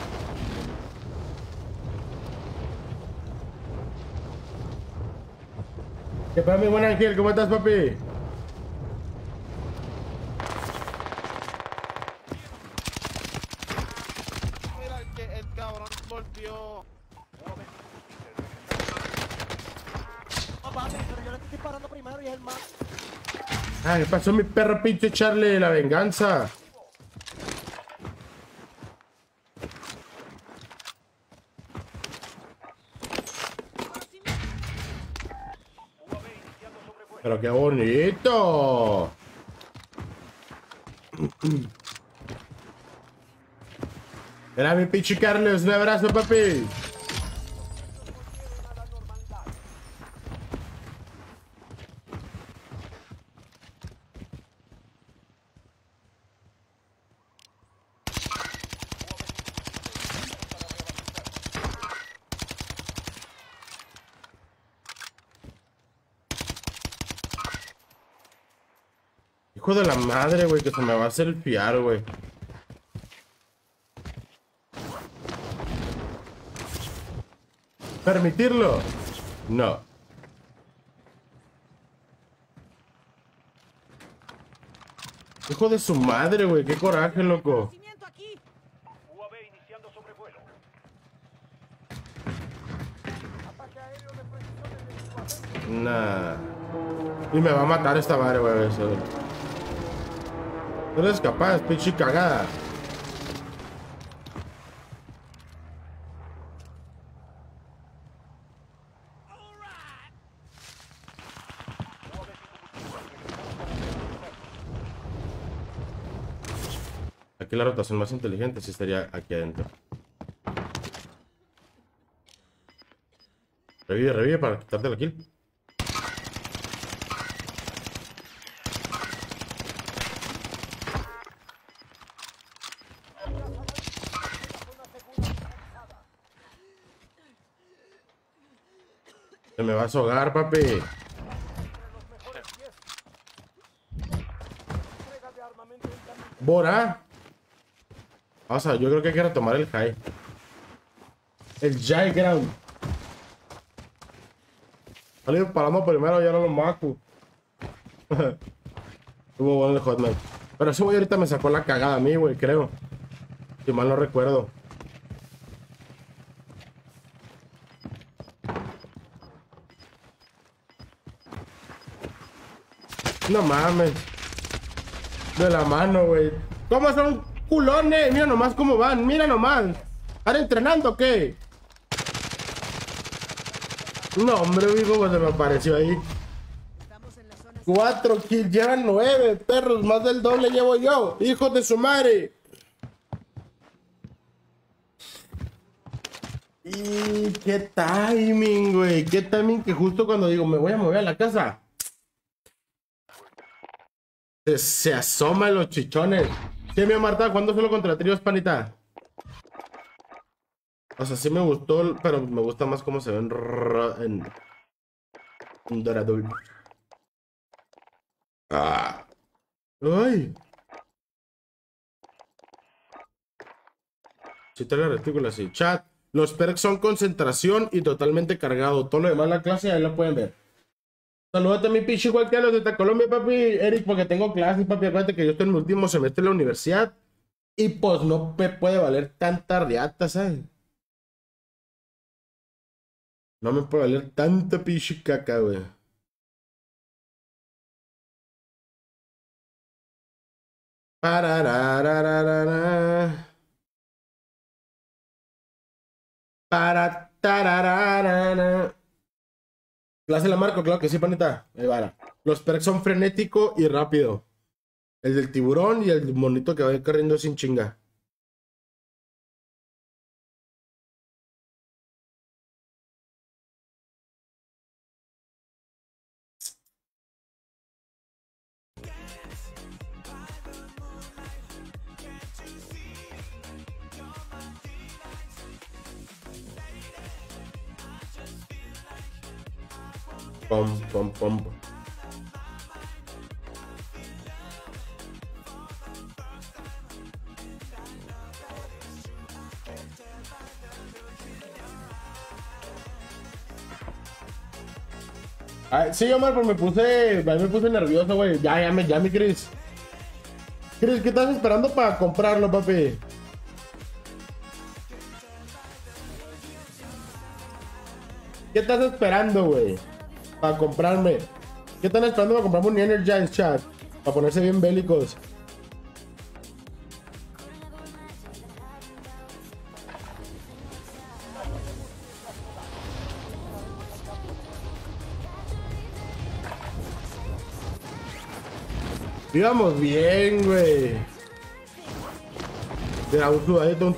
Speaker 1: ¿Qué pasa, mi buen Ángel? ¿Cómo estás, papi?
Speaker 6: Mira que el cabrón volvió.
Speaker 7: No, papi, pero yo le estoy disparando primero y es el más.
Speaker 1: Ah, ¿qué pasó, mi perro pinche Charlie? La venganza. Pero qué bonito. Era mi pinche Carlos, un abrazo, papi. Hijo de la madre, güey, que se me va a hacer el fiar, güey. ¿Permitirlo? No. Hijo de su madre, güey, qué coraje, loco.
Speaker 5: Reconocimiento aquí.
Speaker 3: UAV iniciando sobrevuelo. Ataque aéreo de precisión en el
Speaker 1: Nah. Y me va a matar esta madre, güey. Eso. No eres capaz, pinche cagada. Aquí la rotación más inteligente sí estaría aquí adentro. Revive, revive para quitarte la kill. Se me va a ahogar, papi.
Speaker 3: Entre los mejores 10. Entrega de armamento en camino.
Speaker 1: Bora. Vamos a ver, yo creo que hay que retomar el high. El high ground. Salí parando primero y ahora lo maco. Estuvo bueno el hotman. Pero ese güey ahorita me sacó la cagada a mí, güey, creo. Si mal no recuerdo. No mames. De la mano, güey. ¿Cómo son culones? Mira nomás cómo van. Mira nomás. ¿Están entrenando o qué? No, hombre, hijo, pues se me apareció ahí. 4 kills, llevan 9, perros. Más del doble llevo yo. Hijos de su madre. Y qué timing, güey. Qué timing que justo cuando digo me voy a mover a la casa. Se asoman los chichones. Sí, mi Marta, ¿cuándo solo contra tríos, panita? O sea, sí me gustó, pero me gusta más cómo se ven en Doradul. Ah. ¡Ay! Si trae la retícula, sí. Chat, los perks son concentración y totalmente cargado. Todo lo demás la clase, ahí lo pueden ver. Saludate a mi pinche igual que a los de Colombia, papi. Eric, porque tengo clases, papi. Acuérdate que yo estoy en mi último semestre de la universidad. Y pues no me puede valer tanta riata, ¿sabes? No me puede valer tanta pinche caca, güey. Pararararara. Para tarararara. Clase la marco, claro que sí, panita. Ahí va. Los perks son frenético y rápido. El del tiburón y el monito que va a ir corriendo sin chinga. Pom, pom, pom. Ay, sí, Omar, pues me puse nervioso, güey. Ya, mi Chris. Chris, ¿qué estás esperando para comprarlo, papi? ¿Qué estás esperando, güey? Para comprarme. ¿Qué están esperando para comprarme un Energize, chat? Para ponerse bien bélicos. Íbamos bien, güey. Mira, un sudadito.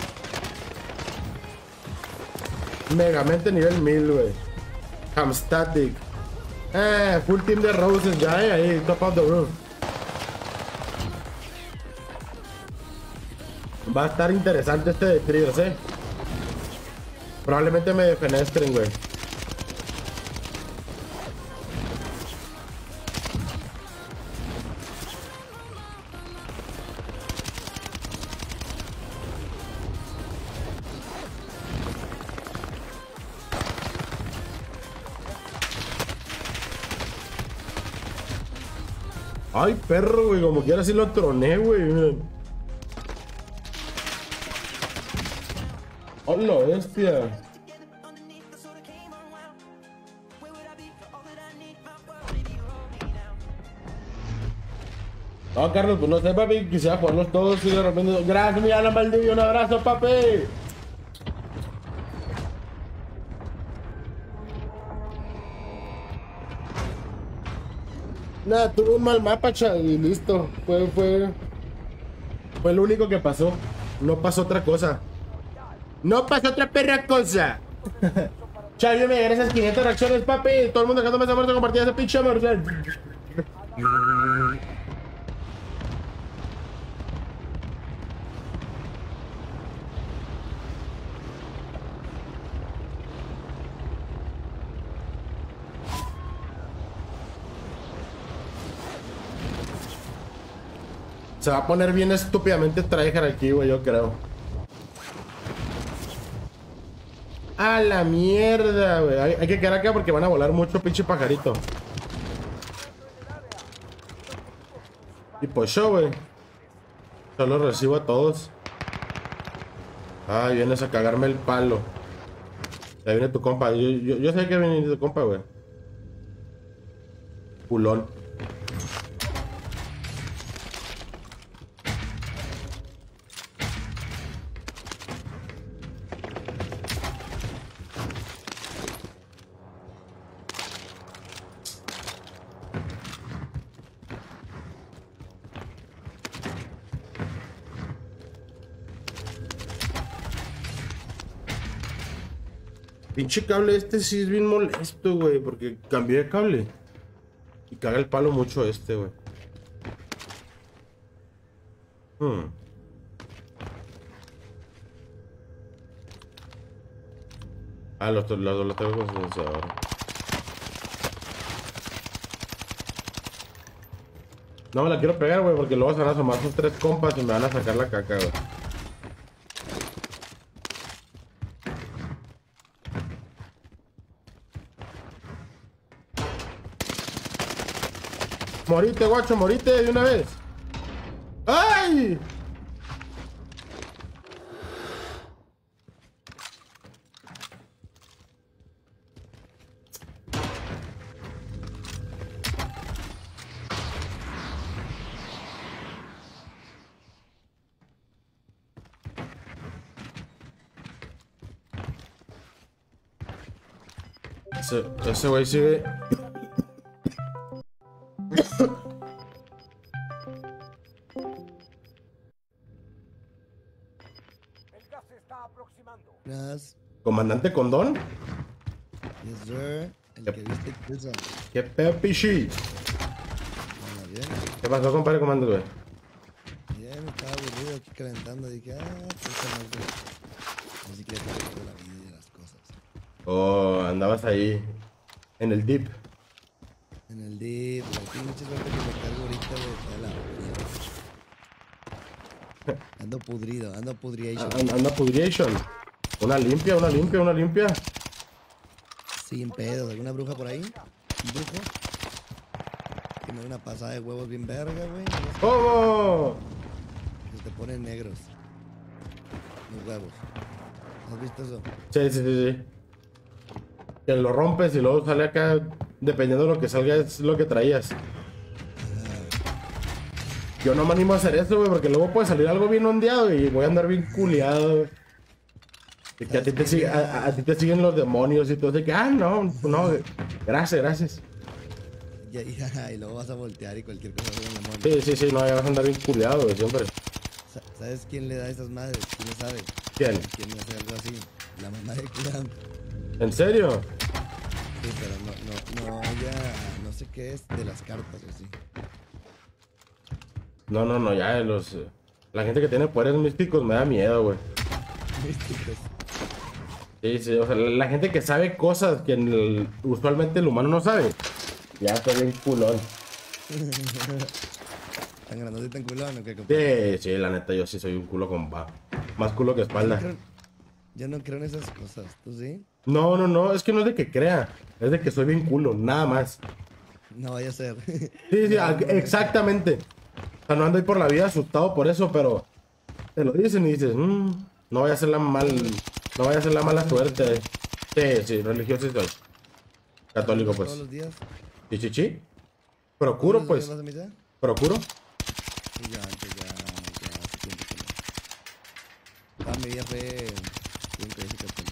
Speaker 1: Megamente nivel 1000, güey. Hamstatic. Full team de Roses ya, ahí, top of the roof. Va a estar interesante este de tríos, Probablemente me defenestren, güey. Ay, perro, güey, como quiera sí lo troné, güey. Miren. ¡Hola, bestia! No, Carlos, pues no sé, papi. Quisiera jugarlos todos y de repente. Gracias, mi Alan Valdivia. Un abrazo, papi. Nada, tuve un mal mapa, chaval, y listo. Fue lo único que pasó. No pasó otra cosa. No pasó otra perra cosa. Chaval, yo me gané esas 500 reacciones, papi. Todo el mundo dejándome esa muerte compartida ese pinche Marcel. Se va a poner bien estúpidamente tryhard aquí, güey, yo creo. A la mierda, güey. Hay que quedar acá porque van a volar mucho, pinche pajarito. Y pues yo, güey. Solo recibo a todos. Ay, vienes a cagarme el palo. Ya viene tu compa. Yo sé que viene tu compa, güey. Culón. Pinche cable este sí es bien molesto, güey, porque cambié de cable. Y caga el palo mucho este, güey. Ah, lo tengo con silenciador. No me la quiero pegar, güey, porque luego se van a asomar sus 3 compas y me van a sacar la caca, güey. Morite, guacho, morite de una vez. ¡Ay! Ese güey sigue.
Speaker 3: El gas se está aproximando.
Speaker 7: Gracias.
Speaker 1: ¿Comandante Condón?
Speaker 7: Yes, sir. El que viste pizza.
Speaker 1: ¿Qué pedo, pichi?
Speaker 7: Bueno, bien.
Speaker 1: ¿Qué pasó, compadre comando, güey?
Speaker 7: Bien, estaba aburrido aquí calentando. Dije, pizza más de... No sé qué de la vida y de las cosas.
Speaker 1: Oh, andabas ahí. En el deep.
Speaker 7: En el dip, la pinche suerte que me cargo ahorita, güey, está de la mierda. Ando pudrido, ando pudriation.
Speaker 1: Anda pudriation. Una limpia.
Speaker 7: Sin pedo, ¿alguna bruja por ahí? ¿Un brujo? Que me da una pasada de huevos bien verga, güey.
Speaker 1: ¿Cómo?
Speaker 7: Que te ponen negros. Los huevos. ¿Has visto eso?
Speaker 1: Sí. Que lo rompes y luego sale acá. Dependiendo de lo que salga, es lo que traías. Yo no me animo a hacer eso, güey, porque luego puede salir algo bien ondeado y voy a andar bien culiado, güey. Y que a ti te siguen los demonios y todo. De que, no, gracias.
Speaker 7: Y luego vas a voltear y cualquier cosa va a la mano.
Speaker 1: Sí, no, ya vas a andar bien culiado, güey, siempre.
Speaker 7: ¿Sabes quién le da a esas madres? ¿Quién lo sabe?
Speaker 1: ¿Quién?
Speaker 7: ¿Quién hace algo así? La mamá de Clan.
Speaker 1: ¿En serio?
Speaker 7: Sí, pero no, ella no sé qué es de las cartas o así.
Speaker 1: No, ya la gente que tiene poderes místicos me da miedo, güey.
Speaker 7: Místicos.
Speaker 1: Sí, o sea, la gente que sabe cosas que usualmente el humano no sabe. Ya está bien culón.
Speaker 7: ¿Tan grandote y tan culón o qué, compadre?
Speaker 1: Sí, la neta, yo sí soy un culo con más culo que espalda.
Speaker 7: Yo no creo en esas cosas, ¿tú sí?
Speaker 1: No, es que no es de que crea, es de que soy bien culo, nada más.
Speaker 7: No vaya a ser.
Speaker 1: Sí, exactamente. O sea, no ando ahí por la vida asustado por eso, pero te lo dicen y dices, no vaya a ser la mala suerte. Sí, religioso soy. Católico, pues.
Speaker 7: ¿Todos los días?
Speaker 1: Sí. Procuro,
Speaker 7: ¿Todos los
Speaker 1: pues.
Speaker 7: días vas a misa?
Speaker 1: Procuro.
Speaker 7: Sí, ya, antes ya hace tiempo que no. Toda mi vida fue bien crazy católico.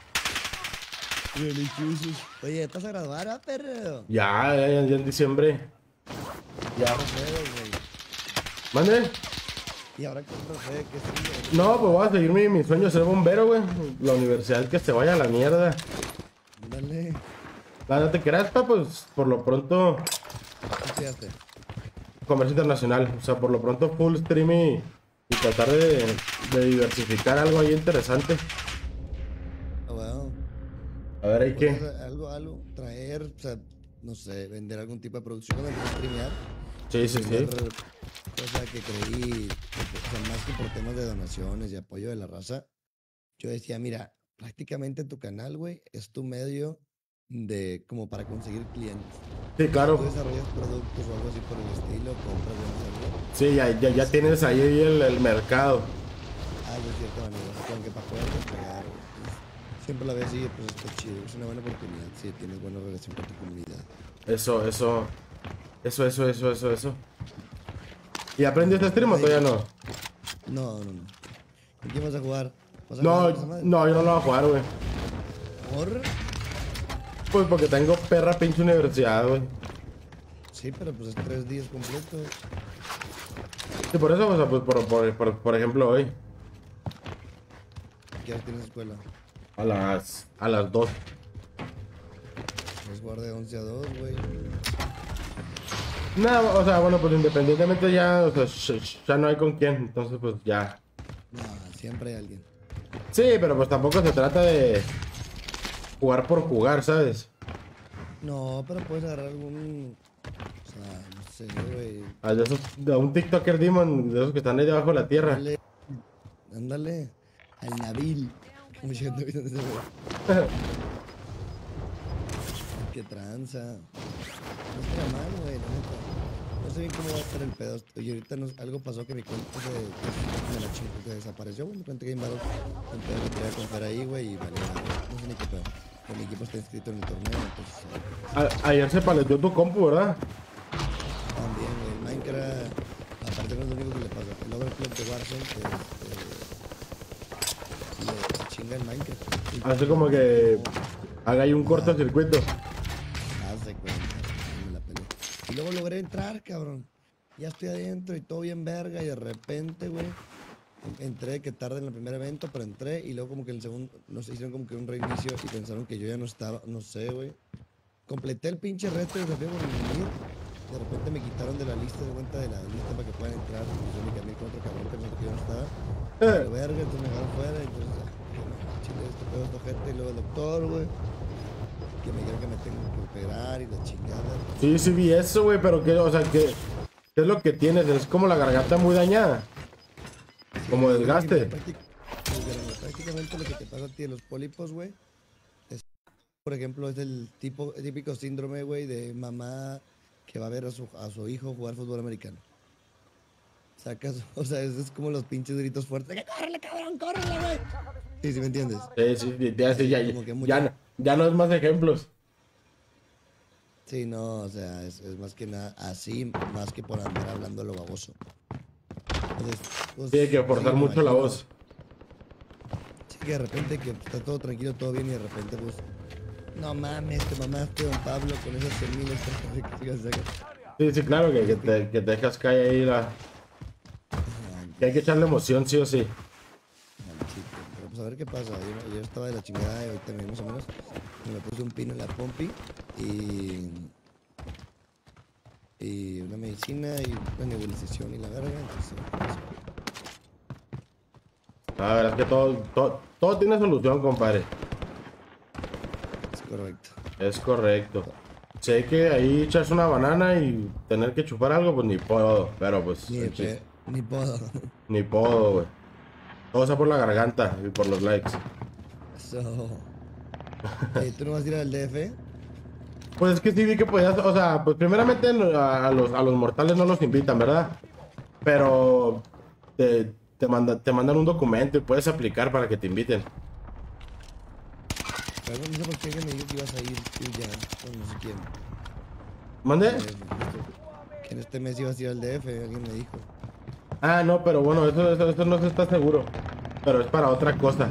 Speaker 7: Religiosos. Oye, ¿estás a graduar, perro?
Speaker 1: Ya en diciembre. Ya.
Speaker 7: ¿Cómo fue, güey?
Speaker 1: ¿Mande?
Speaker 7: ¿Y ahora cómo fue? ¿Qué sigue?
Speaker 1: No, pues voy a seguir mi sueño de ser bombero, güey. La universidad que se vaya a la mierda.
Speaker 7: Dale.
Speaker 1: No te creas, pa, pues por lo pronto
Speaker 7: ¿Qué estudiaste?
Speaker 1: comercio internacional. O sea, por lo pronto full stream y tratar de diversificar algo ahí interesante.
Speaker 7: Oh, wow.
Speaker 1: A ver, ¿hay qué?
Speaker 7: Algo, traer, o sea, no sé, vender algún tipo de producción, empezar a streamear.
Speaker 1: Sí, sí, sí.
Speaker 7: O sea, que creí, o sea, más que por temas de donaciones y apoyo de la raza, yo decía, mira, prácticamente tu canal, güey, es tu medio de como para conseguir clientes.
Speaker 1: Sí,
Speaker 7: Tú
Speaker 1: claro.
Speaker 7: desarrollas productos o algo así por el estilo, compras, vendes algo,
Speaker 1: Sí, ya tienes ahí el mercado.
Speaker 7: algo de cierta manera, o sea, como que para poder despegar, güey. Entonces, siempre la ves así, pues está chido, es una buena oportunidad, si tienes buena relación con tu comunidad.
Speaker 1: Eso. ¿Y aprendiste stream o todavía no?
Speaker 7: No. ¿Con quién vas a jugar? ¿Vas a
Speaker 1: No,
Speaker 7: jugar con esa madre?
Speaker 1: no, yo no lo voy a jugar, güey.
Speaker 7: ¿Por?
Speaker 1: Pues porque tengo perra pinche universidad, güey.
Speaker 7: Sí, pero pues es 3 días completos.
Speaker 1: Y por eso, o sea, pues por ejemplo, hoy,
Speaker 7: ¿Qué hora tienes escuela?
Speaker 1: a las 2.
Speaker 7: Puedes jugar de 11 a 2, güey.
Speaker 1: No, o sea, bueno, pues independientemente ya, o sea, ya no hay con quién, entonces pues ya.
Speaker 7: No, siempre hay alguien.
Speaker 1: Sí, pero pues tampoco se trata de jugar por jugar, ¿sabes?
Speaker 7: No, pero puedes agarrar algún... O sea, no sé, güey.
Speaker 1: De un TikToker demon, de esos que están ahí debajo de la tierra.
Speaker 7: Ándale. Al Nabil. Mucha gente viendo ese güey. Qué tranza. No está mal, güey, la neta. No sé bien cómo va a estar el pedo. Y ahorita algo pasó que mi cuenta me la chingó, que desapareció, güey. Mi cuenta Game Battle. Entonces me quería comprar ahí, güey, y vale, no sé ni qué pedo. Pero mi equipo está inscrito en el torneo, entonces...
Speaker 1: Ayer se paleteó tu compu, ¿verdad?
Speaker 7: También, güey, el Minecraft... Aparte no es lo único que le pasa. El Overclock de Warzone, que le chinga el Minecraft.
Speaker 1: Hace como que haga ahí un cortocircuito.
Speaker 7: Hace cuenta, me la peleé. Y luego logré entrar, cabrón. Ya estoy adentro y todo bien verga y de repente, güey, entré, que tarde en el primer evento, pero entré y luego como que el segundo, no sé, hicieron como que un reinicio y pensaron que yo ya no estaba, no sé, güey. Completé el pinche reto y desafío por venir. De repente me quitaron de la lista, de cuenta de la lista para que puedan entrar. Yo me cambié con otro cabrón pensando que yo no estaba. Pero verga, entonces me dejaron fuera y entonces, dije, no, chile, este pedo esta gente y luego el doctor, güey. Que me dijeron que me tengo que operar y la chingada.
Speaker 1: Sí, vi eso, güey, pero que, o sea, ¿qué es lo que tienes? Es como la garganta muy dañada. Como desgaste.
Speaker 7: Prácticamente lo que te pasa a ti de los pólipos, güey, es, por ejemplo, es el típico síndrome, güey, de mamá que va a ver a su hijo jugar fútbol americano. Sacas, o sea, es como los pinches gritos fuertes. ¡Que córrele, cabrón, córrele, güey! Sí, me entiendes.
Speaker 1: Ya no es más ejemplos.
Speaker 7: Sí, no, o sea, es más que nada así, más que por andar hablando lo baboso. Entonces, pues,
Speaker 1: Tiene que forzar mucho la voz.
Speaker 7: Sí, que de repente que está todo tranquilo, todo bien y de repente, pues, no mames, te mamaste, don Pablo, con esas terminas que sigas acá.
Speaker 1: Sí, claro, que te dejas caer ahí que hay que echarle emoción, sí o sí.
Speaker 7: Pero pues a ver qué pasa. Yo estaba de la chingada y ahorita más o menos me puse un pino en la pompi y una medicina y una nebulización y la verga. Entonces,
Speaker 1: La verdad es que todo tiene solución, compadre.
Speaker 7: es correcto.
Speaker 1: Es correcto. Sé que ahí echas una banana y tener que chupar algo, pues ni puedo. Pero pues.
Speaker 7: Ni puedo.
Speaker 1: Ni puedo, güey. Todo sea por la garganta y por los likes.
Speaker 7: ¿Tú no vas a ir al DF?
Speaker 1: Pues es que sí vi que podías, o sea, pues primeramente a los mortales no los invitan, ¿verdad? Pero te mandan un documento y puedes aplicar para que te inviten.
Speaker 7: Pero no sé por qué alguien me dijo que ibas a ir tú ya, con no sé quién.
Speaker 1: ¿Mande?
Speaker 7: Que en este mes ibas a ir al DF, alguien me dijo.
Speaker 1: Ah, no, pero bueno, eso no se está seguro. Pero es para otra cosa.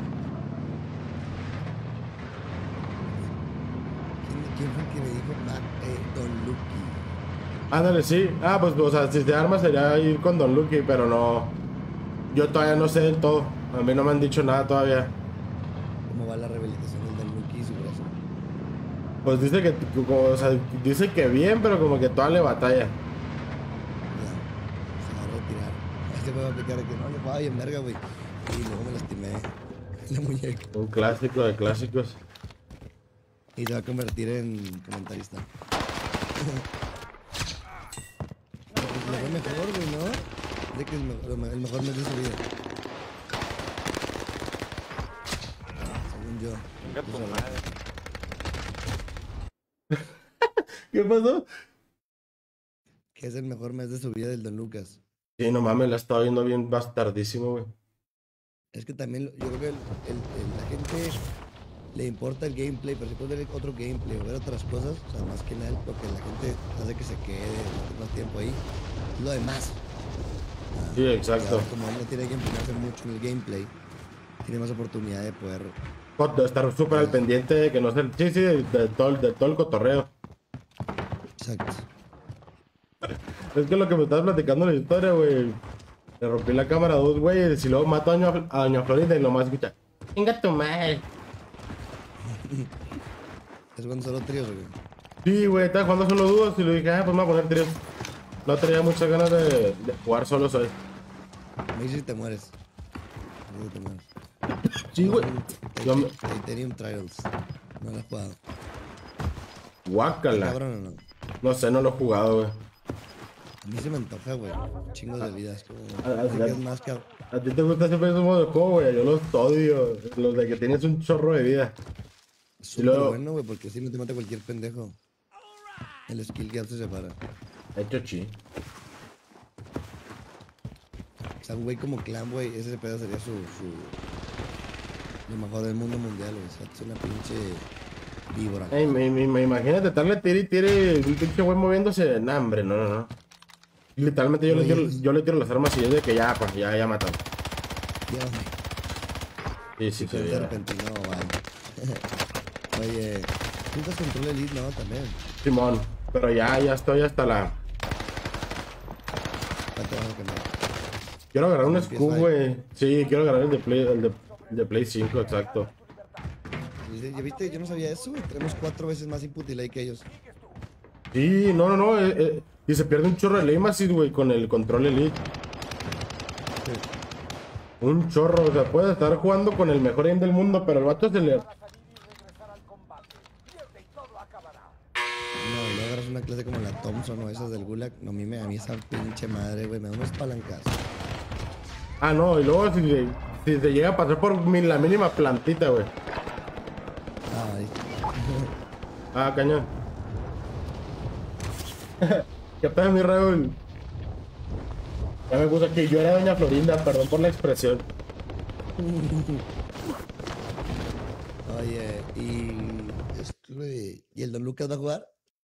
Speaker 7: ¿Quién fue el que me dijo? Don Lucky.
Speaker 1: Ándale, sí. Ah, pues, o sea, si se arma sería ir con Don Lucky, pero no. Yo todavía no sé del todo. A mí no me han dicho nada todavía.
Speaker 7: ¿Cómo va la rehabilitación del Don Lucky y su brazo?
Speaker 1: Pues o sea, dice que bien, pero como que todavía le batalla.
Speaker 7: Ya, se va a retirar. Este me va a aplicar que no, le jugaba bien verga, güey. Y luego me lastimé la muñeca.
Speaker 1: Un clásico de clásicos.
Speaker 7: Y se va a convertir en comentarista. mejor, güey, ¿no? De que es el mejor mes de su vida. Según yo.
Speaker 4: Venga tu
Speaker 7: Pues,
Speaker 4: madre.
Speaker 1: ¿Qué pasó?
Speaker 7: que es el mejor mes de su vida del Don Lucas.
Speaker 1: Sí, no mames, la estaba viendo bien bastardísimo, güey.
Speaker 7: Es que también yo creo que la gente le importa el gameplay, pero si puede ver otro gameplay o ver otras cosas, o sea, más que nada lo que la gente hace que se quede más tiempo ahí, es lo demás.
Speaker 1: Sí, exacto.
Speaker 7: Como él no tiene que emplearse mucho en el gameplay, tiene más oportunidad de poder...
Speaker 1: Estar súper al pendiente de que no se... Sí, de todo el cotorreo.
Speaker 7: Exacto.
Speaker 1: Es que lo que me estabas platicando en la historia, güey. Le rompí la cámara a 2 güeyes y luego mato a Doña Florinda y nomás escucha. Venga tu madre.
Speaker 7: ¿Es cuando solo tríos o qué?
Speaker 1: Sí, güey, estaba jugando solo dúos y le dije, pues me voy a poner tríos. No tenía muchas ganas de jugar solo hoy.
Speaker 7: Me dices si te mueres. Me dices si te mueres.
Speaker 1: Sí, güey. Yo me-
Speaker 7: Titanium Trials. No lo he jugado.
Speaker 1: Guácala.
Speaker 7: ¿Cabrón o no?
Speaker 1: No sé, no lo he jugado, güey.
Speaker 7: A mí se me antoja, güey. Chingos de vidas. Como...
Speaker 1: Ah,
Speaker 7: sé
Speaker 1: ah,
Speaker 7: que es más cabrón.
Speaker 1: A ti te gusta siempre esos modos de juego, güey. Yo los odio. Los de que tienes un chorro de vida.
Speaker 7: Súper
Speaker 1: luego-
Speaker 7: bueno, güey, porque si no te mata cualquier pendejo. El skill gap se separa.
Speaker 1: Hecho chi.
Speaker 7: O sea, un güey como Clan, güey, ese pedo sería lo mejor del mundo mundial, güey. O sea, es una pinche víbora.
Speaker 1: Ey, me imagínate estarle tire y tire un pinche güey moviéndose. Nah, hombre, no. Literalmente yo le tiro las armas y es de que ya, pues, ya matan.
Speaker 7: Ya, güey.
Speaker 1: Sí,
Speaker 7: De
Speaker 1: ya.
Speaker 7: repente, no, vale. Oye, tú estás control elite, ¿no? También.
Speaker 1: Simón. Pero ya estoy hasta la...
Speaker 7: Ya te vas a quemar.
Speaker 1: Quiero agarrar un
Speaker 7: Empieza
Speaker 1: scoop,
Speaker 7: ahí.
Speaker 1: güey. Sí, quiero agarrar el de Play 5, exacto.
Speaker 7: ¿Ya viste? Yo no sabía eso, güey. Tenemos 4 veces más input delay que ellos.
Speaker 1: Sí, no. Y se pierde un chorro de aim assist, güey, con el control elite.
Speaker 7: Sí.
Speaker 1: Un chorro, o sea, puedes estar jugando con el mejor aim del mundo, pero el vato se le...
Speaker 7: No, y luego agarras una clase como la Thompson o esas del Gulag. No, a mí esa pinche madre, güey, me da unos palancas.
Speaker 1: Ah, no, y luego si se llega a pasar por la mínima plantita, güey.
Speaker 7: Ay,
Speaker 1: Ah, cañón. ¿Qué pedo, mi Raúl? Ya me puse aquí, yo era Doña Florinda, perdón por la expresión.
Speaker 7: oye, ¿y el Don Lucas va a jugar?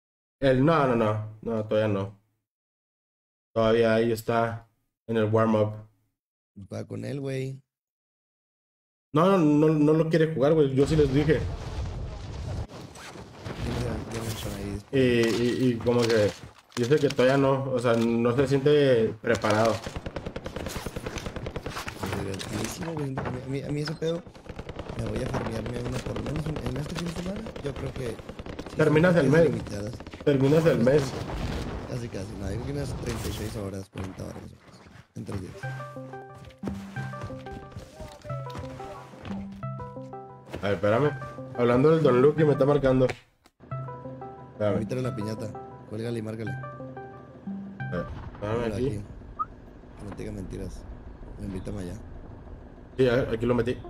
Speaker 1: No, todavía no. Todavía ahí está en el warm-up.
Speaker 7: Juega con él, güey.
Speaker 1: No lo quiere jugar, güey, yo sí les dije. Y como que dice que todavía no, o sea, no se siente preparado.
Speaker 7: Divertidísimo, güey. A mí ese pedo me voy a farmearme una por lo menos en este fin de semana. Yo creo que... sí,
Speaker 1: Terminas
Speaker 7: son
Speaker 1: el mes.
Speaker 7: limitadas.
Speaker 1: Terminas el mes.
Speaker 7: Casi, no, yo creo que unas 36 horas, 40 horas. En 3 días.
Speaker 1: A ver, espérame. Hablando del Don Luke, me está marcando. Espérame,
Speaker 7: Invítale la piñata. Cuélgale y márcale.
Speaker 1: espérame
Speaker 7: Míralo
Speaker 1: aquí.
Speaker 7: Que no te diga mentiras. Invítame allá.
Speaker 1: Sí, aquí lo metí.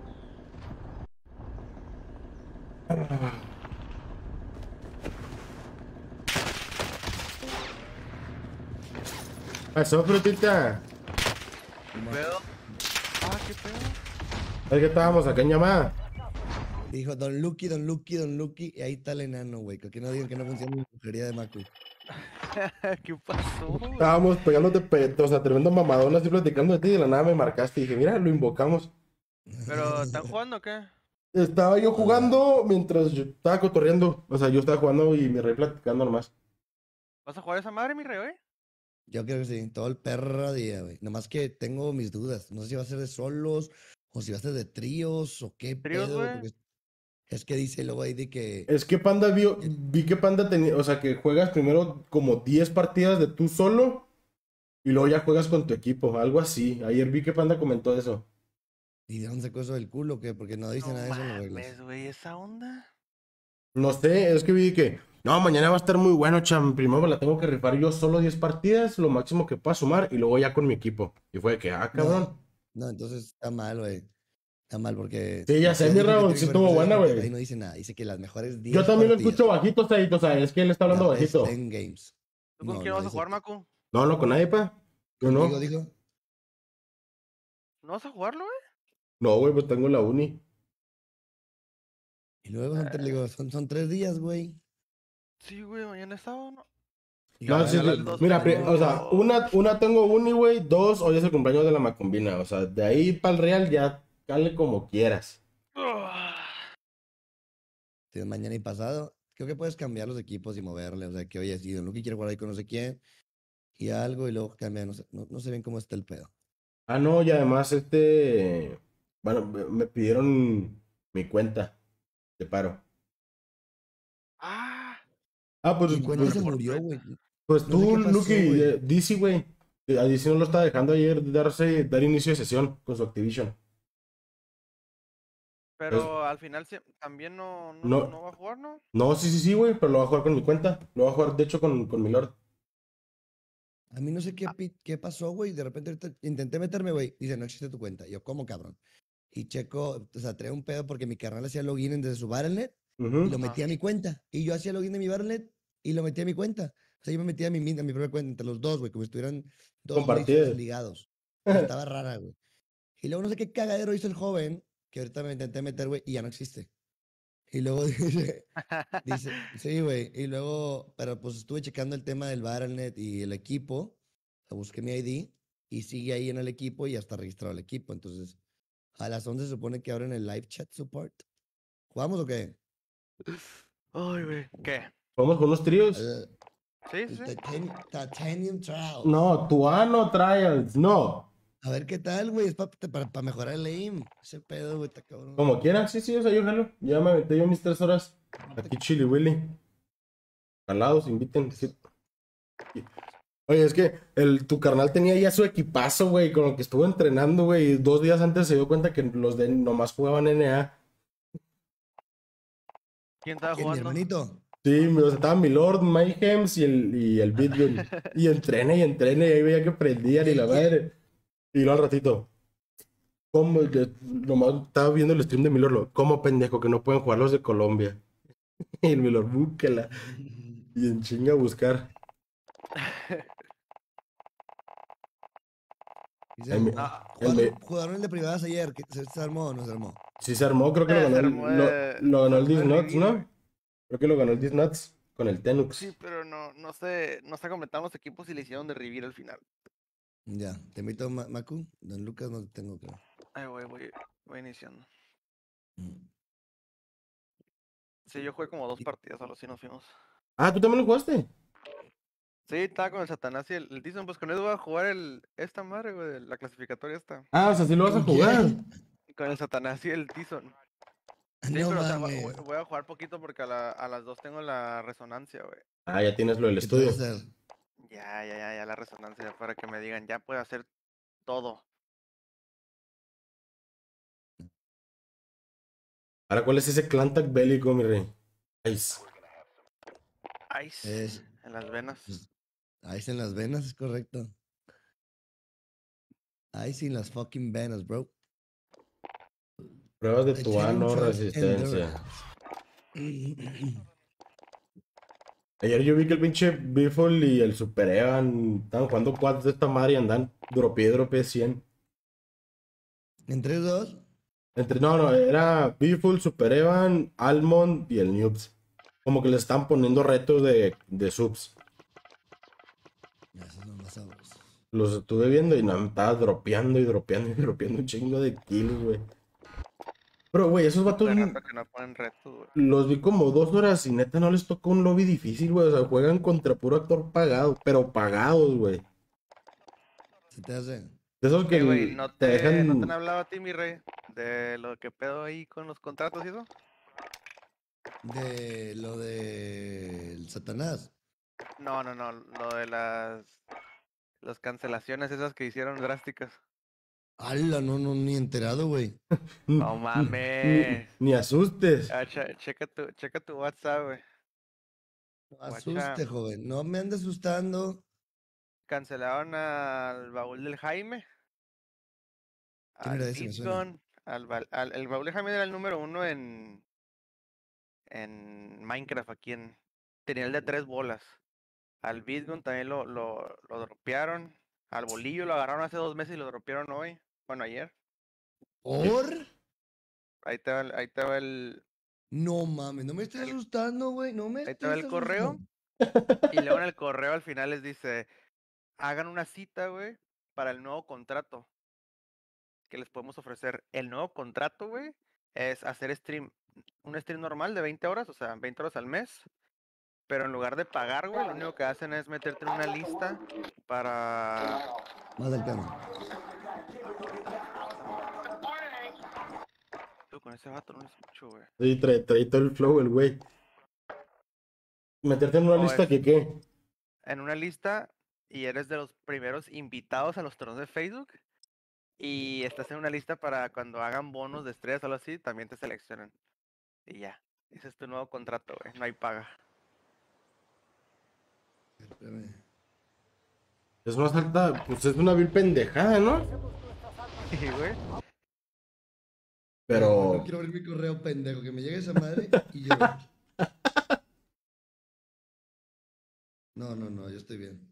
Speaker 1: Pasó, frutita.
Speaker 6: ¿Pedo? Ah, qué pedo.
Speaker 1: Es que estábamos acá en llamada.
Speaker 7: Dijo Don Lucky, y ahí está el enano, güey. Que no digan que no funciona la brujería de Macu.
Speaker 6: ¿Qué pasó?
Speaker 1: Estábamos pegándote petos, o sea, tremendo mamadón así platicando de ti y de la nada me marcaste y dije, mira, lo invocamos.
Speaker 6: ¿Pero están jugando o qué?
Speaker 1: Estaba yo jugando mientras yo estaba cotorreando. O sea, yo estaba jugando y mi rey platicando nomás.
Speaker 6: ¿Vas a jugar esa madre, mi rey, güey?
Speaker 7: Yo creo que sí, todo el perro día, güey. Nomás que tengo mis dudas. No sé si va a ser de solos o si va a ser de tríos o qué
Speaker 6: ¿Tríos,
Speaker 7: pedo.
Speaker 6: güey?
Speaker 7: Porque es que dice luego ahí de que...
Speaker 1: Es que Panda vi que Panda tenía, o sea, que juegas primero como 10 partidas de tú solo y luego ya juegas con tu equipo, algo así. Ayer vi que Panda comentó eso.
Speaker 7: ¿Y de dónde sacó eso del culo o qué? Porque no dice
Speaker 6: No
Speaker 7: nada de eso en las reglas.
Speaker 6: mames, güey, esa onda.
Speaker 1: No sé, es que vi que, no, mañana va a estar muy bueno, cham. Primero me la tengo que rifar yo solo 10 partidas, lo máximo que pueda sumar, y luego ya con mi equipo. Y fue de que, ah,
Speaker 7: No,
Speaker 1: cabrón.
Speaker 7: no, entonces está mal, güey. Está mal porque
Speaker 1: Sí, ya sé,
Speaker 7: si él
Speaker 1: mi
Speaker 7: dijo que
Speaker 1: Raúl,
Speaker 7: tiene
Speaker 1: sí
Speaker 7: que
Speaker 1: estuvo
Speaker 7: perderse 10
Speaker 1: buena,
Speaker 7: partidas, ahí
Speaker 1: güey.
Speaker 7: no dice nada. Dice que las mejores
Speaker 1: Yo
Speaker 7: 10
Speaker 1: también lo
Speaker 7: partidas.
Speaker 1: escucho bajito, Said, o sea, es que él está
Speaker 7: The
Speaker 1: hablando
Speaker 7: best
Speaker 1: bajito.
Speaker 7: 10 games.
Speaker 6: ¿Tú con
Speaker 7: No,
Speaker 6: quién
Speaker 7: no
Speaker 6: vas a
Speaker 7: dice.
Speaker 6: jugar, Macu?
Speaker 1: No, no, con nadie, pa. Yo
Speaker 7: Contigo
Speaker 1: no.
Speaker 7: dijo.
Speaker 6: ¿No vas a jugarlo, güey?
Speaker 1: No, güey, pues tengo la uni.
Speaker 7: Y luego son, le digo, son 3 días, güey.
Speaker 6: Sí, güey, mañana es sábado, ¿no? Y
Speaker 1: No, sí,
Speaker 6: mañana a las
Speaker 1: sí.
Speaker 6: 2
Speaker 1: Mira, o sea,
Speaker 6: tengo...
Speaker 1: una tengo uni, güey. Dos, hoy es el cumpleaños de la Macumbina. O sea, de ahí para el Real ya cale como quieras.
Speaker 7: Si es mañana y pasado. Creo que puedes cambiar los equipos y moverle. O sea, que oye, si Don Lucky quiere jugar ahí con no sé quién y algo y luego cambia. No sé bien cómo está el pedo.
Speaker 1: Ah, no, y además, bueno, me pidieron mi cuenta de paro.
Speaker 6: Ah,
Speaker 1: Ah,
Speaker 7: Mi cuenta
Speaker 1: pues,
Speaker 7: se
Speaker 6: por
Speaker 7: murió, güey.
Speaker 6: Twitter.
Speaker 1: pues
Speaker 7: No sé
Speaker 1: tú,
Speaker 7: qué
Speaker 1: Lucky,
Speaker 7: pasó, güey.
Speaker 1: DC, güey. A DC no lo está dejando ayer dar inicio de sesión con su Activision. Entonces,
Speaker 6: Pero al final también
Speaker 1: no,
Speaker 6: no va a jugar, ¿no?
Speaker 1: no, sí, sí, sí, güey, pero lo va a jugar con mi cuenta. Lo va a jugar, de hecho, con mi Lord.
Speaker 7: A mí no sé qué pasó, güey. De repente ahorita intenté meterme, güey. Dice, no existe tu cuenta. Yo, ¿cómo, cabrón? Y checo, o sea, trae un pedo porque mi carnal hacía login desde su Battle.net y lo
Speaker 1: Ujú.
Speaker 6: Ajá.
Speaker 7: metía a mi cuenta. Y yo hacía login de mi Battle.net y lo metía a mi cuenta. O sea, yo me metía a mi propia cuenta entre los dos, güey, como si estuvieran dos lasers
Speaker 1: Compartido.
Speaker 7: ligados. Estaba rara, güey. Y luego no sé qué cagadero hizo el joven, que ahorita me intenté meter, güey, y ya no existe. Y luego dice, sí, güey. Y luego, pero pues estuve checando el tema del Battle.net y el equipo. O sea, busqué mi ID y sigue ahí en el equipo y ya está registrado el equipo. Entonces, a las 11 se supone que abren el live chat support. ¿Jugamos o qué?
Speaker 6: Ay, güey. ¿Qué?
Speaker 1: Vamos con unos tríos.
Speaker 7: El,
Speaker 6: Sí, sí,
Speaker 7: el
Speaker 6: sí.
Speaker 7: Titanium Trials.
Speaker 1: No, Tuano Trials, no.
Speaker 7: A ver qué tal, güey. Es para mejorar el aim. Ese pedo, güey, está cabrón.
Speaker 1: Como quieran, sí, sí, o sea, yo jalo. Ya me aventé yo mis 3 horas. Aquí Chili Willy. Jalados, inviten. Sí. Oye, es que tu carnal tenía ya su equipazo, güey, con lo que estuvo entrenando, güey. Y 2 días antes se dio cuenta que los de nomás jugaban NA.
Speaker 6: ¿Quién estaba
Speaker 7: ¿Quién, mi
Speaker 6: jugando?
Speaker 7: hermanito?
Speaker 1: Sí, o sea, estaba mi Lord, Mayhems y el Bitgun. Y entrene, y ahí veía que prendían y la madre. Y luego al ratito, ¿cómo? Nomás estaba viendo el stream de mi Lord, ¿cómo pendejo que no pueden jugar los de Colombia? Y el mi Lord, búsquela. Y en chinga a buscar.
Speaker 7: Dice,
Speaker 1: El, mi-
Speaker 6: No,
Speaker 1: el mi-
Speaker 7: jugaron el de privadas ayer. ¿Se armó o no se armó?
Speaker 1: sí se armó, creo que lo ganó
Speaker 6: se armó
Speaker 1: lo ganó el
Speaker 6: de
Speaker 1: Disnuts,
Speaker 6: revivir, güey.
Speaker 1: ¿no? Creo que lo ganó el Disnuts con el
Speaker 6: Sí,
Speaker 1: Tenux.
Speaker 6: pero no se completaron los equipos y le hicieron de revivir al final.
Speaker 7: Ya, te invito a Macu. Don Lucas no tengo, creo.
Speaker 6: Ay, voy iniciando.
Speaker 7: Mm.
Speaker 6: Sí, yo jugué como 2
Speaker 7: Y-
Speaker 6: partidas, solo así nos fuimos.
Speaker 1: Ah, ¿tú también lo jugaste?
Speaker 6: Sí, estaba con el Satanás y el Tyson, pues con él voy a jugar esta madre, güey, la clasificatoria esta.
Speaker 1: Ah, o sea, sí lo vas a
Speaker 7: ¿Con
Speaker 1: jugar.
Speaker 7: quién?
Speaker 6: Con el Satanás y el Tyson. Sí,
Speaker 7: No
Speaker 6: pero o sea,
Speaker 7: mames.
Speaker 6: voy a jugar poquito porque a las 2 tengo la resonancia, güey.
Speaker 1: Ah, ya tienes lo del
Speaker 7: ¿Qué te vas a
Speaker 1: estudio.
Speaker 7: hacer?
Speaker 6: Ya la resonancia para que me digan, ya puede hacer todo.
Speaker 1: Ahora, ¿cuál es ese clan tag bélico, mi rey? Ice.
Speaker 6: Ice,
Speaker 7: Es,
Speaker 6: en las venas.
Speaker 7: pues, ahí en las venas, es correcto. Ahí sin las fucking venas, bro.
Speaker 1: Pruebas de
Speaker 7: Titanium
Speaker 1: tuano,
Speaker 7: Trials
Speaker 1: resistencia.
Speaker 7: Endurance.
Speaker 1: Ayer yo vi que el pinche Biffle y el Super Evan estaban jugando quads de esta madre y andan drope 100.
Speaker 7: ¿Entre dos?
Speaker 1: No, era Biffle, Super Evan, Almond y el Noobs. Como que le están poniendo retos de subs.
Speaker 7: Esos son más sabrosos.
Speaker 1: Los estuve viendo y no, me estaba dropeando y dropeando y dropeando un chingo de kills, güey. Pero, güey, esos vatos
Speaker 6: De rato que no ponen retos, güey.
Speaker 1: los vi como 2 horas y neta no les tocó un lobby difícil, güey. O sea, juegan contra puro actor pagado, pero pagados, güey.
Speaker 7: ¿Se te hace?
Speaker 1: De esos que
Speaker 6: Güey,
Speaker 1: te
Speaker 6: no te han
Speaker 1: dejan.
Speaker 6: hablado a ti, mi rey, de lo que pedo ahí con los contratos y eso?
Speaker 7: De lo del Satanás.
Speaker 6: No, lo de las cancelaciones esas que hicieron drásticas.
Speaker 7: Ala, no, ni enterado, güey.
Speaker 6: No mames.
Speaker 1: Ni asustes.
Speaker 6: Ah, checa tu WhatsApp, güey.
Speaker 7: No
Speaker 6: Guacha.
Speaker 7: asuste, joven. No me ande asustando.
Speaker 6: Cancelaron al baúl del Jaime.
Speaker 7: ¿Quién
Speaker 6: Al
Speaker 7: era ese? Me suena.
Speaker 6: Bitcoin. El baúl del Jaime era el número 1 en Minecraft aquí en. Tenía el de 3 bolas. Al Bitcoin también lo dropearon. Al bolillo lo agarraron hace 2 meses y lo dropearon hoy. Bueno, ayer.
Speaker 7: ¿Por?
Speaker 6: Ahí te va el.
Speaker 7: No mames, no me estés asustando, güey. No me
Speaker 6: Ahí te va
Speaker 7: estés
Speaker 6: el correo.
Speaker 7: asustando.
Speaker 6: Y luego en el correo al final les dice, hagan una cita, güey, para el nuevo contrato que les podemos ofrecer. El nuevo contrato, güey, es hacer un stream normal de 20 horas, o sea, 20 horas al mes. Pero en lugar de pagar, güey, lo único que hacen es meterte en una lista para...
Speaker 7: Más del tema.
Speaker 6: Tú, con ese vato no lo escucho, güey.
Speaker 1: Sí, trae todo el flow, el güey. Meterte en una
Speaker 6: Oh,
Speaker 1: lista que qué.
Speaker 6: En una lista y eres de los primeros invitados a los torneos de Facebook. Y estás en una lista para cuando hagan bonos de estrellas o algo así, también te seleccionan. Y ya. Ese es tu nuevo contrato, güey. No hay paga.
Speaker 7: Espérame.
Speaker 1: Es una salta, pues es una vil pendejada, ¿no?
Speaker 6: Sí, güey.
Speaker 7: No
Speaker 1: Pero.
Speaker 7: quiero abrir mi correo, pendejo. Que me llegue esa madre y yo. No, yo estoy bien.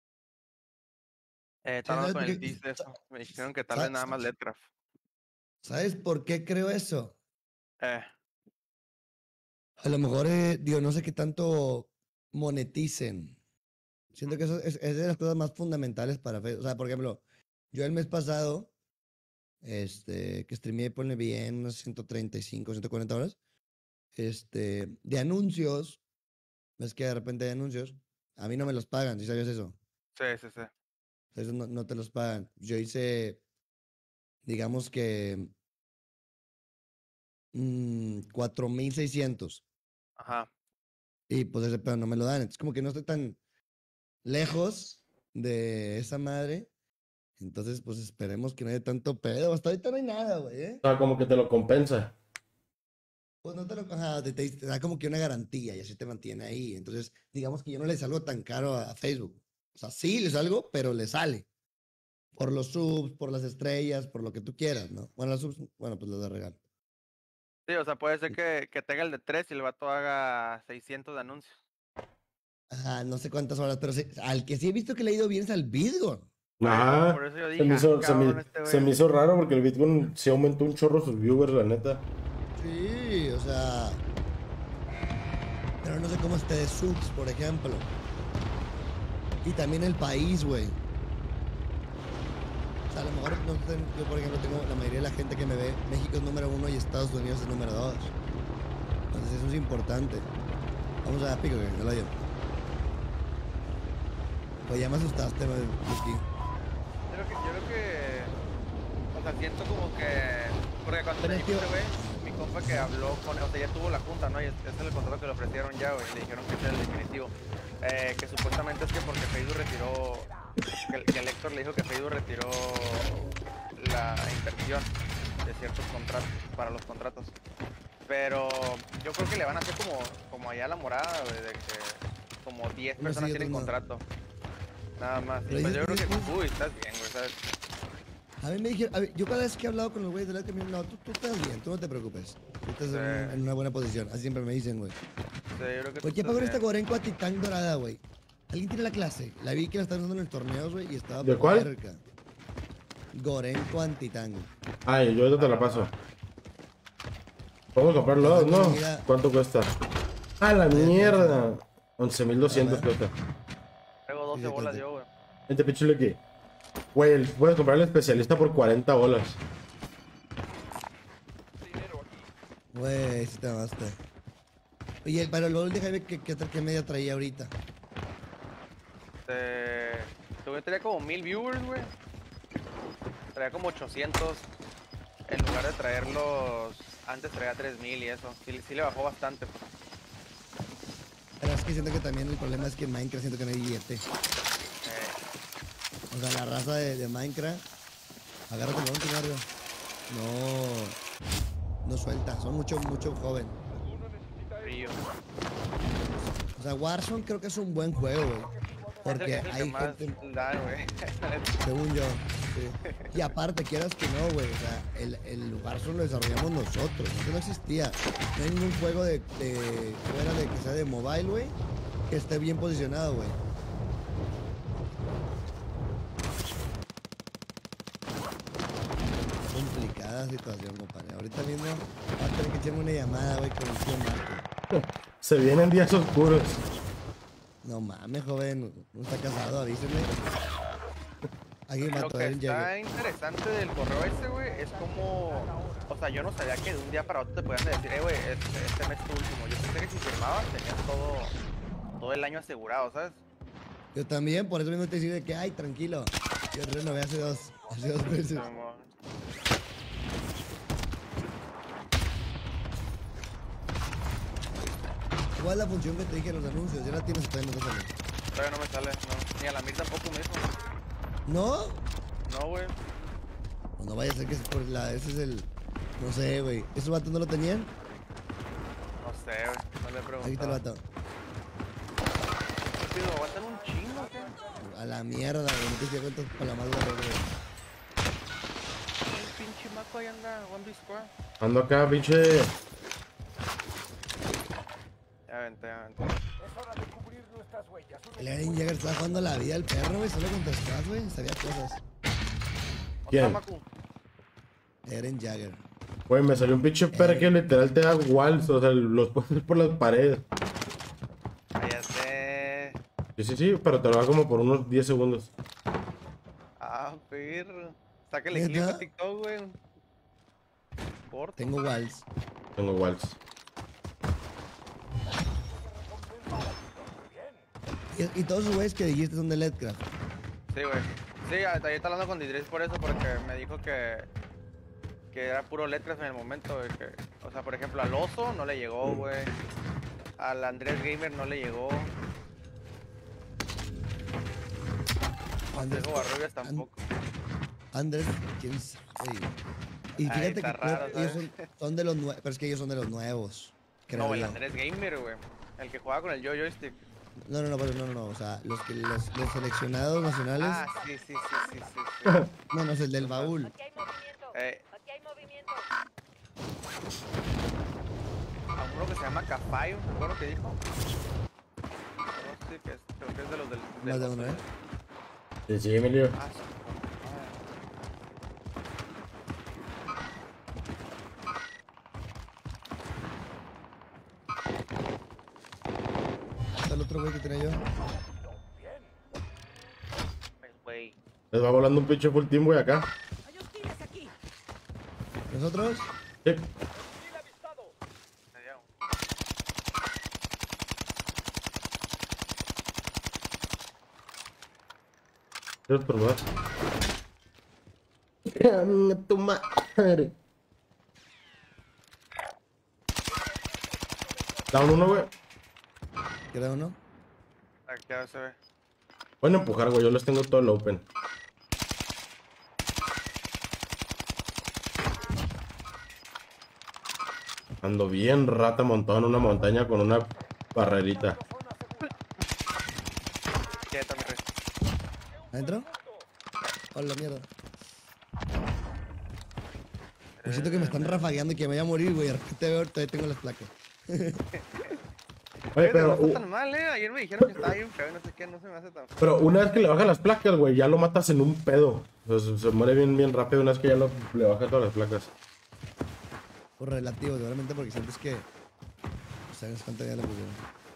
Speaker 6: Estaba
Speaker 7: ¿sabes
Speaker 6: con
Speaker 7: por
Speaker 6: el
Speaker 7: qué?
Speaker 6: dis de eso. Me dijeron que tal vez nada más Leadcraft.
Speaker 7: ¿Sabes por qué creo eso?
Speaker 6: Eh,
Speaker 7: A lo mejor, digo, no sé qué tanto moneticen. Siento que eso es de las cosas más fundamentales para Facebook. O sea, por ejemplo, yo el mes pasado, que streameé, ponle bien, unas 135, 140 horas, de anuncios, ves que de repente hay anuncios, a mí no me los pagan, ¿sí sabías eso?
Speaker 6: sí.
Speaker 7: Eso no te los pagan. Yo hice, digamos que, 4,600.
Speaker 6: Ajá.
Speaker 7: Y pues ese pedo no me lo dan. Entonces, como que no estoy tan lejos de esa madre. Entonces, pues esperemos que no haya tanto pedo. Hasta ahorita no hay nada, güey, ¿eh?
Speaker 1: O sea, como que te lo compensa.
Speaker 7: Pues no te lo... Ajá, te da como que una garantía y así te mantiene ahí. Entonces, digamos que yo no le salgo tan caro a Facebook. O sea, sí le salgo, pero le sale. Por los subs, por las estrellas, por lo que tú quieras, ¿no? Bueno, los subs, bueno, pues los de regalo.
Speaker 6: Sí, o sea, puede ser que tenga el de 3 y el vato haga 600 de anuncios.
Speaker 7: Ajá, no sé cuántas horas, pero al que sí he visto que le ha ido bien es al Bitgon.
Speaker 1: Ajá.
Speaker 6: Por eso yo
Speaker 1: Se
Speaker 6: dije,
Speaker 1: me hizo, se
Speaker 6: cabrón,
Speaker 1: me-
Speaker 6: este
Speaker 1: se me
Speaker 6: güey.
Speaker 1: hizo raro porque el Bitcoin se aumentó un chorro sus viewers, la neta.
Speaker 7: Sí, o sea... Pero no sé cómo esté de subs, por ejemplo. Y también el país, güey. O sea, a lo mejor, no sé, yo por ejemplo tengo la mayoría de la gente que me ve, México es número 1 y Estados Unidos es número 2. Entonces eso es importante. Vamos a pico, que no lo oyo. Pues ya me asustaste, güey.
Speaker 6: Yo creo que, o sea, siento como que, porque cuando
Speaker 7: Pero
Speaker 6: me
Speaker 7: es
Speaker 6: dijo
Speaker 7: que-
Speaker 6: ese güey, mi compa que habló con él, o sea, ya tuvo la junta, ¿no? Y ese es el contrato que le ofrecieron ya, güey, le dijeron que ese era el definitivo. Que supuestamente es que porque Facebook retiró, que el Héctor le dijo que Facebook retiró la inversión de ciertos contratos, para los contratos. Pero yo creo que le van a hacer como allá la morada, güey, de que como 10
Speaker 7: Unos
Speaker 6: personas
Speaker 7: sí,
Speaker 6: tienen
Speaker 7: otros no.
Speaker 6: contrato. Nada más. Y
Speaker 7: Pero
Speaker 6: pues
Speaker 7: ellos-
Speaker 6: yo creo que,
Speaker 7: ellos-
Speaker 6: uy, estás bien, güey, ¿sabes?
Speaker 7: A mí me dijeron, a ver, yo cada vez que he hablado con los güeyes de la que me dicen, no, tú estás bien, tú no te preocupes. Tú estás en una buena posición. Así siempre me dicen, güey.
Speaker 6: Sí, yo creo que
Speaker 7: Oye, ¿qué pagó esta Gorenco a Titán dorada, güey? ¿Alguien tiene la clase? La vi que la están usando en el torneo, güey, y estaba
Speaker 1: ¿De cuál?
Speaker 7: cerca. Gorenco Antitán.
Speaker 1: Ay, yo ahorita te la paso. Vamos a comprarlo, ¿no?
Speaker 7: Mira.
Speaker 1: ¿Cuánto cuesta? ¡Ah, la mierda! 11,200
Speaker 7: A ver.
Speaker 1: cuesta.
Speaker 6: Traigo 12
Speaker 7: Fíjate.
Speaker 6: bolas yo, güey.
Speaker 1: Vente, pichule aquí. Güey, puedes comprar el especialista por 40 bolas.
Speaker 7: Güey, sí te amaste. Oye, para el LOL de Jaime, ¿qué media traía ahorita?
Speaker 6: Yo traía como 1000 viewers, güey. Traía como 800. En lugar de traerlos, antes traía 3000 y eso. Sí le bajó bastante, pues.
Speaker 7: Pero es que siento que también el problema es que en Minecraft siento que no hay billete. O sea, la raza de Minecraft Agárrate el monte, Mario. No suelta, son mucho joven.
Speaker 6: Frío.
Speaker 7: O sea, Warzone creo que es un buen juego, güey. Porque
Speaker 6: Es el que
Speaker 7: hay
Speaker 6: más
Speaker 7: gente,
Speaker 6: da, güey.
Speaker 7: según yo. Sí. Y aparte, quieras que no, güey. O sea, el Warzone lo desarrollamos nosotros. Eso no existía. No hay ningún juego de fuera de que sea de mobile, güey, que esté bien posicionado, güey. Complicada situación, compadre. Ahorita mismo va a tener que echarme una llamada, güey, con el tío Marco.
Speaker 1: Se vienen días oscuros.
Speaker 7: No mames, joven. No está casado, avíseme. Alguien
Speaker 6: Lo
Speaker 7: mató a
Speaker 6: que
Speaker 7: él,
Speaker 6: está interesante del correo ese, güey, es como... O sea, yo no sabía que de un día para otro te podían decir, güey, este mes es tu último. Yo pensé que si firmabas tenías todo el año asegurado, ¿sabes?
Speaker 7: Yo también, por eso mismo te decía que, ay, tranquilo. Yo renové hace dos meses.
Speaker 6: Como-
Speaker 7: Igual la función que te dije en los anuncios, ya la tienes todavía no te sale.
Speaker 6: Todavía no me sale, no. Ni a la Mir tampoco me dijo.
Speaker 7: ¿No?
Speaker 6: No, güey.
Speaker 7: Pues no vaya a ser que es por ese es el... No sé, güey. ¿Esos vatos no lo tenían?
Speaker 6: No sé, güey. No le he preguntado.
Speaker 7: Aquí está el vato.
Speaker 6: Tío, aguantan un chingo, ¿qué?
Speaker 7: A la mierda, güey. No te di cuenta para la madre, güey.
Speaker 6: El pinche maco ahí anda, One B Square.
Speaker 1: Ando acá, pinche.
Speaker 6: Ya vente, ya vente.
Speaker 3: Es hora de cubrir nuestras huellas.
Speaker 7: El Eren Jagger estaba jugando la vida del perro, güey. Solo contra Scratch, güey. Sabía cosas.
Speaker 1: ¿Quién?
Speaker 6: Otra, Macu.
Speaker 7: Eren Jagger.
Speaker 1: Güey, me salió un pinche perro que literal te da walls, o sea, los puedes por las paredes.
Speaker 6: Cállate.
Speaker 1: Sí, pero te lo da como por unos 10 segundos.
Speaker 6: Ah, perro. Sáquele
Speaker 7: ¿Neta?
Speaker 6: clip a TikTok, güey. Corto.
Speaker 7: Tengo walls.
Speaker 1: Tengo walls.
Speaker 7: Y todos esos güeyes que dijiste son de Ledcraft.
Speaker 6: Sí, güey. Sí, ahí está hablando con Didris por eso, porque me dijo que era puro letras en el momento, güey. O sea, por ejemplo, al Oso no le llegó, güey. Al Andrés Gamer no le llegó.
Speaker 7: Andrés,
Speaker 6: Diego Barrubias tampoco.
Speaker 7: Andrés, quién sabe. Y
Speaker 6: Ahí
Speaker 7: fíjate
Speaker 6: está
Speaker 7: que
Speaker 6: raro,
Speaker 7: ellos
Speaker 6: ¿sabes?
Speaker 7: son de los nuevos, pero es que ellos son de los nuevos. Creo
Speaker 6: No, el
Speaker 7: yo.
Speaker 6: Andrés Gamer, güey. El que jugaba con el joystick.
Speaker 7: No, no, o sea, los seleccionados nacionales.
Speaker 6: Ah, sí.
Speaker 7: No, no, es el del baúl.
Speaker 5: Aquí hay movimiento.
Speaker 6: Eh.
Speaker 5: Aquí hay movimiento.
Speaker 6: A uno que se llama Cafayo, ¿me acuerdo que dijo? No sé, creo que es de los del...
Speaker 7: Más de uno, ¿eh?
Speaker 1: Sí, Emilio.
Speaker 6: Ah, sí.
Speaker 7: Está el otro güey que tenía yo.
Speaker 6: Pues, güey.
Speaker 1: Les va volando un pinche full team, güey, acá.
Speaker 5: Hay hostiles aquí.
Speaker 7: ¿Nosotros?
Speaker 1: Sí. Quiero probar. Tu madre. Down uno, güey.
Speaker 7: ¿Queda uno?
Speaker 6: Aquí ya se ve.
Speaker 1: Pueden empujar, güey. Yo los tengo todo el open. Ando bien rata montado en una montaña con una barrerita.
Speaker 6: Quieto, mi rey.
Speaker 7: ¿Adentro? Hola, mierda. Me siento que me están rafagueando y que me voy a morir, güey. De repente veo, todavía tengo las placas.
Speaker 1: Oye, pero,
Speaker 6: no está tan mal, Ayer me dijeron que estaba bien feo y no sé qué, no se me hace tan feo.
Speaker 1: pero una vez que le bajan las placas, güey, ya lo matas en un pedo. O sea, se muere bien rápido una vez que ya le bajas todas las placas.
Speaker 7: Por relativo, seguramente porque sientes que... O sea, no sé cuánto ya le pusieron.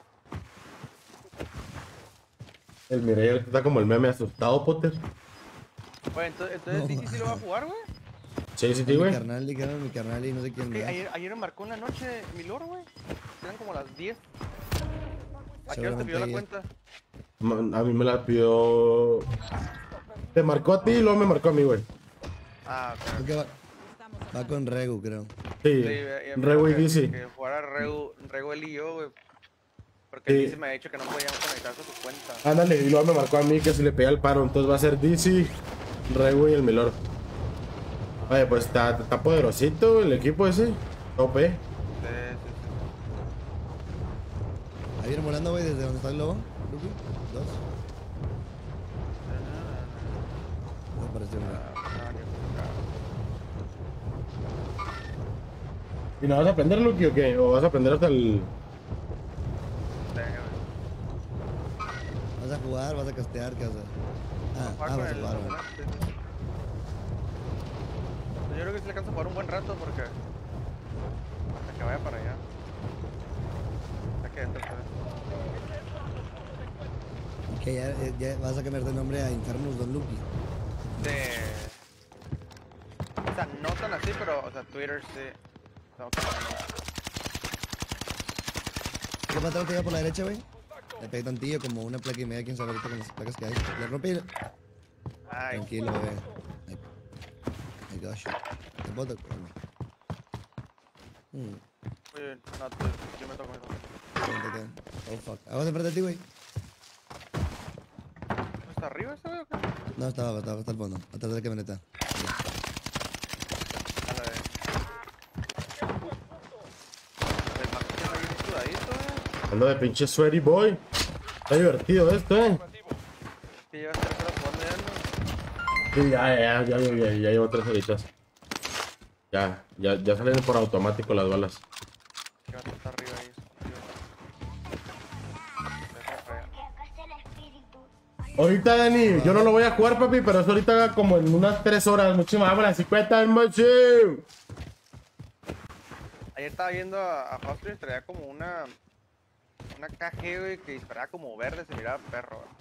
Speaker 1: El Mireia ahorita está como el meme asustado, Potter.
Speaker 6: Güey, entonces
Speaker 7: No,
Speaker 6: Titi sí lo va a jugar, güey.
Speaker 1: Sí,
Speaker 7: Mi
Speaker 1: güey.
Speaker 7: carnal, dijeron mi carnal y no sé quién
Speaker 6: Sí,
Speaker 7: más.
Speaker 6: ayer me marcó en la noche mi loro, güey. Eran como las 10. ¿A qué hora te
Speaker 7: Seguramente
Speaker 6: pidió la
Speaker 7: ayer.
Speaker 6: cuenta?
Speaker 1: A mí me la pidió... Te marcó a ti y luego me marcó a mí, güey.
Speaker 6: Ah, ok.
Speaker 7: Creo que va con Regu, creo.
Speaker 1: Sí,
Speaker 6: Sí, me
Speaker 1: Rego y
Speaker 6: dijo
Speaker 1: DC.
Speaker 6: que jugara Rego él y yo, güey. Porque
Speaker 1: Sí.
Speaker 6: DC me ha dicho que no podíamos conectarse a su cuenta.
Speaker 1: Ándale, y luego me marcó a mí que si le pedía el paro. Entonces va a ser DC, Rego y el Milor. Oye, pues está poderosito el equipo ese. Tope.
Speaker 6: Sí.
Speaker 7: Ahí viene volando, güey, desde donde está el lobo. Luffy. 2. No apareció, güey.
Speaker 1: ¿Y no vas a aprender, Lucky, o qué? ¿O vas a aprender hasta el...?
Speaker 7: ¿Vas a jugar? ¿Vas a castear? ¿Qué vas a hacer? Vas a jugar, güey.
Speaker 6: Yo creo que sí le alcanzo a jugar un buen rato porque... hasta que vaya para allá. Hasta que entre ustedes.
Speaker 7: Que ya vas a cambiar de nombre a Infernus Don Lucky.
Speaker 6: O sea, no tan así, pero, o sea, Twitter sí. Tengo que ponerlo.
Speaker 7: ¿Qué patrón te iba por la derecha, güey? Le pegué tantillo, como una placa y media, quién sabe ahorita con las placas que hay. Le rompí.
Speaker 6: Ay,
Speaker 7: Tranquilo, bebé. I got you. ¿Te puedo tocar?
Speaker 6: oye, no, yo me toco.
Speaker 7: Oh, fuck. Aguas enfrente de ti, güey.
Speaker 6: ¿No está arriba ese güey o qué?
Speaker 7: No, estaba hasta el fondo. Atrás de la camioneta.
Speaker 6: A la de... El Max tiene ahí un sudadito,
Speaker 1: Ando de pinche sweaty boy. Está divertido esto,
Speaker 6: que lleva 3 horas jugando ya, ¿no?
Speaker 1: Sí, ya llevo 3 horitas. Ya salen por automático las balas.
Speaker 6: Que va a estar arriba ahí.
Speaker 1: Ahorita, Dani, yo no lo voy a jugar, papi, pero es ahorita como en unas 3 horas. Muchísimas gracias, 50 en mochi.
Speaker 6: Ayer estaba viendo a Foster y traía como una KG, güey, que disparaba como verde, se miraba perro, güey.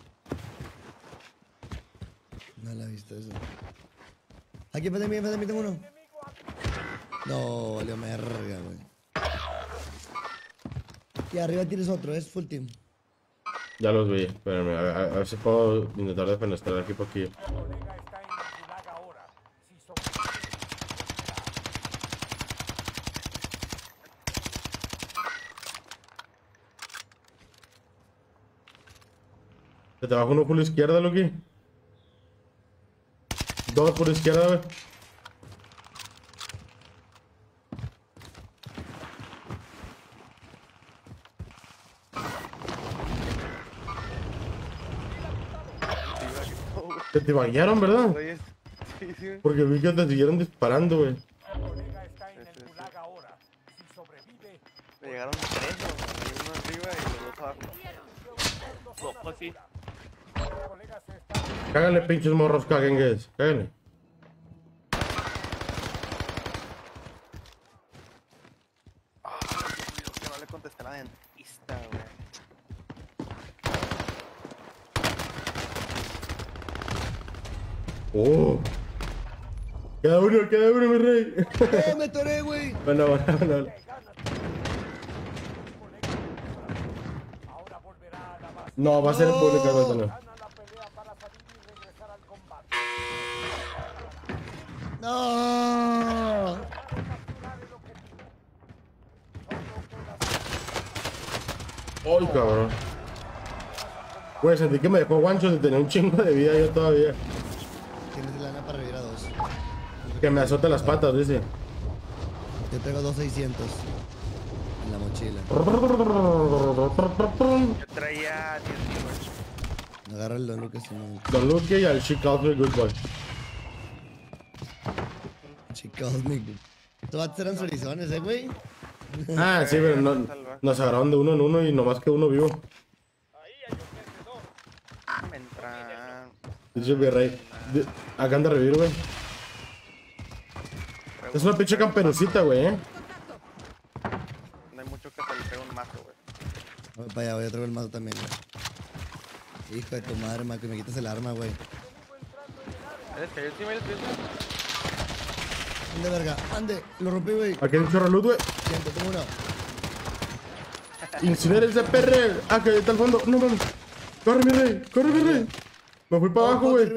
Speaker 7: No la he visto eso. Aquí enfrente de mí tengo uno. No, valió merga, güey. Y arriba tienes otro, es full team.
Speaker 1: Ya los vi, espérame, a ver si puedo intentar defenestrar aquí por aquí.
Speaker 3: El colega está en el gulag ahora. Si sobrevive,
Speaker 1: ¿Se te baja uno por la izquierda, Loki? 2 por la izquierda, güey. Se te bañaron, ¿verdad?
Speaker 6: Oye, sí.
Speaker 1: Porque vi que te siguieron disparando, güey.
Speaker 3: el colega está en el gulag ahora. Si sobrevive,
Speaker 6: Me llegaron 3, uno arriba y los 2 abajo. Pues sí.
Speaker 3: el colega se está
Speaker 1: Cágale, pinches morros, caguengues. Cágale.
Speaker 6: Que no le contesté a la dentista, güey.
Speaker 1: Oh. Queda uno, mi rey.
Speaker 7: Me atoré, güey!
Speaker 1: Bueno.
Speaker 3: ahora volverá a la base.
Speaker 1: No, va a ser pública, güey. No.
Speaker 3: Gana la pelea para salir y regresar al combate.
Speaker 7: ¡No!
Speaker 3: Capturar el objetivo.
Speaker 1: Ay, cabrón. Güey, sentí que me dejó guancho de tener un chingo de vida yo todavía.
Speaker 7: Tienes lana para revivir a 2.
Speaker 1: Que me azote las patas, dice.
Speaker 7: Yo traigo 2,600 en la mochila.
Speaker 6: Yo traía 10, güey.
Speaker 7: Agarra el Don Lucas y no.
Speaker 1: Don Luke y al She Calls Me Good Boy.
Speaker 7: Chicos, todos eran sorizones, güey.
Speaker 1: Ah, sí, pero no, nos agarraron de uno en uno y nomás que uno vivo.
Speaker 6: Me entran.
Speaker 1: Dice mi rey. Acá anda a revivir, güey. Es una pinche camperucita, güey,
Speaker 6: No hay mucho que se le pegue un mazo, güey.
Speaker 7: Voy para allá, voy a traer el mazo también, güey. Hijo de tu madre, man, que me quitas el arma, güey.
Speaker 6: ¿Eres que yo sí me despido?
Speaker 7: Ande, verga, ande, lo rompí, güey.
Speaker 1: Aquí hay un chorro de luz, güey.
Speaker 7: Siento, tengo uno.
Speaker 1: Incinera ese perre. Ah, que está al fondo. No mames. Corre, mi rey. Corre, mi rey. Me fui para abajo, güey.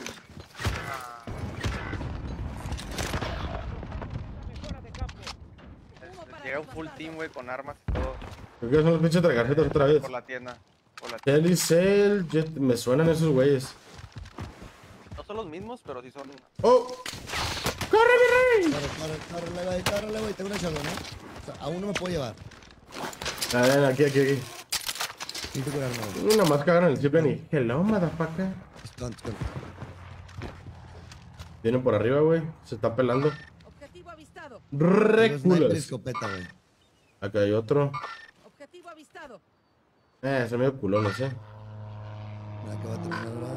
Speaker 6: Llega un full team, güey, con armas y todo.
Speaker 1: Creo que son los pinches tragarjetas otra vez.
Speaker 6: Por la tienda. Por la tienda.
Speaker 1: Kelly Cell. Me suenan esos güeyes.
Speaker 6: No son los mismos, pero sí son.
Speaker 1: ¡Oh! ¡Corre,
Speaker 7: Córrele, güey. Tengo una shotgun, ¿no? O sea, aún no me puedo llevar.
Speaker 1: A ver, aquí.
Speaker 7: Necesito curarme, güey.
Speaker 1: Una más cagaron el zipline y... Hello, motherfucker.
Speaker 7: Stunt.
Speaker 1: Vienen por arriba, güey. Se está pelando.
Speaker 5: Objetivo avistado.
Speaker 1: Re
Speaker 7: Tengo sniper y
Speaker 1: culos.
Speaker 7: escopeta, güey.
Speaker 1: Acá hay otro.
Speaker 5: Objetivo avistado.
Speaker 1: Son medio culones,
Speaker 7: Mira que va a terminar, ¿verdad?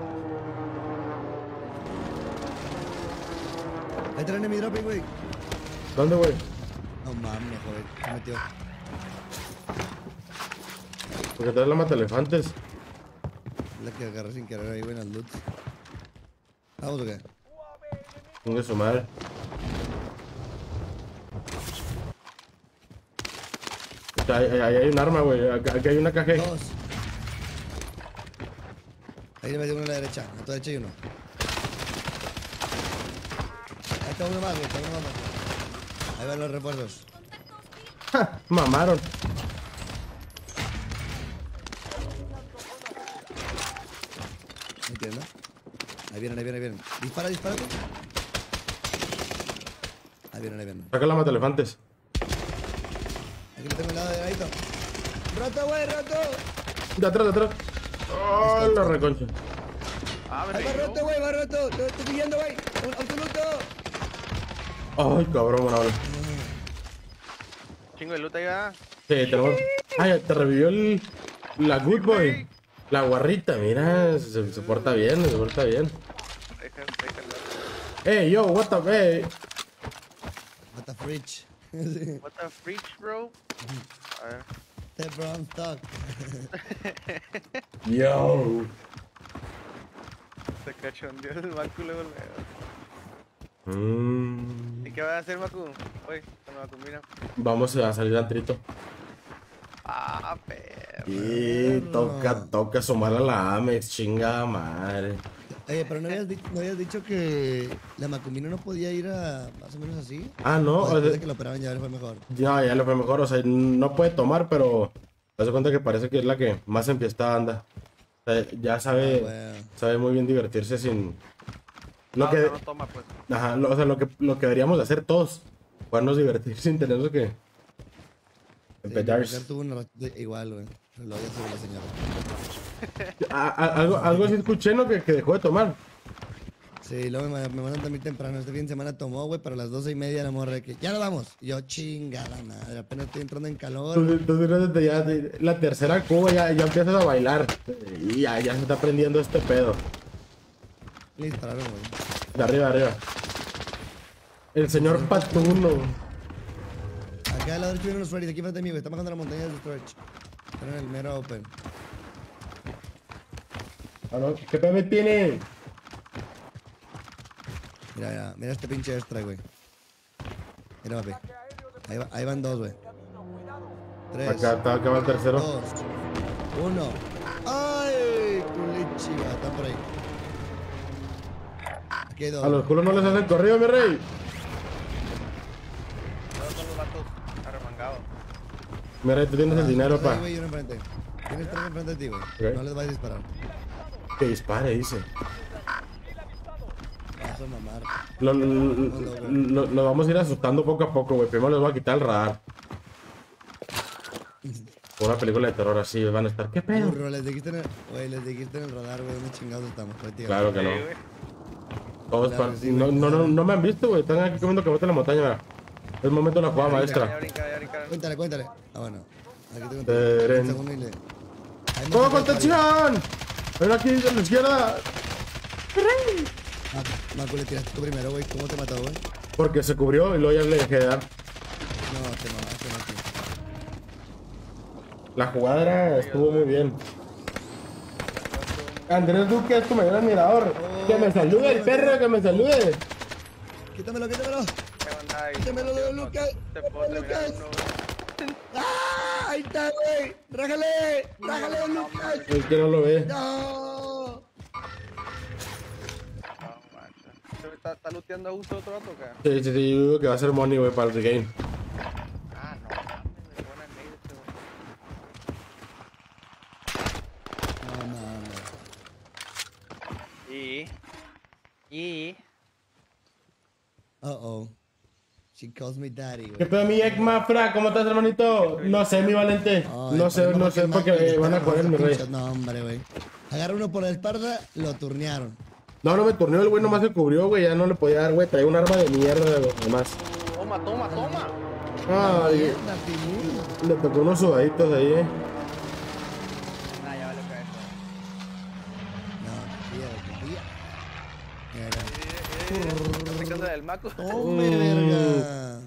Speaker 7: Ahí traen mi dropping, güey.
Speaker 1: ¿Dónde, güey?
Speaker 7: No mames, joder. Se metió.
Speaker 1: Porque traes la mata elefantes.
Speaker 7: La que agarré sin querer ahí, güey, en las loots. ¿Vamos o qué?
Speaker 1: Chingue su madre. Ahí hay un arma, güey. Aquí hay una caja.
Speaker 7: Dos. Ahí le metí uno a la derecha. A tu derecha hay uno. Ahí está uno más, güey. Está uno más. Ahí van los refuerzos.
Speaker 1: ¡Ja! Mamaron.
Speaker 7: ¿Me entiendes? Ahí vienen. Dispara tú. Ahí vienen.
Speaker 1: Saca la mata elefantes.
Speaker 7: Aquí lo tengo al lado de ladito. ¡Roto, güey, roto!
Speaker 1: De atrás. ¡Oh, la reconcha!
Speaker 6: Ah, me
Speaker 7: Ahí va
Speaker 6: revivió.
Speaker 7: roto, güey, va roto. Te estoy siguiendo, güey. Absoluto.
Speaker 1: ¡Ay, cabrón, buena hora!
Speaker 6: Chingo de loot ahí va.
Speaker 1: Sí, tenemos... ¡Ay, te revivió la good boy! La guarrita, mira, se porta bien,
Speaker 6: Déjalo.
Speaker 1: ¡Hey, yo, what the... Hey!
Speaker 7: What the fridge.
Speaker 6: What the freak, bro? A ver.
Speaker 7: The brown stock.
Speaker 1: ¡Yo!
Speaker 6: Se cachondeó el Macu luego.
Speaker 1: Mm,
Speaker 6: ¿Y qué va a hacer Macu? Oye, con Macu, mira.
Speaker 1: vamos a salir al trito.
Speaker 6: Ah, perro.
Speaker 1: Y toca sumar a la Amex, chingada madre.
Speaker 7: Oye, pero no habías dicho que la Macumina no podía ir a más o menos así.
Speaker 1: Ah, no,
Speaker 7: O
Speaker 1: o
Speaker 7: después
Speaker 1: sea,
Speaker 7: de que lo operaban ya le fue mejor.
Speaker 1: ya le fue mejor, o sea, no puede tomar, pero te das cuenta que parece que es la que más empieza anda. O sea, ya sabe,
Speaker 7: Bueno.
Speaker 1: sabe muy bien divertirse sin...
Speaker 6: No toma, pues.
Speaker 1: Ajá, o sea, lo que deberíamos de hacer todos, podernos divertir sin tener que
Speaker 7: Sí,
Speaker 1: empezar.
Speaker 7: mi mujer tuvo una ratita igual, güey. Pero luego ya se la señora.
Speaker 1: Algo sí escuché, ¿no? Que dejó de tomar.
Speaker 7: Sí, luego me mandan también temprano. Este fin de semana tomó, güey, para las 12:30 la morra de que ya nos vamos. Y yo, chingada madre, apenas estoy entrando en calor.
Speaker 1: Entonces ya la tercera cuba ya empiezas a bailar. Y ya se está aprendiendo este pedo.
Speaker 7: Le dispararon, güey.
Speaker 1: De arriba. El señor Patuno.
Speaker 7: Acá al lado derecho vienen los Freddy's, aquí frente a mí, güey. Están bajando la montaña de Stretch. Están en el mero open.
Speaker 1: ¿Qué pedo me tiene?
Speaker 7: Mira este pinche extra, güey. Mira, papi. Ahí van dos, güey. 3,
Speaker 1: Acá va el tercero.
Speaker 7: 2, 1. ¡Ay! Culichiva, están por ahí. Aquí hay dos.
Speaker 1: A los culos no les hacen corrido, mi rey.
Speaker 6: Todos son los vatos arremangados.
Speaker 1: Mi rey, tú tienes el dinero,
Speaker 7: Ahí,
Speaker 1: pa.
Speaker 7: güey, uno enfrente. Tienes tres enfrente de ti, güey.
Speaker 1: Ok.
Speaker 7: No les vayas a disparar.
Speaker 1: Que dispare, dice.
Speaker 7: Vas a mamar.
Speaker 1: Lo vamos a ir asustando poco a poco, güey. Primero les voy a quitar el radar. Por una película de terror así, van a estar. ¿Qué pedo?
Speaker 7: Burro, les dijiste en el radar, güey. ¿Dónde chingados estamos? Prácticamente.
Speaker 1: Claro que no.
Speaker 6: Sí, güey.
Speaker 1: Todos
Speaker 7: Claro
Speaker 1: pan-
Speaker 7: que sí,
Speaker 1: no,
Speaker 7: güey.
Speaker 1: no me han visto, güey. Están aquí comiendo camote en la montaña, mira. Es momento de la jugada
Speaker 6: Ya
Speaker 1: maestra.
Speaker 6: brinca.
Speaker 7: Cuéntale. Ah, bueno. Aquí tengo
Speaker 1: Teren.
Speaker 7: un segundo y le. Ahí me
Speaker 1: ¡Todo
Speaker 7: saca
Speaker 1: contención! Ven aquí de la izquierda.
Speaker 7: Macu, le tiraste tú primero, güey. ¿Cómo te mató, güey?
Speaker 1: Porque se cubrió y luego ya le dejé de dar.
Speaker 7: No, te mamaste, Macu.
Speaker 1: La jugada estuvo muy bien. Andrés Duque es tu mayor admirador. Que me salude el perro, que me salude.
Speaker 7: Quítamelo.
Speaker 6: ¿Qué onda ahí?
Speaker 7: Quítamelo, Lucas.
Speaker 6: Te puedo terminar
Speaker 7: Lucas.
Speaker 6: uno, güey.
Speaker 7: ¡Ah! Ahí está, güey. Rájale, Lucas.
Speaker 1: Es que no lo ve.
Speaker 7: No.
Speaker 6: No, macho. ¿Está looteando a gusto otro vato o qué?
Speaker 1: Sí, yo digo que va a ser money, güey, para el regame.
Speaker 6: Ah, no mames, me buena nade este, güey.
Speaker 7: No mames. Uh-oh. She calls me daddy,
Speaker 1: ¿Qué
Speaker 7: güey.
Speaker 1: pedo, mi Ekma, Fra? ¿Cómo estás, hermanito? No sé, mi Valente.
Speaker 7: Ay,
Speaker 1: No sé,
Speaker 7: no,
Speaker 1: porque van a jugar mi rey.
Speaker 7: No, hombre, güey. Agarra uno por la espalda, lo turnearon.
Speaker 1: No me turneó, el güey nomás se cubrió, güey. Ya no le podía dar, güey. Traía un arma de mierda, güey, nomás.
Speaker 6: Toma, toma, toma.
Speaker 1: Ay,
Speaker 7: Mierda, Timur.
Speaker 1: le tocó unos sudaditos ahí,
Speaker 6: Ah, ya vale caer.
Speaker 7: No, tía,
Speaker 6: Está picando del maco.
Speaker 7: Tome, verga.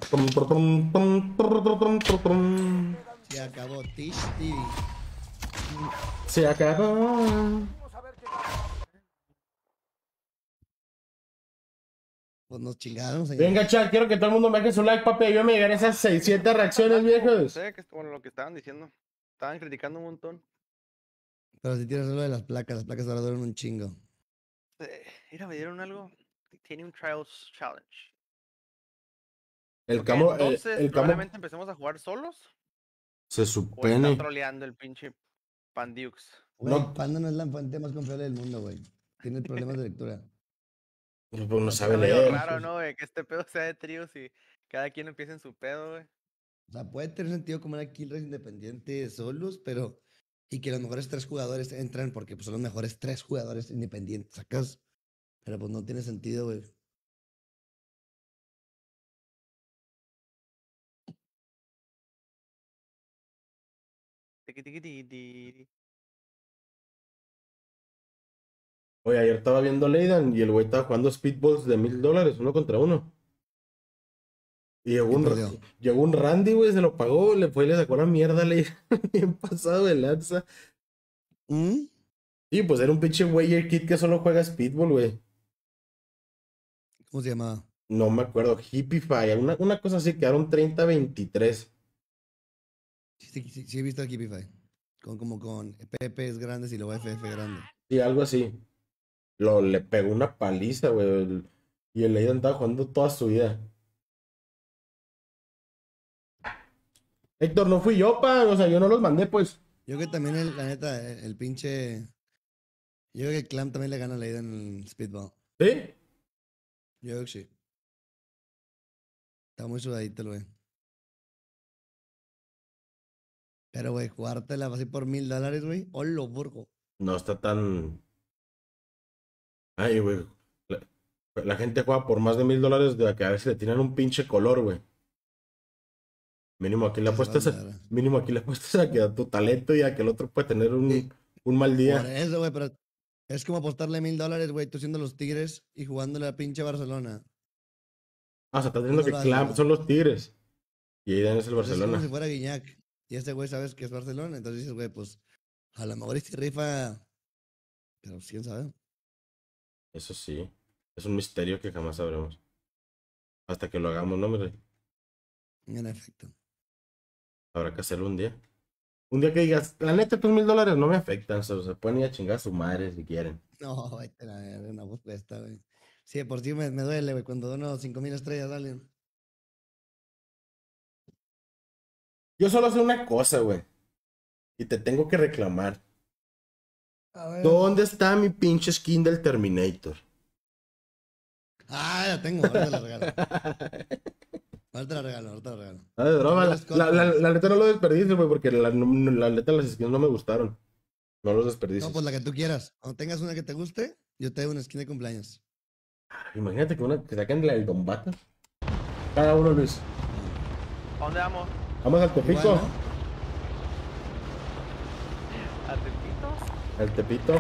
Speaker 1: Trum.
Speaker 7: Se acabó Tish TV.
Speaker 1: Se acabó.
Speaker 7: Pues nos chingaron, señor.
Speaker 1: Venga, chat, quiero que todo el mundo me deje su like, papi. Ayúdame a llegar a esas 600 reacciones, viejos.
Speaker 6: Sé que bueno, lo que estaban diciendo. Estaban criticando un montón.
Speaker 7: Pero si tienes lo de las placas ahora duran un chingo.
Speaker 6: Mira, me dieron algo. Tiene un Trials Challenge.
Speaker 1: El
Speaker 6: Ok,
Speaker 1: camo,
Speaker 6: entonces,
Speaker 1: el camo
Speaker 6: probablemente empecemos a jugar solos.
Speaker 1: se
Speaker 6: O está
Speaker 1: supone.
Speaker 6: troleando el pinche Pandiux.
Speaker 7: Güey,
Speaker 1: No.
Speaker 7: Panda no es la fuente más confiable del mundo, güey. Tiene problemas de lectura.
Speaker 1: Pues no sabe
Speaker 6: Está medio
Speaker 1: leer.
Speaker 6: raro, ¿no, güey? Que este pedo sea de tríos y cada quien empiece en su pedo, güey.
Speaker 7: O sea, puede tener sentido como una kill race independiente solos, pero... Y que los mejores 3 jugadores entran porque pues, son los mejores 3 jugadores independientes, ¿sacas? Pero pues no tiene sentido, güey.
Speaker 6: Tiqui, tiqui, ti, ti.
Speaker 1: Oye, ayer estaba viendo Leidan y el güey estaba jugando speedballs de $1000, 1 contra 1. Y
Speaker 7: perdió.
Speaker 1: llegó un Randy, güey, se lo pagó, le fue y le sacó la mierda a Leidan. Bien pasado de lanza.
Speaker 7: ¿Mm?
Speaker 1: Sí, pues era un pinche Wager Kid que solo juega speedball, güey.
Speaker 7: ¿Cómo se llamaba?
Speaker 1: No me acuerdo, Hippify, una cosa así, quedaron 30-23.
Speaker 7: Sí he visto a Kipify. Como con PPs grandes y luego FF grande.
Speaker 1: Sí, algo así. Le pegó una paliza, güey. Y el Leidan estaba jugando toda su vida. Héctor, no fui yo, pa. O sea, yo no los mandé, pues.
Speaker 7: Yo creo que también, la neta, el pinche... Yo creo que el Clam también le gana a Leida en el Speedball.
Speaker 1: ¿Sí?
Speaker 7: Yo creo que sí. Está muy sudadito, güey. Pero, güey, jugártela así por $1000, güey. ¡Holo, burgo!
Speaker 1: No está tan. Ay, güey. La gente juega por más de $1000 de que a veces le tiran un pinche color, güey. Mínimo aquí le
Speaker 7: Sí, se
Speaker 1: apuestas
Speaker 7: va a dar.
Speaker 1: mínimo aquí le apuestas a que a tu talento y a que el otro puede tener
Speaker 7: Sí.
Speaker 1: un mal
Speaker 7: Por
Speaker 1: día.
Speaker 7: eso, güey, pero es como apostarle $1000, güey, tú siendo los Tigres y jugándole a pinche Barcelona.
Speaker 1: Ah, o sea, estás diciendo
Speaker 7: No
Speaker 1: que
Speaker 7: lo
Speaker 1: Clamp
Speaker 7: hagas.
Speaker 1: son los Tigres. Y Aidan es el
Speaker 7: Pues es como
Speaker 1: Barcelona.
Speaker 7: si fuera Guiñac. Y este güey sabes que es Barcelona. Entonces dices, güey, pues a lo mejor este rifa. Pero quién sabe.
Speaker 1: Eso sí. Es un misterio que jamás sabremos. Hasta que lo hagamos, ¿no, hombre?
Speaker 7: En efecto.
Speaker 1: Habrá que hacerlo un día. Un día que digas, la neta, estos $1000 no me afectan. Se pueden ir a chingar a su madre si quieren.
Speaker 7: No, vete a la verga, una apuesta, güey. Sí, de por sí me duele, güey, cuando dono 5000 estrellas a alguien.
Speaker 1: Yo solo sé una cosa, güey. Y te tengo que reclamar.
Speaker 7: A ver.
Speaker 1: ¿Dónde está mi pinche skin del Terminator?
Speaker 7: Ah, la tengo, ahorita la regalo. Ahorita la regalo.
Speaker 1: Ah, de broma.
Speaker 7: Las cosas.
Speaker 1: La neta no lo desperdicio, güey, porque la neta las skins no me gustaron. No los desperdicio.
Speaker 7: No, pues la que tú quieras. Cuando tengas una que te guste, yo te doy una skin de cumpleaños.
Speaker 1: Imagínate que saquen la del Dombata. Cada uno, Luis.
Speaker 6: ¿A dónde vamos?
Speaker 1: Vamos al Tepico.
Speaker 7: Igual, ¿no?
Speaker 6: ¿A Tepito?
Speaker 1: Al Tepito.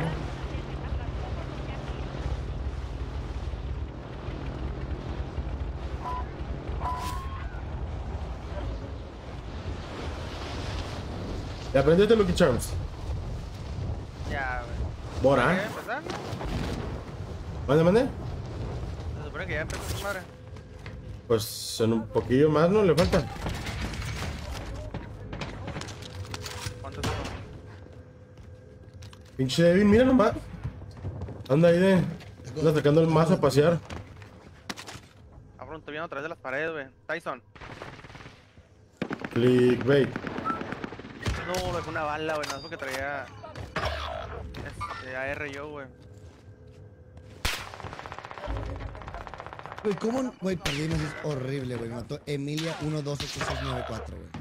Speaker 1: ¿Te aprendiste Lucky Charms?
Speaker 6: Ya, güey. ¿Ya
Speaker 1: Bora.
Speaker 6: empezar?
Speaker 1: Mande.
Speaker 6: Se supone que ya empezó su madre.
Speaker 1: Pues en un poquillo más, ¿no? Le falta.
Speaker 6: ¿Cuántos son?
Speaker 1: Pinche Devin, mira nomás. Anda ahí anda sacando el mazo a pasear.
Speaker 6: Cabrón, estoy viendo a través de las paredes, güey. Tyson.
Speaker 1: Clickbait.
Speaker 6: No, me fue una bala, güey. No es porque traía. AR yo, güey.
Speaker 7: Güey, ¿cómo? Güey, perdimos, es horrible, güey. Me mató Emilia 128694, güey.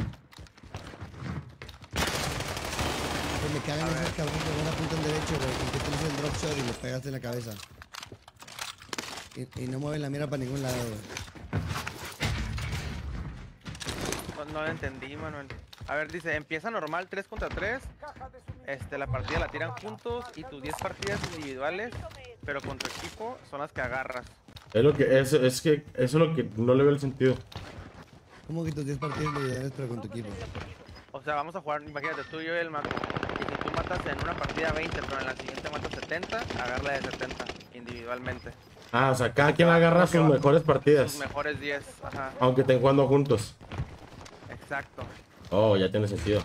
Speaker 7: Que me cagan esos cabrones que van a apuntar derecho, güey. Y que tienes el drop shot y le pegaste en la cabeza. Y no mueven la mira para ningún lado, güey.
Speaker 6: No lo entendí, Manuel. A ver, dice, empieza normal 3 contra 3. La partida la tiran juntos y tus 10 partidas individuales, pero con tu equipo son las que agarras.
Speaker 1: Es lo que es que eso es lo que no le veo el sentido.
Speaker 7: ¿Cómo que tus 10 partidas individuales pero con tu equipo?
Speaker 6: O sea, vamos a jugar, imagínate, tú y yo y el Mato. Y si tú matas en una partida 20, pero en la siguiente matas 70, agarra de 70 individualmente.
Speaker 1: Ah, o sea, cada quien agarra sus mejores partidas.
Speaker 6: Sus mejores 10, ajá.
Speaker 1: Aunque estén jugando juntos.
Speaker 6: Exacto.
Speaker 1: Oh, ya tiene sentido.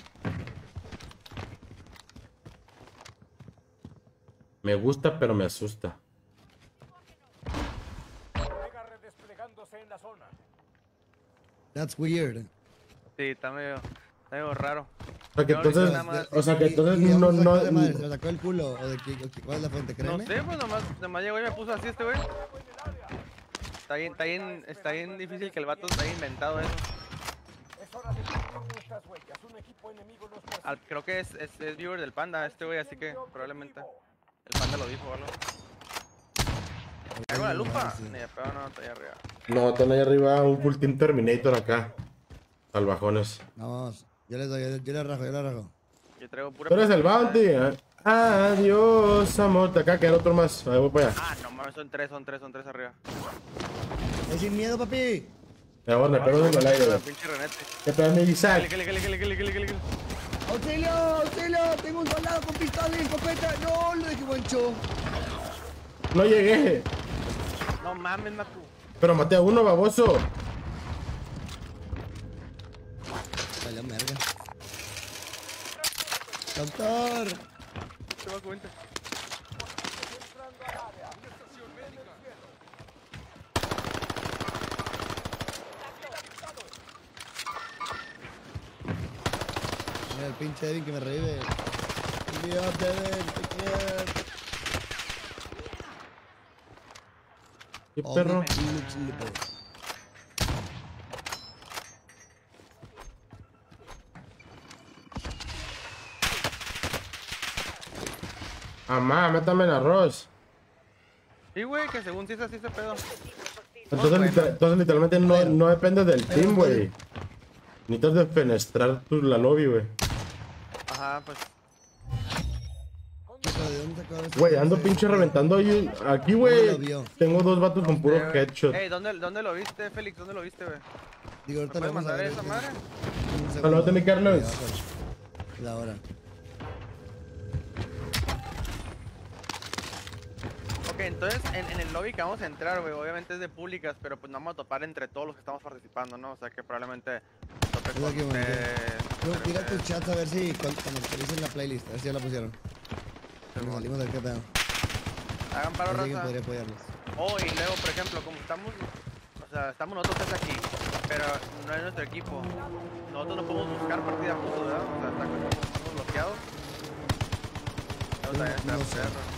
Speaker 1: Me gusta, pero me asusta.
Speaker 3: Colega redesplegándose en la zona.
Speaker 7: That's weird.
Speaker 6: Sí, está medio raro.
Speaker 1: O sea, que
Speaker 6: Yo ahorita
Speaker 1: entonces,
Speaker 6: nada más-
Speaker 1: o sea, que entonces
Speaker 7: ¿Y de
Speaker 1: no,
Speaker 7: dónde
Speaker 1: no,
Speaker 7: sacó de madre? ¿Se lo sacó el culo? ¿O de qué? ¿Cuál es la fuente?
Speaker 6: No
Speaker 7: Créeme.
Speaker 6: sé, pues nomás llegó y me puso así este güey. Está bien difícil que el vato se haya inventado eso.
Speaker 3: Es hora de cubrir nuestras huellas. Un equipo enemigo nos persigue.
Speaker 6: Creo que es viewer del Panda este güey, así que probablemente el Panda lo dijo o algo. ¿Traigo la lupa?
Speaker 7: Sí.
Speaker 6: Ni de pedo, no, está ahí arriba.
Speaker 1: no, están ahí arriba un full team Terminator acá. Salvajones.
Speaker 7: Vamos. Yo les doy, yo les rajo, yo les rajo.
Speaker 6: Yo traigo pura...
Speaker 1: Tú eres el bounty. ¿Eh? Adiós, amor. De acá queda otro más. Ahí voy para allá.
Speaker 6: Ah, no mames, son tres arriba.
Speaker 7: ¡Es sin miedo, papi!
Speaker 1: Me voy, me pego en el aire, güey.
Speaker 6: Pinche Renete.
Speaker 1: ¿Qué pedo, mi Isaac?
Speaker 6: Kele.
Speaker 7: ¡Auxilio! ¡Auxilio! ¡Tengo un soldado con pistola y escopeta! ¡No! ¡Lo dejé guancho!
Speaker 1: No llegué.
Speaker 6: No mames, Macu.
Speaker 1: Pero maté a uno, baboso.
Speaker 7: Vale, merga. ¡Doctor!
Speaker 6: Se va a cuenta.
Speaker 7: Mira el pinche Devin que me revive. Dios, Devin, te quiero.
Speaker 1: ¿Qué perro?
Speaker 7: Lux, lupo.
Speaker 1: Mamá, métame en arroz.
Speaker 6: Sí, güey, que según sí es así ese pedo.
Speaker 1: Entonces literalmente no depende del team, güey. Necesitas defenestrar la lobby, güey.
Speaker 6: Ajá, pues.
Speaker 7: Pero, ¿de dónde sacó eso?
Speaker 1: Güey, ando pinche reventando ahí. Aquí, güey. Tengo dos vatos con puro headshot.
Speaker 6: Ey, ¿dónde lo viste, Félix? ¿Dónde lo viste, güey?
Speaker 7: Digo, ahorita
Speaker 6: ¿Me
Speaker 7: le
Speaker 6: puedes
Speaker 7: vamos a
Speaker 6: mandar
Speaker 7: ver.
Speaker 6: esa madre?
Speaker 7: Un segundo.
Speaker 1: Saludate, Carlos.
Speaker 7: La hora.
Speaker 6: Ok, entonces en el lobby que vamos a entrar, güey, obviamente es de públicas, pero pues no vamos a topar entre todos los que estamos participando, ¿no? O sea que probablemente tope
Speaker 7: Es
Speaker 6: con
Speaker 7: lo que me
Speaker 6: ustedes.
Speaker 7: No, tira tus chats a ver si cuando actualicen la playlist, a ver si ya la pusieron. Nos salimos del que pedo.
Speaker 6: Hagan paro,
Speaker 7: A ver si alguien
Speaker 6: raza.
Speaker 7: podría apoyarlos.
Speaker 6: Oh, y luego, por ejemplo, como estamos, o sea, estamos nosotros tres aquí, pero no es nuestro equipo. Nosotros no podemos buscar partida juntos, ¿verdad? O sea, estamos bloqueados. O sea, está
Speaker 7: No sé.
Speaker 6: perro.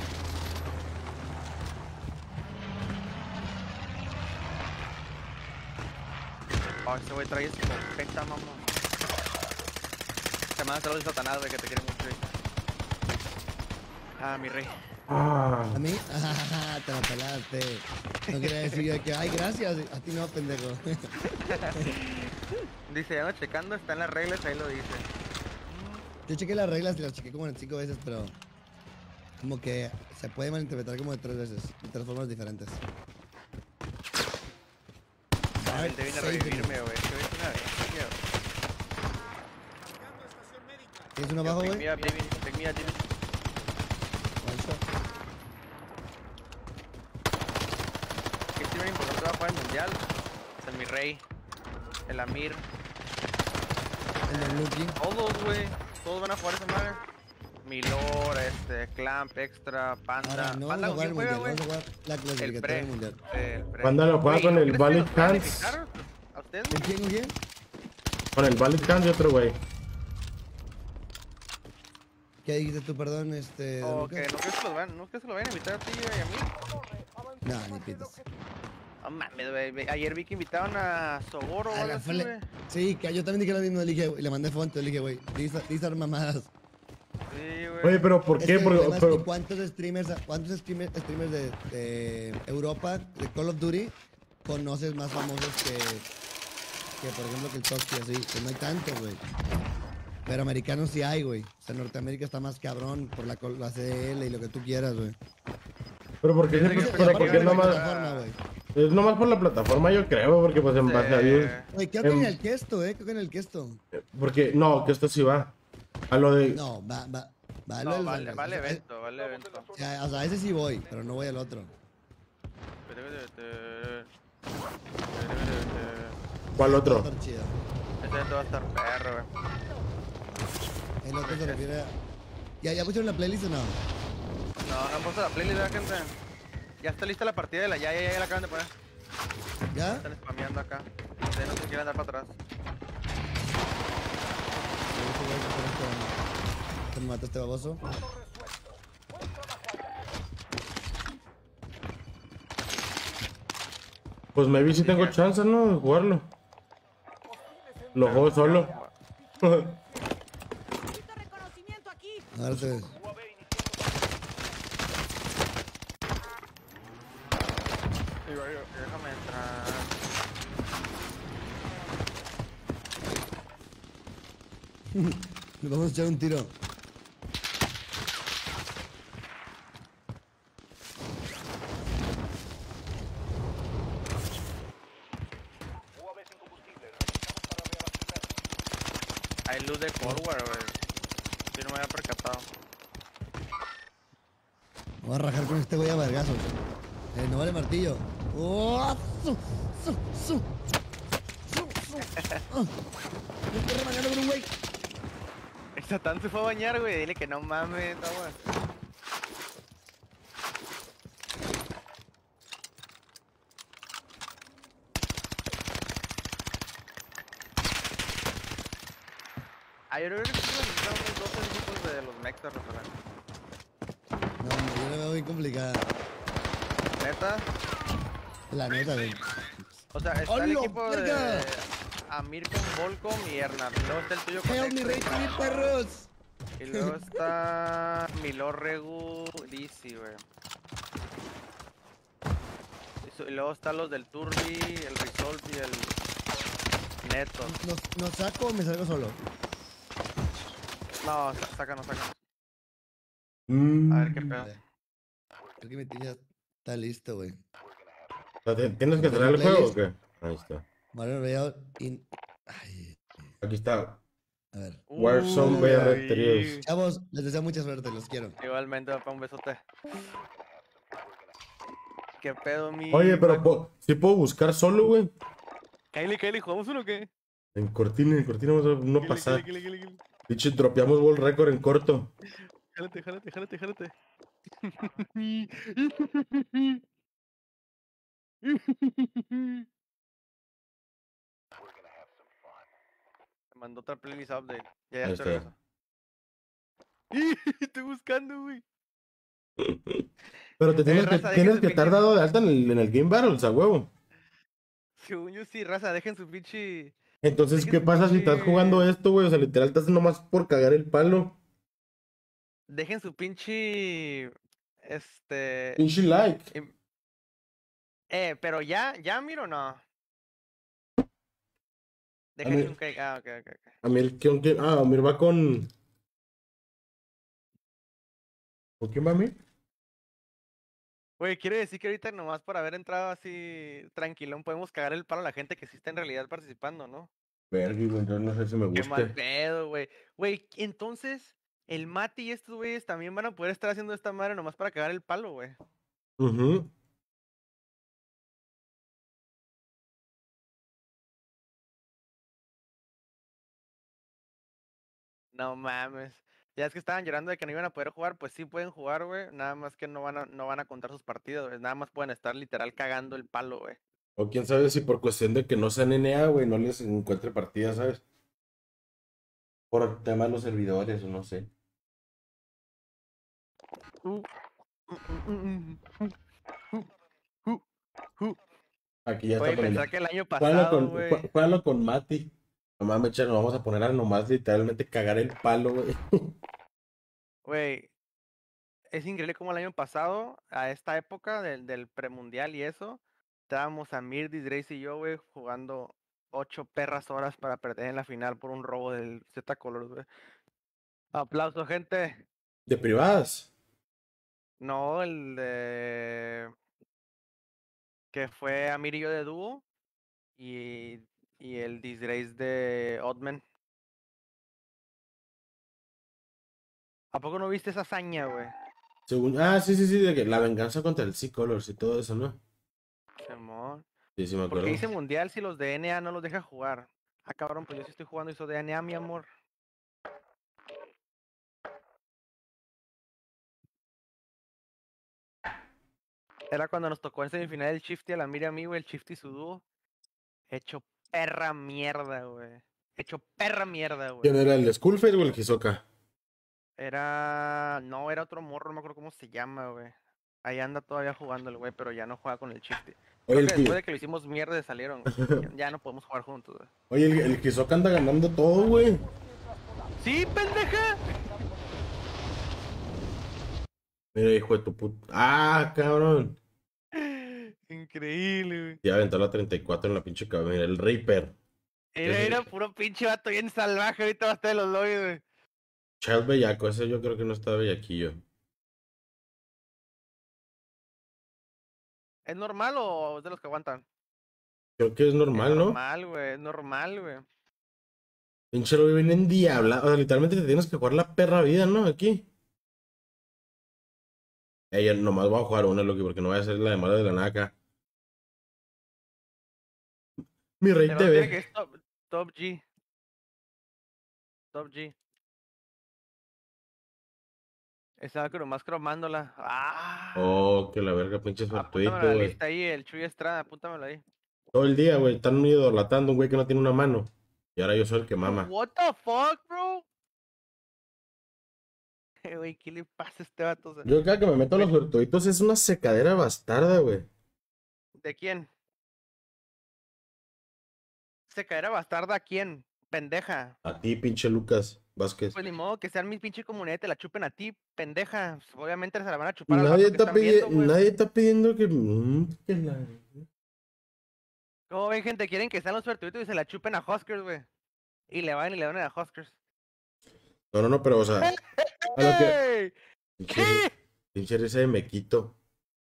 Speaker 6: Oh, ese güey trae escopeta, mamá. Te manda saludos de Satanás, güey, que te quiere mucho. Güey. Ah, mi rey.
Speaker 1: Ah,
Speaker 7: ¿A mí? Ah, te la pelaste. No quería decir yo de que, ay, gracias. A ti no, pendejo.
Speaker 6: Dice, ya no checando, está en las reglas, ahí lo dice.
Speaker 7: Yo chequé las reglas y las chequé como en 5 veces, pero como que se puede malinterpretar como de 3 veces, de 3 formas diferentes.
Speaker 6: Te vine a revivirme, güey. Que hoy es una bestia, güey.
Speaker 7: ¿Tienes uno abajo,
Speaker 6: Pick
Speaker 7: güey?
Speaker 6: me up, David. Pick me up, David.
Speaker 7: One shot.
Speaker 6: ¿Qué team importante va a jugar el mundial? Es el mi rey. El Amir.
Speaker 7: El de Lucky.
Speaker 6: Todos, güey. Todos van a jugar esa madre. Milor, Clamp, Extra, Panda.
Speaker 7: Ahora, no
Speaker 6: Panda,
Speaker 7: vamos a jugar el
Speaker 6: ¿quién juega,
Speaker 7: mundial,
Speaker 6: güey?
Speaker 7: vamos a jugar la
Speaker 6: El
Speaker 7: clasificación
Speaker 6: pre.
Speaker 7: del mundial.
Speaker 6: El pre.
Speaker 1: Panda lo juega
Speaker 6: Güey,
Speaker 1: con
Speaker 6: ¿no
Speaker 1: el
Speaker 6: crees que
Speaker 1: Valid
Speaker 6: los pueden
Speaker 1: Hands.
Speaker 6: invitar ¿A ustedes?
Speaker 7: ¿Con quién, con quién?
Speaker 1: con el Valid Hands y otro, güey.
Speaker 7: ¿Qué dijiste tú, perdón,
Speaker 6: O
Speaker 7: Lucas?
Speaker 6: que no crees que los vayan a invitar a ti y a mí.
Speaker 7: No, ni pitos.
Speaker 6: No mames, güey. Ayer vi que invitaron a Sogoro o
Speaker 7: A
Speaker 6: algo
Speaker 7: la
Speaker 6: así,
Speaker 7: fle-
Speaker 6: güey.
Speaker 7: Sí, que yo también dije lo mismo, le dije, le mandé foto, le dije, güey, these mamadas.
Speaker 6: Sí, güey.
Speaker 1: Oye, pero ¿por
Speaker 7: Es
Speaker 1: qué?
Speaker 7: que el problema es que
Speaker 1: Pero,
Speaker 7: cuántos streamers de Europa, de Call of Duty, conoces más famosos que por ejemplo, que el Toxi, así, que no hay tantos, güey. Pero americanos sí hay, güey. O sea, Norteamérica está más cabrón por la CDL y lo que tú quieras, güey.
Speaker 1: ¿por qué
Speaker 6: Fíjate
Speaker 1: siempre,
Speaker 6: que
Speaker 1: pero
Speaker 6: pensé
Speaker 1: por
Speaker 6: que
Speaker 1: qué
Speaker 6: iban a
Speaker 1: nomás?
Speaker 7: plataforma, güey.
Speaker 1: Es nomás por la plataforma, yo creo, porque pues en base a views.
Speaker 7: Güey, creo que en
Speaker 1: Em,
Speaker 7: el Questo, creo que en el Questo.
Speaker 1: Porque, no, que esto sí va. A lo de.
Speaker 7: No, va lo
Speaker 6: No,
Speaker 7: del
Speaker 6: vale,
Speaker 7: San
Speaker 6: vale
Speaker 7: Francisco.
Speaker 6: evento, vale evento.
Speaker 7: O sea, a ese sí voy, pero no voy al otro.
Speaker 1: ¿Cuál
Speaker 7: Va a
Speaker 1: otro?
Speaker 7: estar chido.
Speaker 6: Este evento va a estar perro, güey.
Speaker 7: El otro se refiere a... ¿Ya pusieron la playlist o no?
Speaker 6: No, no han puesto la playlist, ¿verdad, gente? Ya está lista la partida de la ya la acaban de poner.
Speaker 7: ¿Ya?
Speaker 6: Están spameando acá. Ustedes no se quieren dar para atrás.
Speaker 7: ¿Te me mataste, baboso?
Speaker 1: Pues maybe sí tengo chance, ¿no? De jugarlo. Lo juego solo.
Speaker 5: Necesito reconocimiento aquí.
Speaker 7: Ahora te...
Speaker 6: Déjame entrar.
Speaker 7: Nos vamos a echar un tiro.
Speaker 6: Hay luz de forward, güey. Si no me había percatado.
Speaker 7: Voy a rajar con este güey a vergazos. No vale martillo. ¡Oh! ¡Su! ¡Su! ¡Su! Me estoy remangando con un güey.
Speaker 6: El Satán se fue a bañar, güey. Dile que no mames, no, güey. Ayer creo que necesitamos unos 12 equipos de los Mexas, restaurante.
Speaker 7: No, hombre, yo la veo bien complicada.
Speaker 6: Neta.
Speaker 7: La neta, güey.
Speaker 6: O sea, está el
Speaker 7: ¡Hola,
Speaker 6: equipo
Speaker 7: verga!
Speaker 6: de Amir con Volcom y Hernán. Luego está el tuyo con
Speaker 7: ¡Help mi rey,
Speaker 6: Héctor y
Speaker 7: mi
Speaker 6: Ramón.
Speaker 7: perros!
Speaker 6: Y luego está Milor Regu DC, güey. Y luego están los del Turbi, el Resolve y el Neto.
Speaker 7: ¿Nos saco o me salgo solo?
Speaker 6: No, sácanos, sácanos.
Speaker 1: Mm.
Speaker 6: A ver qué pedo.
Speaker 7: Creo que mi team ya está listo, güey.
Speaker 1: O sea, ¿tienes que cerrar el juego o qué? Ahí está.
Speaker 7: Mario Royale in... Ay,
Speaker 1: Aquí está.
Speaker 7: a ver.
Speaker 1: Warzone VR 3.
Speaker 7: Chavos, les deseo mucha suerte, los quiero.
Speaker 6: Igualmente, papá, un besote. ¿Qué pedo, mi?
Speaker 1: Oye, pero ¿sí puedo buscar solo, güey?
Speaker 6: Kylie, ¿jugamos uno o qué?
Speaker 1: En cortina vamos a no pasar.
Speaker 6: Kylie.
Speaker 1: Dicho, dropeamos World Record en corto.
Speaker 6: Jálate. Me mandó otra playlist update. Ya
Speaker 1: Ahí
Speaker 6: estoy
Speaker 1: está.
Speaker 6: regreso. Estoy buscando, güey.
Speaker 1: Pero te tienes
Speaker 6: raza,
Speaker 1: tienes
Speaker 6: déjense
Speaker 1: que estar
Speaker 6: pinche-
Speaker 1: dado de alta en el Game Battles, a huevo.
Speaker 6: Según yo sí, raza, dejen su pinche.
Speaker 1: Entonces,
Speaker 6: Dejen
Speaker 1: ¿qué
Speaker 6: su
Speaker 1: pasa si estás
Speaker 6: pinche-
Speaker 1: jugando esto, güey? O sea, literal, estás nomás por cagar el palo.
Speaker 6: Dejen su pinche.
Speaker 1: Pinche like.
Speaker 6: Pero ya miro no.
Speaker 1: mí-
Speaker 6: Dejen un cake. Ok.
Speaker 1: Amir, Amir va con. ¿Con quién va Amir?
Speaker 6: Güey, quiere decir que ahorita nomás por haber entrado así tranquilón podemos cagar el palo a la gente que sí está en realidad participando, ¿no?
Speaker 1: Verga, güey, entonces no sé si me
Speaker 6: Qué mal
Speaker 1: guste.
Speaker 6: pedo, güey. Güey, entonces el Mati y estos güeyes también van a poder estar haciendo esta madre nomás para cagar el palo, güey.
Speaker 1: Ujú.
Speaker 6: No mames. Ya es que estaban llorando de que no iban a poder jugar, pues sí pueden jugar, güey. Nada más que no van a contar sus partidos, güey. Nada más pueden estar literal cagando el palo, güey.
Speaker 1: O quién sabe si por cuestión de que no sean NA, güey, no les encuentre partidas, ¿sabes? Por el tema de los servidores, o no sé. Aquí ya
Speaker 6: Güey,
Speaker 1: está poniendo.
Speaker 6: pensar que el año
Speaker 1: Juégalo
Speaker 6: pasado, güey.
Speaker 1: juégalo con Mati. No mames, che, nos vamos a poner a nomás literalmente cagar el palo, güey.
Speaker 6: Güey, es increíble como el año pasado, a esta época del premundial y eso, estábamos a Mir, Disgrace y yo, güey, jugando 8 perras horas para perder en la final por un robo del Z Colors, güey. Aplauso, gente.
Speaker 1: De privadas.
Speaker 6: No, el de... que fue Amir y yo de dúo y el Disgrace de Oddman. ¿A poco no viste esa hazaña, güey?
Speaker 1: Ah, sí, sí, sí, de que la venganza contra el C-Colors y todo eso, ¿no?
Speaker 6: Simón.
Speaker 1: Sí, sí, me
Speaker 6: Porque
Speaker 1: acuerdo.
Speaker 6: dice mundial si los de NA no los deja jugar. Ah, cabrón, pues yo sí estoy jugando eso de NA, mi amor. Era cuando nos tocó en semifinal el Shifty a la Mira a mí, güey, el Shifty y su dúo. Hecho perra mierda, güey. Hecho perra mierda, güey.
Speaker 1: ¿Quién era el Skullface o el Hisoka?
Speaker 6: Era... No, era otro morro, no me acuerdo cómo se llama, güey. Ahí anda todavía jugando el güey, pero ya no juega con el Shifty.
Speaker 1: Oye,
Speaker 6: Creo que después de que lo hicimos mierda salieron, güey. Ya no podemos jugar juntos, güey.
Speaker 1: Oye, el Hisoka anda ganando todo, güey.
Speaker 6: ¡Sí, pendeja!
Speaker 1: Mira, hijo de tu puta. ¡Ah, cabrón!
Speaker 6: Increíble, güey.
Speaker 1: Ya aventó la 34 en la pinche cabeza. Mira, el Reaper.
Speaker 6: Era puro pinche vato bien salvaje, ahorita va a estar en los lobbies, güey.
Speaker 1: Child bellaco, ese yo creo que no está bellaquillo.
Speaker 6: ¿Es normal o es de los que aguantan?
Speaker 1: Creo que es normal,
Speaker 6: Es
Speaker 1: ¿no?
Speaker 6: normal, güey, es normal, güey.
Speaker 1: Pinche lo viene en diabla. O sea, literalmente te tienes que jugar la perra vida, ¿no? Aquí. Ella nomás voy a jugar una, Loki, porque no voy a hacer la de mala de la naca. Mi rey
Speaker 6: El otro tiene que
Speaker 1: TV.
Speaker 6: es top G. Top G. Estaba nomás cromándola. ¡Ah!
Speaker 1: Oh, que la verga, pinche suertuito,
Speaker 6: Apúntame la
Speaker 1: güey.
Speaker 6: lista ahí, el Chuy Estrada, apúntamelo ahí.
Speaker 1: Todo el día, güey. Están idolatando un güey que no tiene una mano. Y ahora yo soy el que mama.
Speaker 6: What the fuck, bro? Güey, ¿qué le pasa a este vato? O sea,
Speaker 1: Yo cada que me meto a los suertuditos es una secadera bastarda, güey.
Speaker 6: ¿de quién? ¿Se caerá bastarda a quién? Pendeja.
Speaker 1: A ti, pinche Lucas Vázquez.
Speaker 6: Pues ni modo que sean mis pinche comunidad, te la chupen a ti, pendeja. Pues, obviamente se la van a chupar al
Speaker 1: Nadie
Speaker 6: vato que
Speaker 1: está,
Speaker 6: están viendo, güey.
Speaker 1: nadie está pidiendo que la...
Speaker 6: ¿Cómo ven, gente? Quieren que sean los suertuditos y se la chupen a Huskers, güey. Y le van a Huskers.
Speaker 1: No, pero, o sea, a lo que...
Speaker 6: ¡Ey!
Speaker 1: Pinche risa de mequito.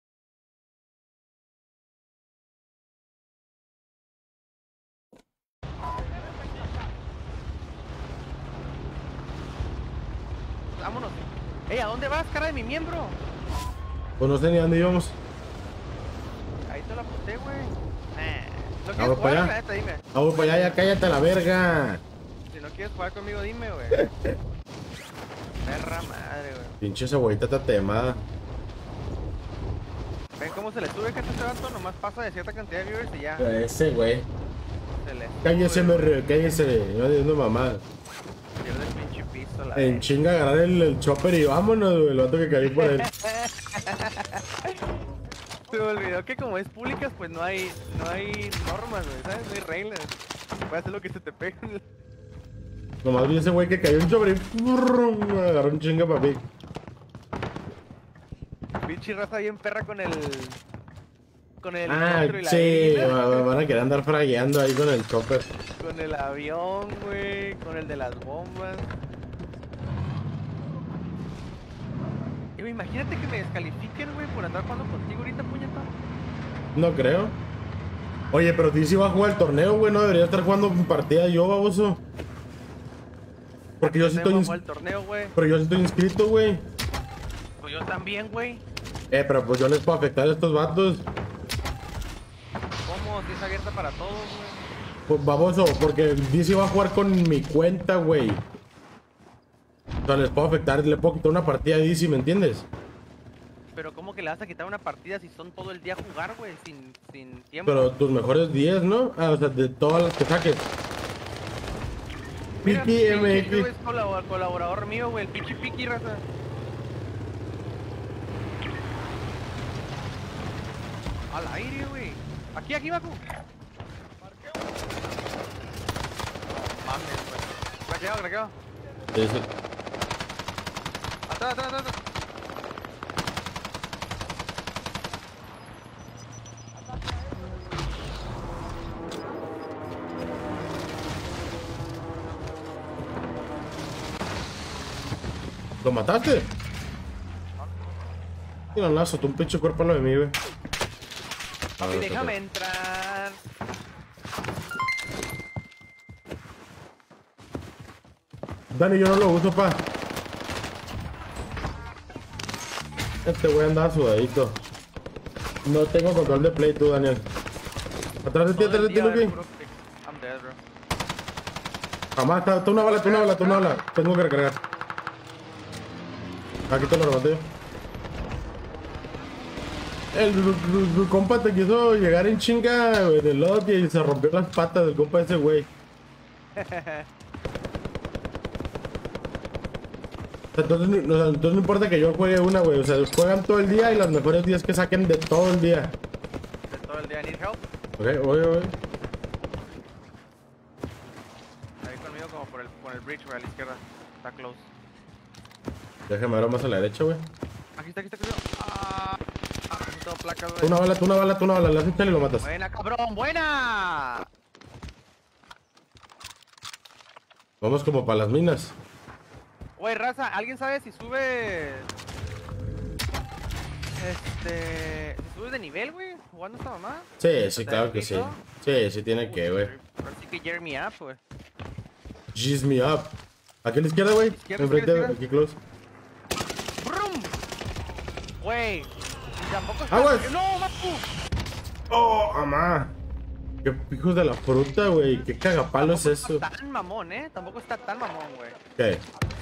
Speaker 6: Vámonos. Ey, ¿a dónde vas, cara de mi miembro?
Speaker 1: Pues no sé ni a dónde íbamos.
Speaker 6: Ahí te la apunté, güey. ¿No quieres
Speaker 1: Vamos
Speaker 6: jugar?
Speaker 1: para allá.
Speaker 6: La neta, dime.
Speaker 1: Vamos para allá, ya cállate a la verga.
Speaker 6: Si no quieres jugar conmigo, dime, güey. Perra madre, güey.
Speaker 1: Pinche cebollita tatemada.
Speaker 6: ¿Ven cómo se le sube que este vato? Nomás pasa de cierta cantidad de viewers y ya.
Speaker 1: Ese güey.
Speaker 6: Se le
Speaker 1: Cállese,
Speaker 6: sube, güey.
Speaker 1: cállese. No diciendo mamá.
Speaker 6: Pierde el pinche piso, la
Speaker 1: En
Speaker 6: neta.
Speaker 1: chinga agarrar el chopper y vámonos, güey. El vato que caí por él.
Speaker 6: Se me olvidó que como es públicas, pues no hay normas, güey, ¿sabes? No hay reglas. Puedes hacer lo que se te pegue.
Speaker 1: Nomás vi ese güey que cayó en chopper y ¡furrum! Agarró un chinga papi.
Speaker 6: Pinche raza bien perra con el... Con el
Speaker 1: Ah,
Speaker 6: helicóptero y la
Speaker 1: sí.
Speaker 6: isla,
Speaker 1: Van a querer andar fragueando ahí con el chopper.
Speaker 6: con el avión, güey, con el de las bombas. Imagínate que me descalifiquen, güey, por andar jugando contigo ahorita, puñetón.
Speaker 1: No creo. Oye, pero DC va a jugar el torneo, güey. No debería estar jugando partida yo, baboso. Porque yo sí estoy
Speaker 6: el torneo, güey.
Speaker 1: Pero yo sí estoy inscrito, güey.
Speaker 6: Pues yo también, güey.
Speaker 1: Pero pues yo les puedo afectar a estos vatos.
Speaker 6: ¿Cómo? Si es abierta para todos, güey.
Speaker 1: Pues baboso, porque DC va a jugar con mi cuenta, güey. O sea, les puedo afectar, le puedo quitar una partida a DC, ¿me entiendes?
Speaker 6: Pero ¿cómo que le vas a quitar una partida si son todo el día a jugar, güey? Sin tiempo.
Speaker 1: Pero tus mejores 10, ¿no? Ah, o sea, de todas las que saques.
Speaker 6: Mira,
Speaker 1: Piki
Speaker 6: pinche Chu
Speaker 1: MX.
Speaker 6: es colaborador mío, güey. El pinche Piki, raza. Al aire, güey. Aquí, Baku. Mames, güey. Craqueado.
Speaker 1: Sí, sí.
Speaker 6: Atrás.
Speaker 1: ¿Lo mataste? Y no, lazo, tú un pinche cuerpo a lo de mí, güey. A ver,
Speaker 6: Déjame entrar.
Speaker 1: Dani, yo no lo uso, pa. Este güey andaba sudadito. No tengo control de play, tú, Daniel. Atrás de ti, Luki.
Speaker 6: I'm dead, bro.
Speaker 1: Jamás, está una bala. Tengo que recargar. Aquí te lo rematé yo. El compa te quiso llegar en chinga en el lobby y se rompió las patas del compa de ese güey. Entonces no importa que yo juegue una, güey. O sea, juegan todo el día y los mejores días que saquen de todo el día.
Speaker 6: De todo el día, need help.
Speaker 1: Ok, voy.
Speaker 6: Ahí conmigo como por el bridge, güey, a la izquierda. Está close.
Speaker 1: Déjame ver más a la derecha, güey.
Speaker 6: Aquí está conmigo. Todo placas, güey.
Speaker 1: Tú una bala. Le haces y lo matas.
Speaker 6: Buena, cabrón, buena.
Speaker 1: Vamos como para las minas.
Speaker 6: Güey, raza, ¿alguien sabe si sube... si subes de nivel, güey? ¿Jugando esta mamá?
Speaker 1: Sí, claro que sí. Sí, tiene que, güey.
Speaker 6: Pero sí que Gear me up, güey.
Speaker 1: G's me up. Aquí a la izquierda, güey. Enfrente, aquí close.
Speaker 6: ¡Brum! Güey. Tampoco está...
Speaker 1: ¡Aguas!
Speaker 6: ¡No, Mapu!
Speaker 1: ¡Oh, mamá! ¡Qué hijos de la fruta, güey! ¡Qué cagapalo es eso!
Speaker 6: Tampoco está tan mamón, Tampoco está tan mamón, güey.
Speaker 1: ¿Qué?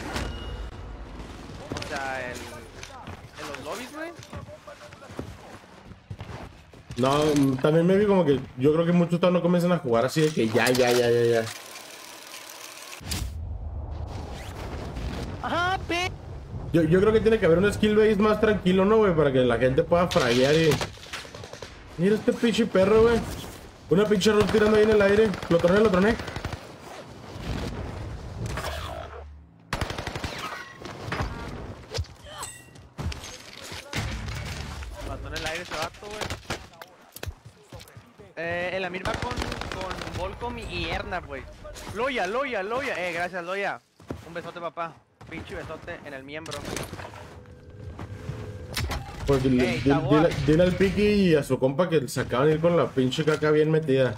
Speaker 6: O sea, en los lobbies, güey.
Speaker 1: No, también me vi como que yo creo que muchos todavía no comienzan a jugar así de que ya.
Speaker 6: Ajá,
Speaker 1: Yo creo que tiene que haber un skill base más tranquilo, ¿no, güey? Para que la gente pueda fraguear y... Mira este pinche perro, güey. Una pinche root tirando ahí en el aire. Lo troné.
Speaker 6: Mató en el aire ese vato, güey. El Amir va con Volcom y Ernab, güey. Loya. Gracias, Loya. Un besote, papá. Pinche besote en el miembro.
Speaker 1: Pues dile al Piki y a su compa que se acaban de ir con la pinche caca bien metida.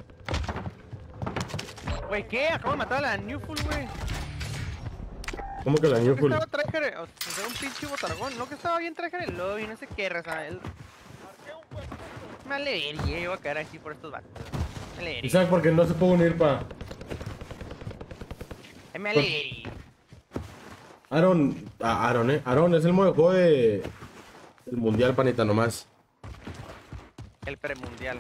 Speaker 6: Güey, ¿qué? Acabo de matar a la Newful, güey.
Speaker 1: ¿Cómo que la Newful?
Speaker 6: Estaba traje, o sea, un pinche botargón. No que estaba bien traje el lobby, no sé qué, raza. Me alevería, yo voy a caer aquí por estos vatos. Me
Speaker 1: ¿Y
Speaker 6: alevería.
Speaker 1: sabes por qué no se puede unir, pa?
Speaker 6: Me alevería.
Speaker 1: Aaron es el modo de juego de... El mundial, panita, nomás.
Speaker 6: El premundial.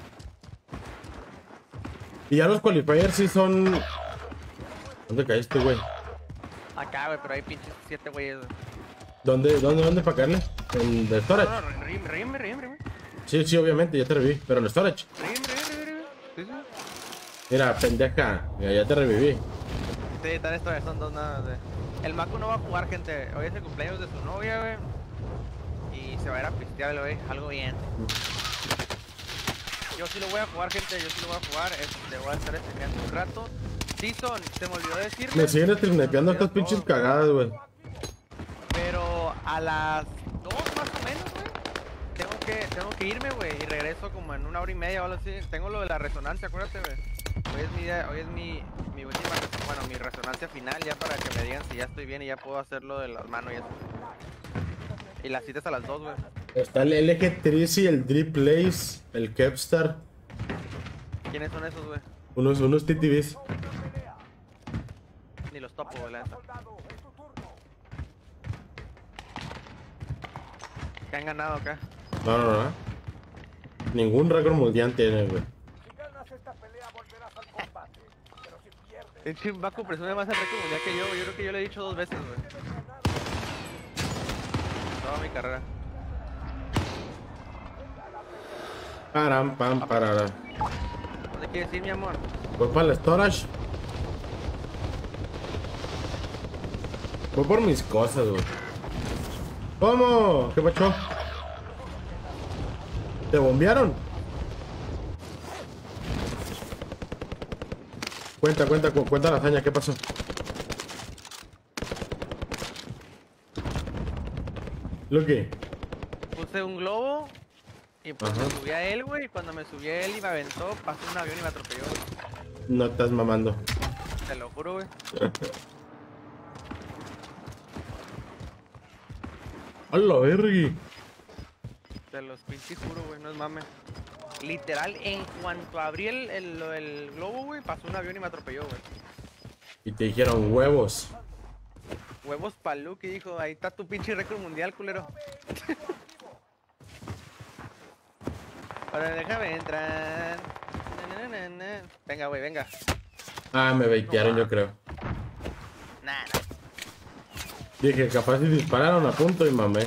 Speaker 1: Y ya los qualifiers sí son... ¿Dónde caíste, güey?
Speaker 6: Acá, güey, pero hay pinches 7 güeyes.
Speaker 1: ¿Dónde para caerle? ¿En el storage?
Speaker 6: No, rime.
Speaker 1: Sí, obviamente, ya te reviví. Pero en el storage.
Speaker 6: Rime. Sí.
Speaker 1: Mira, pendeja. Mira, ya te reviví.
Speaker 6: Sí, están estos, son dos nada, güey. El Macu no va a jugar, gente. Hoy es el cumpleaños de su novia, güey. Y se va a ir a pistear, güey. Algo bien. Yo sí lo voy a jugar, gente. Voy a estar streameando un rato. Dison, se me olvidó decirle.
Speaker 1: Me siguen streameando estas pinches cagadas, güey.
Speaker 6: Pero a las 2 más o menos, güey. Tengo que irme, güey. Y regreso como en 1 hora y media o algo así. Tengo lo de la resonancia, acuérdate, güey. Hoy es mi última, bueno, mi resonancia final ya para que me digan si ya estoy bien y ya puedo hacer lo de las manos y eso. Y las citas a las 2, güey.
Speaker 1: Está el LG3 y el Drip Lace, el Kevstar.
Speaker 6: ¿Quiénes son esos, güey?
Speaker 1: Unos TTVs.
Speaker 6: Ni los topo, güey, la neta. ¿Qué han ganado acá?
Speaker 1: No. Ningún récord mundial tiene, güey.
Speaker 3: Si ganas esta pelea, volverás al combate. Pero si pierdes,
Speaker 6: El Chimbaco presume más el récord mundial que yo, güey. Yo creo que yo le he dicho 2 veces, güey. Toda mi carrera.
Speaker 1: Param, pam, parara.
Speaker 6: ¿Dónde quieres ir, mi amor?
Speaker 1: Voy para el storage. Voy por mis cosas, güey. ¿Cómo? ¿Qué pasó? ¿Te bombearon? Cuenta la hazaña, ¿qué pasó? ¿Lo que?
Speaker 6: Puse un globo y pues
Speaker 1: Ajá.
Speaker 6: me subí a él, güey. Y cuando me subí a él y me aventó, pasó un avión y me atropelló, güey.
Speaker 1: No estás mamando.
Speaker 6: Te lo juro, güey.
Speaker 1: ¡Hola, vergui!
Speaker 6: Te los pinches juro, güey, no es mame. Literal, en cuanto abrí el globo, güey, pasó un avión y me atropelló, güey.
Speaker 1: Y te dijeron huevos.
Speaker 6: Huevos palú, que dijo, ahí está tu pinche récord mundial, culero. Ahora déjame entrar. Na, na, na, na. Venga, güey, venga.
Speaker 1: Ah, me baitearon, yo creo.
Speaker 6: Nah,
Speaker 1: Dije, capaz si dispararon a punto y mamé.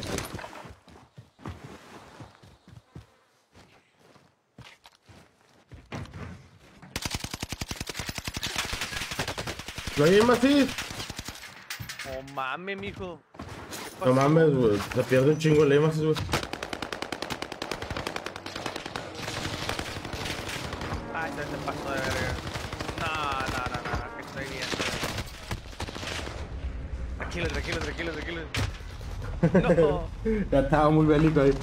Speaker 1: ¿No hay más así?
Speaker 6: oh mame, mijo.
Speaker 1: No mames, güey. Se pierde un chingo de lemas, güey.
Speaker 6: Ay, se pasó de verga. No, que estoy bien. Tranquilo. No,
Speaker 1: Ya estaba muy bélico ahí.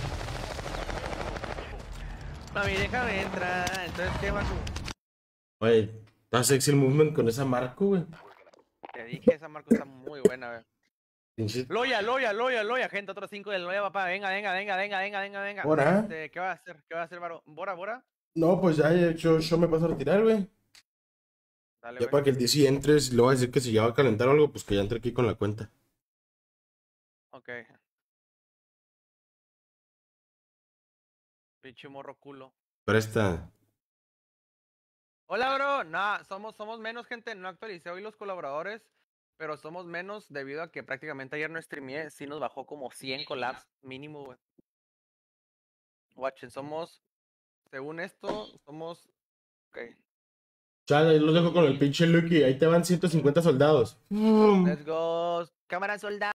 Speaker 6: mami, déjame entrar. Entonces, ¿qué vas tú?
Speaker 1: Oye, está sexy el movement con esa marca, güey.
Speaker 6: Te dije, esa marca está muy buena, güey.
Speaker 1: Pinche-
Speaker 6: Loya, gente, otros 5 del Loya, papá. Venga.
Speaker 1: ¿Hora?
Speaker 6: ¿Qué va a hacer? ¿Qué va a hacer, Baro? ¿Bora?
Speaker 1: No, pues ya yo me paso a retirar, güey.
Speaker 6: Dale,
Speaker 1: Ya
Speaker 6: güey.
Speaker 1: para que el DC entres, le voy a decir que si ya va a calentar algo, pues que ya entre aquí con la cuenta.
Speaker 6: Ok. Pinche morro culo.
Speaker 1: Presta.
Speaker 6: Hola, bro. Nah, somos menos, gente. No actualicé hoy los colaboradores, pero somos menos debido a que prácticamente ayer no streameé. Sí nos bajó como 100 collabs mínimo, güey. Watchen, según esto, ok.
Speaker 1: Chale, ahí los dejo con el pinche Lucky. Ahí te van 150 soldados.
Speaker 6: Let's go. Cámara soldado.